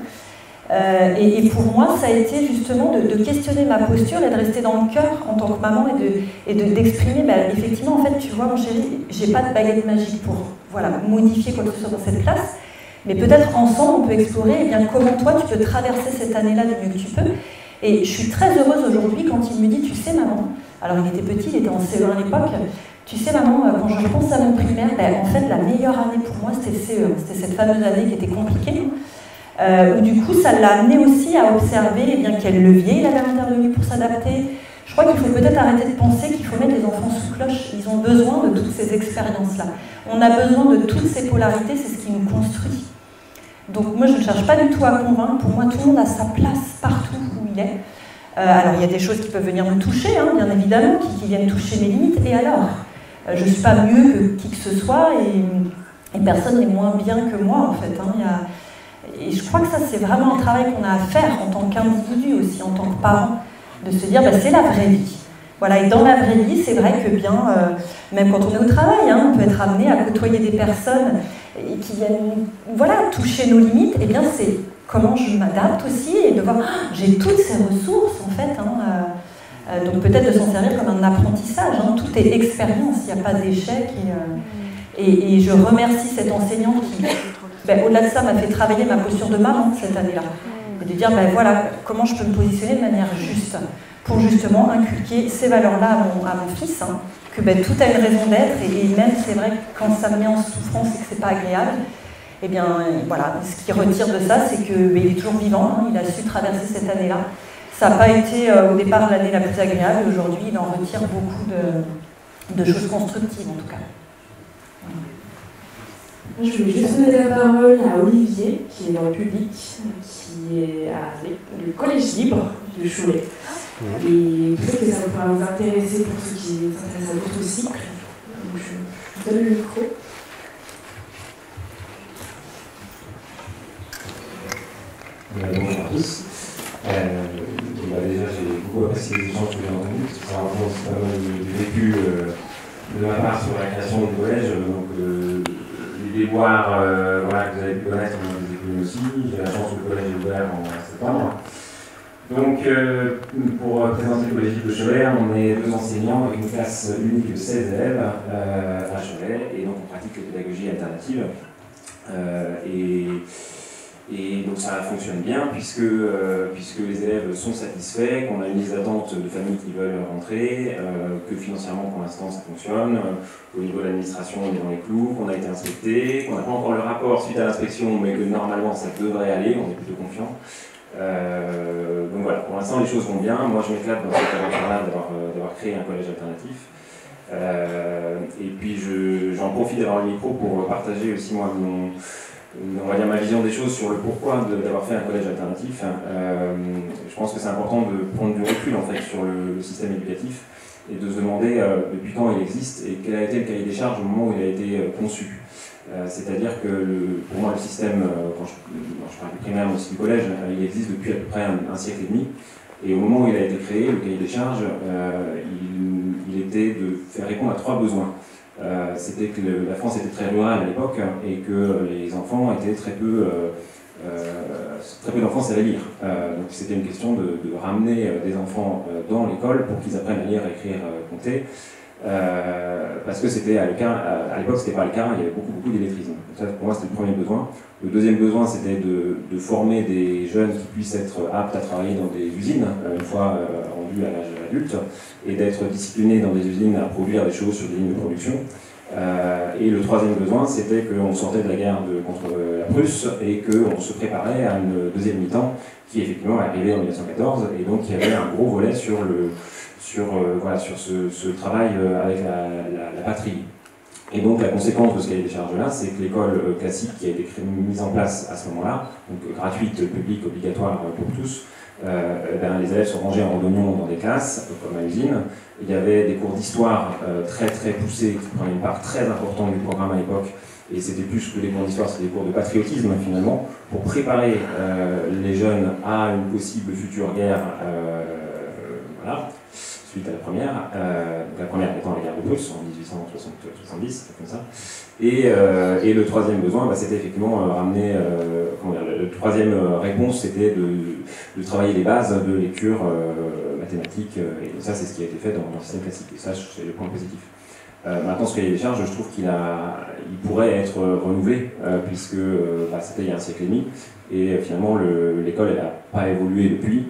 Et pour moi, ça a été justement de questionner ma posture et de rester dans le cœur en tant que maman et d'exprimer, effectivement, en fait, tu vois, mon chéri, j'ai pas de baguette magique pour modifier quoi que ce soit dans cette classe, mais peut-être ensemble, on peut explorer comment toi, tu peux traverser cette année-là du mieux que tu peux. Et je suis très heureuse aujourd'hui quand il me dit, tu sais, maman, alors il était petit, il était en CE1 à l'époque, tu sais, maman, quand je pense à mon primaire, en fait, la meilleure année pour moi, c'était CE1, c'était cette fameuse année qui était compliquée. Où du coup ça l'a amené aussi à observer quel levier il avait intervenu pour s'adapter. Je crois qu'il faut peut-être arrêter de penser qu'il faut mettre les enfants sous cloche. Ils ont besoin de toutes ces expériences-là. On a besoin de toutes ces polarités, c'est ce qui nous construit. Donc moi je ne cherche pas du tout à convaincre, pour moi tout le monde a sa place partout où il est. Alors il y a des choses qui peuvent venir me toucher, bien évidemment, qui viennent toucher mes limites, et alors je ne suis pas mieux que qui que ce soit, et personne n'est moins bien que moi en fait. Et je crois que ça, c'est vraiment un travail qu'on a à faire en tant qu'individu aussi, en tant que parent, de se dire, c'est la vraie vie. Voilà, et dans la vraie vie, c'est vrai que même quand on est au travail, on peut être amené à côtoyer des personnes qui viennent toucher nos limites, et bien c'est comment je m'adapte aussi, et de voir, j'ai toutes ces ressources en fait, donc peut-être de s'en servir comme un apprentissage, tout est expérience, il n'y a pas d'échec, et je remercie cet enseignant qui... au-delà de ça, m'a fait travailler ma posture de maman cette année-là. Et de dire, comment je peux me positionner de manière juste pour justement inculquer ces valeurs-là à mon fils, que tout a une raison d'être, et même c'est vrai que quand ça me met en souffrance et que c'est pas agréable, ce qui retire de ça, c'est qu'il est toujours vivant, il a su traverser cette année-là. Ça n'a pas été au départ l'année la plus agréable, et aujourd'hui il en retire beaucoup de choses constructives en tout cas. Je voulais juste donner la parole à Olivier, qui est dans le public, qui est le Collège Libre de Cholet. Et peut-être que ça pourra vous intéresser pour ceux qui s'intéressent à d'autres cycles. Donc je vous donne le micro. Bonjour à tous. Déjà, j'ai beaucoup apprécié les échanges que j'ai entendus, parce que ça raconte pas mal du vécu de ma part sur la création du collège. Les déboires que vous avez pu connaître, on les a connus aussi. J'ai la chance que le collège est ouvert en septembre. Donc, pour présenter le collège de Cholet, on est 2 enseignants avec une classe unique de 16 élèves à Cholet, et donc on pratique les pédagogies alternatives. Et donc ça fonctionne bien puisque les élèves sont satisfaits, qu'on a une liste d'attente de familles qui veulent rentrer, que financièrement pour l'instant ça fonctionne, au niveau de l'administration on est dans les clous, qu'on a été inspecté, qu'on n'a pas encore le rapport suite à l'inspection mais que normalement ça devrait aller, on est plutôt confiant. Donc voilà, pour l'instant les choses vont bien, moi je m'éclate dans cette aventure-là d'avoir créé un collège alternatif. Et puis j'en profite d'avoir le micro pour partager aussi moi on va dire ma vision des choses sur le pourquoi d'avoir fait un collège alternatif. Je pense que c'est important de prendre du recul en fait sur le système éducatif et de se demander depuis quand il existe et quel a été le cahier des charges au moment où il a été conçu. C'est-à-dire que pour moi le système, quand je parle du primaire mais aussi du collège, il existe depuis à peu près un siècle et demi. Et au moment où il a été créé, le cahier des charges, il était de faire répondre à 3 besoins. C'était que la France était très rurale à l'époque et que les enfants étaient très peu d'enfants savaient lire. Donc c'était une question de ramener des enfants dans l'école pour qu'ils apprennent à lire, écrire, compter. Parce que c'était à l'époque c'était pas le cas, il y avait beaucoup d'illettrisme. Ça pour moi c'était le premier besoin. Le deuxième besoin c'était de former des jeunes qui puissent être aptes à travailler dans des usines une fois rendus à l'âge adulte et d'être disciplinés dans des usines à produire des choses sur des lignes de production. Et le troisième besoin c'était qu'on sortait de la guerre contre la Prusse et qu'on se préparait à une deuxième mi-temps qui effectivement est arrivée en 1914 et donc il y avait un gros volet sur ce travail avec la patrie. Et donc la conséquence de ce cahier des charges-là, c'est que l'école classique qui a été mise en place à ce moment-là, donc gratuite, publique, obligatoire pour tous, les élèves sont rangés en randonnion dans des classes, comme à l'usine. Il y avait des cours d'histoire très très poussés qui prenaient une part très importante du programme à l'époque. Et c'était plus que des cours d'histoire, c'était des cours de patriotisme finalement, pour préparer les jeunes à une possible future guerre, voilà, suite à la première étant la guerre de Prusse en 1870, comme ça. Et le troisième besoin, c'était effectivement ramener, le troisième réponse, c'était de travailler les bases de lecture mathématiques, et ça c'est ce qui a été fait dans le système classique, et ça c'est le point positif. Maintenant, ce cahier des charges, je trouve qu'il pourrait être renouvelé, puisque c'était il y a un siècle et demi, et finalement l'école n'a pas évolué depuis,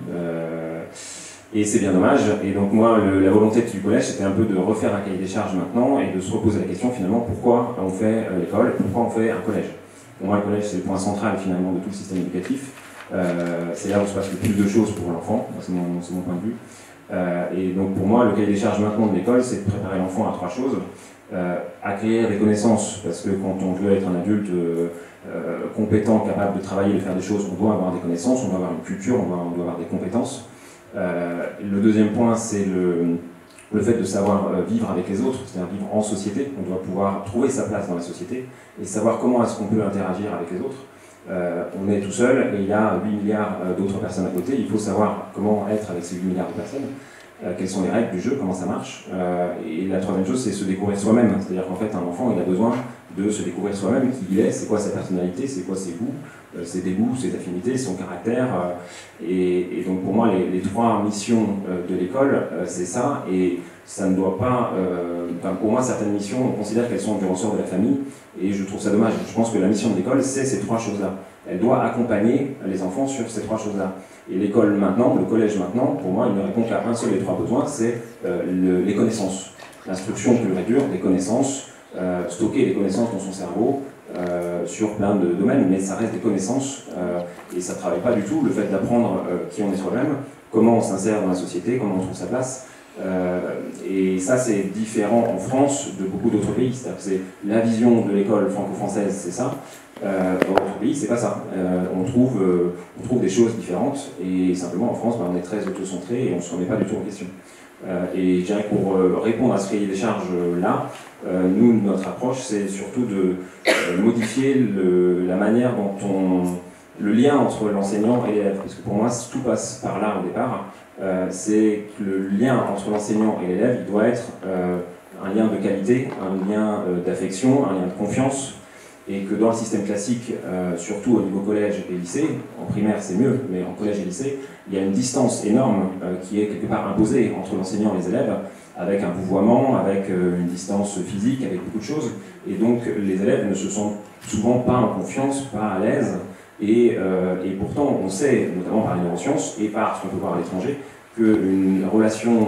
et c'est bien dommage. Et donc moi, la volonté du collège, c'était un peu de refaire un cahier des charges maintenant, et de se reposer la question finalement, pourquoi on fait l'école, pourquoi on fait un collège. Pour moi, le collège, c'est le point central finalement de tout le système éducatif, c'est là où se passe le plus de choses pour l'enfant, c'est mon point de vue. Et donc pour moi, le cahier des charges maintenant de l'école, c'est de préparer l'enfant à trois choses. Acquérir des connaissances, parce que quand on veut être un adulte compétent, capable de travailler, de faire des choses, on doit avoir des connaissances, on doit avoir une culture, on doit avoir des compétences. Le deuxième point, c'est le fait de savoir vivre avec les autres, c'est-à-dire vivre en société. On doit pouvoir trouver sa place dans la société et savoir comment est-ce qu'on peut interagir avec les autres. On est tout seul et il y a 8 milliards d'autres personnes à côté. Il faut savoir comment être avec ces 8 milliards de personnes, quelles sont les règles du jeu, comment ça marche. Et la troisième chose, c'est se découvrir soi-même. C'est-à-dire qu'en fait, un enfant, il a besoin de se découvrir soi-même, qui il est, c'est quoi sa personnalité, c'est quoi ses goûts, ses dégoûts, ses affinités, son caractère. Et donc pour moi, les trois missions de l'école, c'est ça. Et ça ne doit pas... pour moi, certaines missions, on considère qu'elles sont du ressort de la famille. Et je trouve ça dommage. Je pense que la mission de l'école, c'est ces trois choses-là. Elle doit accompagner les enfants sur ces trois choses-là. Et l'école maintenant, le collège maintenant, pour moi, il ne répond qu'à un seul des trois besoins, c'est les connaissances. L'instruction pure et dure, des connaissances, stocker les connaissances dans son cerveau, sur plein de domaines, mais ça reste des connaissances, et ça ne travaille pas du tout le fait d'apprendre qui on est soi-même, comment on s'insère dans la société, comment on trouve sa place. Et ça, c'est différent en France de beaucoup d'autres pays. C'est-à-dire que c'est la vision de l'école franco-française, c'est ça. Dans d'autres pays, c'est pas ça. On trouve des choses différentes, et simplement en France, on est très auto-centré et on ne se remet pas du tout en question. Et je dirais que pour répondre à ce cahier des charges-là, nous, notre approche, c'est surtout de modifier la manière dont le lien entre l'enseignant et l'élève. Parce que pour moi, tout passe par là au départ. C'est que le lien entre l'enseignant et l'élève, il doit être un lien de qualité, un lien d'affection, un lien de confiance, et que dans le système classique, surtout au niveau collège et lycée, en primaire c'est mieux, mais en collège et lycée, il y a une distance énorme qui est quelque part imposée entre l'enseignant et les élèves, avec un vouvoiement, avec une distance physique, avec beaucoup de choses, et donc les élèves ne se sentent souvent pas en confiance, pas à l'aise. Et pourtant, on sait, notamment par les neurosciences et par ce qu'on peut voir à l'étranger, qu'une relation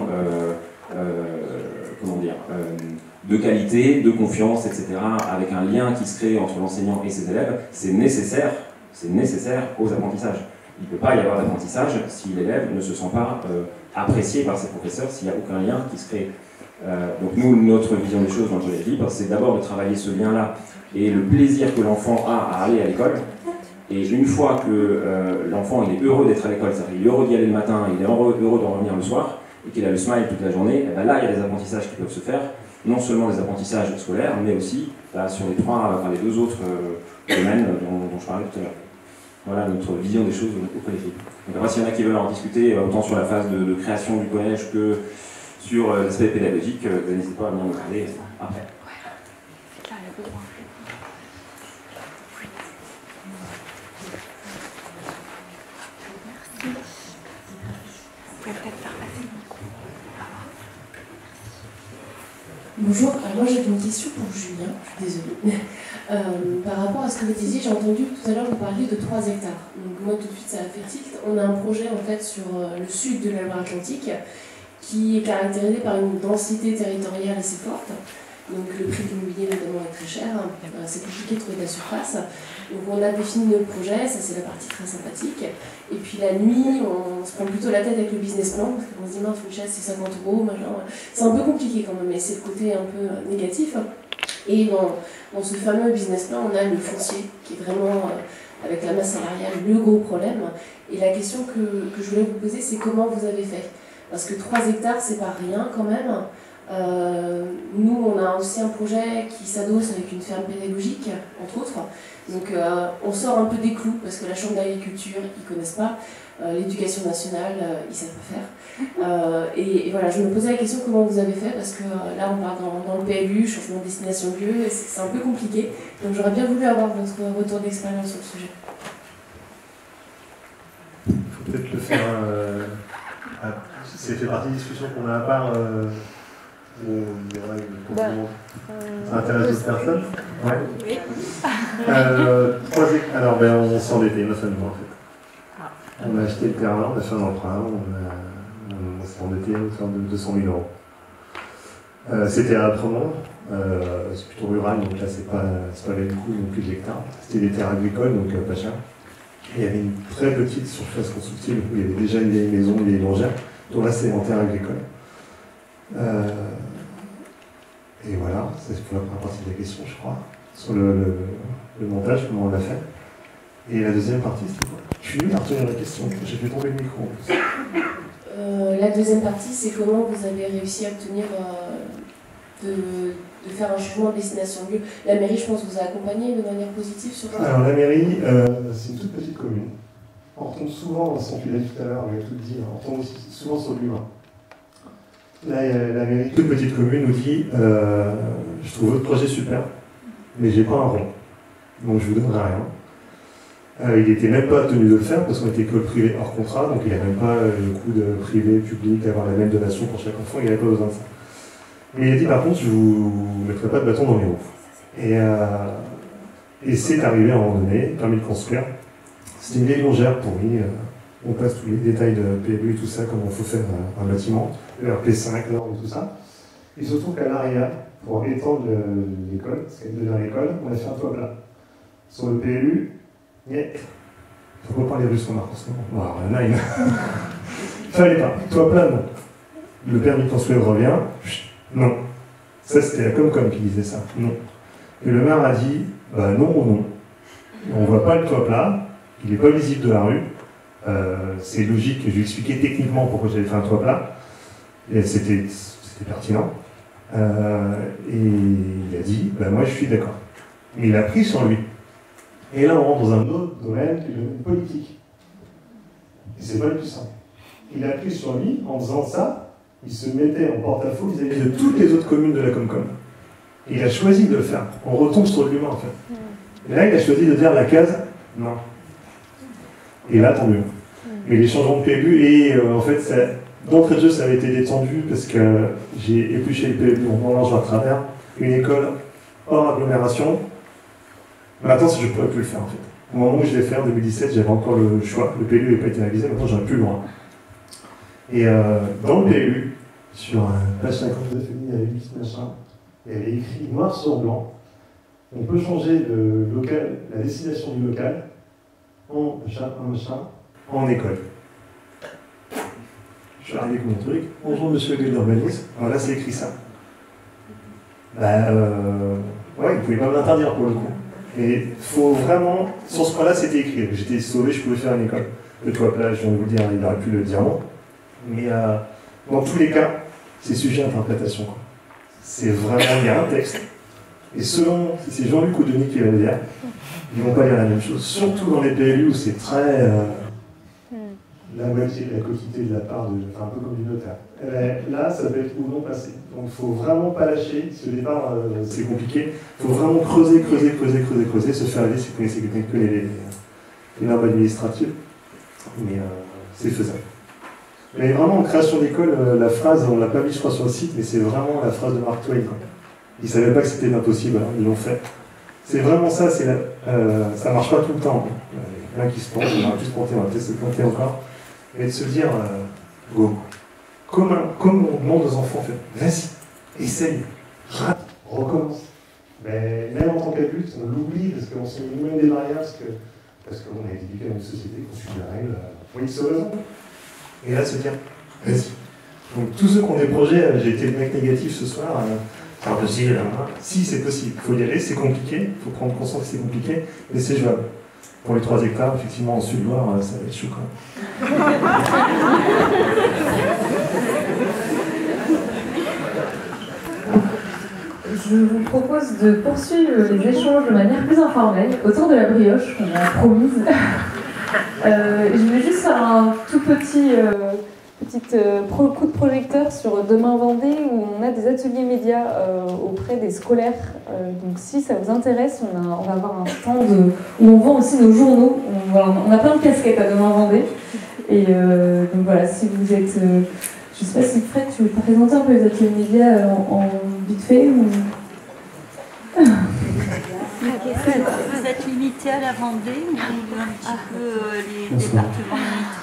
de qualité, de confiance, etc., avec un lien qui se crée entre l'enseignant et ses élèves, c'est nécessaire aux apprentissages. Il ne peut pas y avoir d'apprentissage si l'élève ne se sent pas apprécié par ses professeurs, s'il n'y a aucun lien qui se crée. Donc nous, notre vision des choses dans le collège libre, c'est d'abord de travailler ce lien-là et le plaisir que l'enfant a à aller à l'école. Et une fois que l'enfant il est heureux d'être à l'école, c'est-à-dire qu'il est heureux d'y aller le matin, il est heureux d'en revenir le soir, et qu'il a le smile toute la journée, et ben là il y a des apprentissages qui peuvent se faire, non seulement des apprentissages scolaires, mais aussi sur les deux autres domaines dont je parlais tout à l'heure. Voilà notre vision des choses au collège. Donc après, s'il y en a qui veulent en discuter, autant sur la phase de création du collège que sur l'aspect pédagogique, n'hésitez pas à venir me parler après. Bonjour, moi j'avais une question pour Julien, je suis désolée. Par rapport à ce que vous disiez, j'ai entendu tout à l'heure vous parler de 3 hectares. Donc moi tout de suite ça a fait tilt. On a un projet en fait sur le sud de la Loire-Atlantique qui est caractérisé par une densité territoriale assez forte. Donc le prix de l'immobilier notamment est très cher, c'est compliqué de trouver de la surface. Donc on a défini notre projet, ça c'est la partie très sympathique. Et puis la nuit, on se prend plutôt la tête avec le business plan, parce qu'on se dit mince, une chaise c'est 50 €, machin. C'est un peu compliqué quand même, mais c'est le côté un peu négatif. Et dans ce fameux business plan, on a le foncier, qui est vraiment, avec la masse salariale, le gros problème. Et la question que je voulais vous poser, c'est comment vous avez fait? Parce que 3 hectares, c'est pas rien quand même. Nous, on a aussi un projet qui s'adosse avec une ferme pédagogique, entre autres. Donc, on sort un peu des clous, parce que la Chambre d'agriculture, ils ne connaissent pas. L'éducation nationale, ils ne savent pas faire. Et voilà, je me posais la question comment vous avez fait, parce que là, on part dans le PLU, changement de destination de lieu, et c'est un peu compliqué. Donc, j'aurais bien voulu avoir votre retour d'expérience sur le sujet. Il faut peut-être le faire. C'est fait partie des discussions qu'on a à part. Ça intéresse d'autres personnes? Ouais. Oui. Alors, on s'est endetté, ma famille, en fait. On a acheté le terrain, on a fait un emprunt, on s'est endetté à hauteur de 200 000 €. C'était à Apremont, c'est plutôt rural, donc là, c'est pas le coût non plus de l'hectare. C'était des terres agricoles, donc pas cher. Et il y avait une très petite surface constructive où il y avait déjà une vieille maison, une vieille longère. Donc là, c'est en terre agricole. Et voilà, c'est pour la première partie de la question, je crois, sur le montage, comment on l'a fait. Et la deuxième partie, c'est quoi? Je suis nul à retenir la question, j'ai fait tomber le micro en plus. La deuxième partie, c'est comment vous avez réussi à obtenir de faire un changement de destination de lieu. La mairie, je pense, vous a accompagné de manière positive sur ça. Alors la mairie, c'est une toute petite commune. On retombe souvent, sans tu l'as dit tout à l'heure, avec tout dit, on retombe aussi souvent sur l'humain. La mairie, toute petite commune, nous dit je trouve votre projet super, mais j'ai pas un rond, donc je vous donnerai rien. Il n'était même pas tenu de le faire parce qu'on était école privée hors contrat, donc il n'y a même pas le coût de privé, public, avoir la même donation pour chaque enfant, il n'y avait pas besoin de ça. Mais il a dit par contre, je ne vous mettrai pas de bâton dans les roues. Et c'est arrivé à un moment donné, permis de construire. C'était une vieille longère pourrie. On passe tous les détails de PLU et tout ça, comment il faut faire un bâtiment, leur P5, normes et tout ça. Il se trouve qu'à l'arrière, pour étendre l'école, parce qu'elle devient l'école, on a fait un toit plat. Sur le PLU, il ne faut pas parler russe qu'on a en ce moment. Non, il fallait pas. Toit plat, non. Le permis de construire revient, non. Ça, c'était la Comcom qui disait ça, non. Et le maire a dit, bah non ou non. On ne voit pas le toit plat, il n'est pas visible de la rue. C'est logique, je vais expliquer techniquement pourquoi j'avais fait un toit plat. Et c'était pertinent. Et il a dit, bah moi je suis d'accord. Mais il a pris sur lui. Et là on rentre dans un autre domaine qui est le domaine politique. Et c'est pas le plus simple. Il a pris sur lui, en faisant ça, il se mettait en porte-à-faux vis-à-vis de toutes les autres communes de la Comcom. Et il a choisi de le faire. On retombe sur l'humain en fait. Et là il a choisi de dire la case, non. Et là, tant mieux. Mais les changements de PLU, et en fait, d'entrée de jeu, ça avait été détendu parce que j'ai épluché le PLU en mangeant à travers une école hors agglomération. Maintenant, je ne pourrais plus le faire en fait. Au moment où je l'ai fait en 2017, j'avais encore le choix. Le PLU n'avait pas été réalisé, maintenant j'en ai plus loin. Et dans le PLU, sur page 52, il y avait 8 machins, il y avait écrit noir sur blanc. On peut changer de local, la destination du local, en machin, en école. Je suis arrivé avec mon truc. Bonjour monsieur l'urbanisme. Voilà, c'est écrit ça. Ouais, vous ne pouvez pas me l'interdire pour le coup. Et faut vraiment. Sur ce point-là, c'était écrit. J'étais sauvé, je pouvais faire une école. Le toit plat, je viens de vous le dire, il aurait pu le dire non. Mais dans tous les cas, c'est sujet à interprétation. C'est vraiment, il y a un texte. Et selon si c'est Jean-Luc ou Denis qui va le dire, ils ne vont pas dire la même chose. Surtout dans les PLU où c'est très. La moitié de la quotité de la part de. Enfin, un peu comme du notaire. Là, ça peut être ou non passé. Donc il ne faut vraiment pas lâcher. Si au départ, c'est compliqué, il faut vraiment creuser, se faire aider si vous connaissez que les normes administratives. Mais c'est faisable. Mais vraiment, en création d'école, la phrase, on ne l'a pas mis, je crois, sur le site, mais c'est vraiment la phrase de Mark Twain. Ils ne savaient pas que c'était impossible, alors ils l'ont fait. C'est vraiment ça, ça ne marche pas tout le temps. Il y en a qui se plantent, on va plus se planter, on va peut-être se planter encore. Mais de se dire, go. Comme on demande aux enfants, en fait, vas-y, essaye, rate, recommence. Mais même en tant qu'adulte, on l'oublie parce qu'on se met nous-mêmes des barrières, parce qu'on est éduqué dans une société qu'on suit des règles, pour X raison. Et là, se dire, vas-y. Donc tous ceux qui ont des projets, j'ai été le mec négatif ce soir, C'est pas possible. Si, c'est possible. Il faut y aller, c'est compliqué. Il faut prendre conscience que c'est compliqué, mais c'est jouable. Pour les 3 hectares, effectivement, en Sud-Loire, ça va être chaud quand même. Je vous propose de poursuivre les échanges de manière plus informelle autour de la brioche qu'on a promise. Je vais juste faire un tout petit coup de projecteur sur Demain Vendée où on a des ateliers médias auprès des scolaires. Donc si ça vous intéresse, on va avoir un stand où on vend aussi nos journaux. On a plein de casquettes à Demain Vendée. Et donc voilà, si vous êtes... je sais pas si Fred, tu veux présenter un peu les ateliers médias en vite fait ou... Vous êtes limité à la Vendée ou un petit peu les départements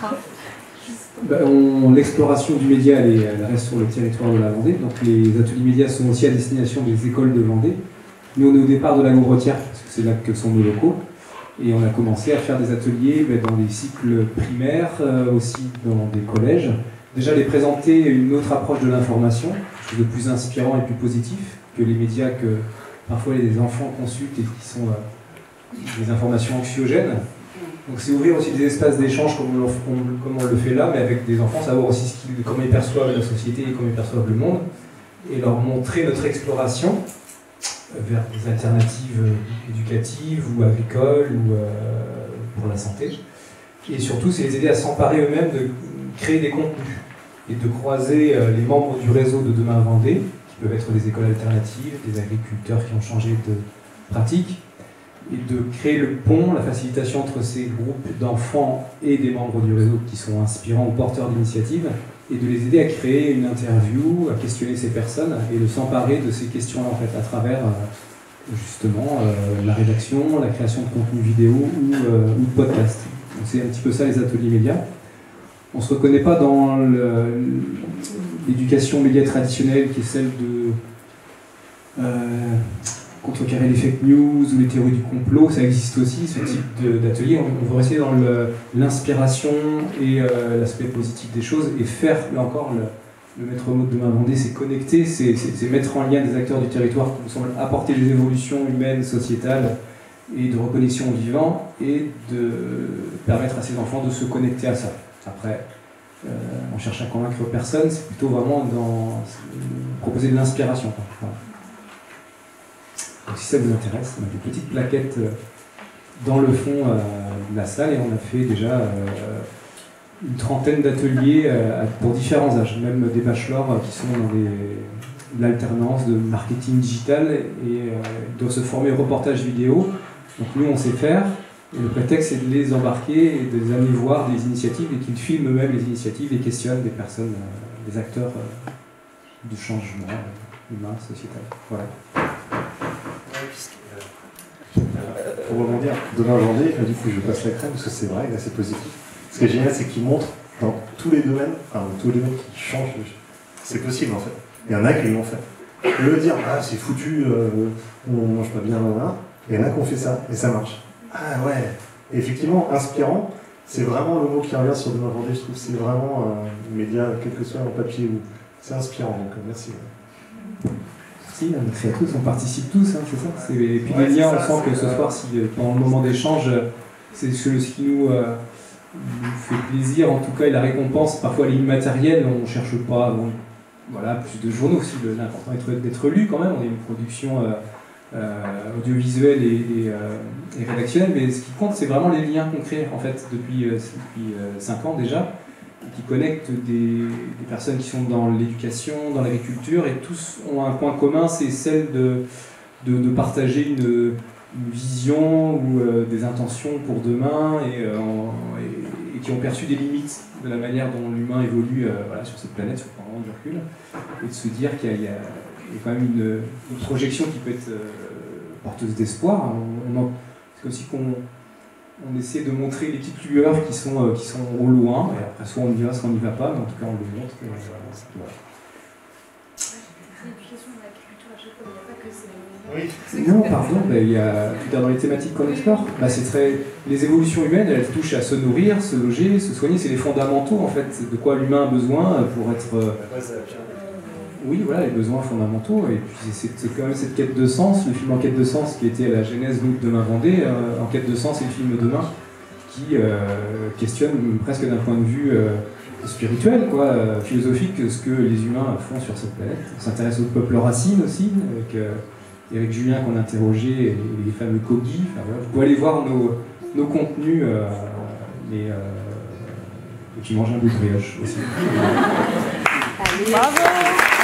limitrophes? L'exploration du média, elle reste sur le territoire de la Vendée. Donc les ateliers médias sont aussi à destination des écoles de Vendée. Nous, on est au départ de la Gaubretière, parce que c'est là que sont nos locaux. Et on a commencé à faire des ateliers dans des cycles primaires, aussi dans des collèges. Déjà, les présenter une autre approche de l'information, quelque chose de plus inspirant et plus positif que les médias que parfois les enfants consultent et qui sont des informations anxiogènes. Donc c'est ouvrir aussi des espaces d'échange comme on le fait là, mais avec des enfants, savoir aussi comment ils perçoivent la société et comment ils perçoivent le monde, et leur montrer notre exploration vers des alternatives éducatives ou agricoles ou pour la santé. Et surtout, c'est les aider à s'emparer eux-mêmes de créer des contenus et de croiser les membres du réseau de Demain Vendée, qui peuvent être des écoles alternatives, des agriculteurs qui ont changé de pratique, et de créer le pont, la facilitation entre ces groupes d'enfants et des membres du réseau qui sont inspirants ou porteurs d'initiatives, et de les aider à créer une interview, à questionner ces personnes, et de s'emparer de ces questions-là en fait, à travers justement la rédaction, la création de contenus vidéo ou de podcasts. Donc c'est un petit peu ça les ateliers médias. On ne se reconnaît pas dans l'éducation média traditionnelle qui est celle de contrecarrer les fake news ou les théories du complot. Ça existe aussi, ce type d'atelier. On veut rester dans l'inspiration et l'aspect positif des choses et faire, là encore, le maître mot de Demain Vendée, c'est connecter, c'est mettre en lien des acteurs du territoire qui nous semblent apporter des évolutions humaines, sociétales et de reconnexion au vivant et de permettre à ces enfants de se connecter à ça. Après, on cherche à convaincre personne, c'est plutôt vraiment proposer de l'inspiration. Voilà. Donc si ça vous intéresse, on a des petites plaquettes dans le fond de la salle et on a fait déjà une trentaine d'ateliers pour différents âges, même des bachelors qui sont dans l'alternance de marketing digital et ils doivent se former au reportage vidéo. Donc nous on sait faire. Et le prétexte, c'est de les embarquer et de les amener voir des initiatives et qu'ils filment eux-mêmes les initiatives et questionnent des personnes, des acteurs du changement humain, sociétal. Voilà. Pour rebondir, Demain Vendée, du coup je passe la crème parce que c'est vrai, c'est positif. Ce qui est génial, c'est qu'ils montrent dans tous les domaines, enfin dans tous les domaines qui changent, c'est possible en fait. Il y en a qui l'ont fait. Au lieu de dire, ah c'est foutu, on mange pas bien, il y en a qui ont fait ça et ça marche. Ah ouais, et effectivement, inspirant, c'est vraiment le mot qui revient sur Demain Vendée, je trouve que c'est vraiment un média, quel que soit en papier ou. C'est inspirant, donc merci. Merci, merci à tous, on participe tous, hein, c'est ça. Et puis les liens, on sent que ce soir, si pendant le moment d'échange, c'est ce qui nous fait plaisir, en tout cas, et la récompense, parfois elle est immatérielle, on ne cherche pas voilà, plus de journaux aussi, l'important est d'être lu quand même, on est une production audiovisuelle et rédactionnelle, mais ce qui compte, c'est vraiment les liens qu'on crée, en fait, depuis 5 ans déjà, qui connectent des personnes qui sont dans l'éducation, dans l'agriculture, et tous ont un point commun, c'est celle de partager une vision ou des intentions pour demain, et qui ont perçu des limites de la manière dont l'humain évolue voilà, sur cette planète, sur le plan du recul, et de se dire qu'il y a quand même une projection qui peut être porteuse d'espoir. C'est aussi qu'on essaie de montrer les petites lueurs qui sont au loin, et après soit on y va, soit on n'y va pas, mais en tout cas on le montre. Oui. Non, pardon, il y a dans les thématiques qu'on explore, les évolutions humaines, elles touchent à se nourrir, se loger, se soigner, c'est les fondamentaux en fait, de quoi l'humain a besoin pour être oui, voilà, les besoins fondamentaux, et puis c'est quand même cette quête de sens, le film En quête de sens qui était à la genèse de Demain Vendée. En quête de sens, c'est le film Demain qui questionne presque d'un point de vue spirituel, quoi, philosophique, ce que les humains font sur cette planète. On s'intéresse au peuple racine aussi, avec Éric Julien qu'on a interrogé, et les fameux Kogi. Enfin, voilà. Vous pouvez aller voir nos contenus, et puis manger un bout de brioche aussi. Bravo.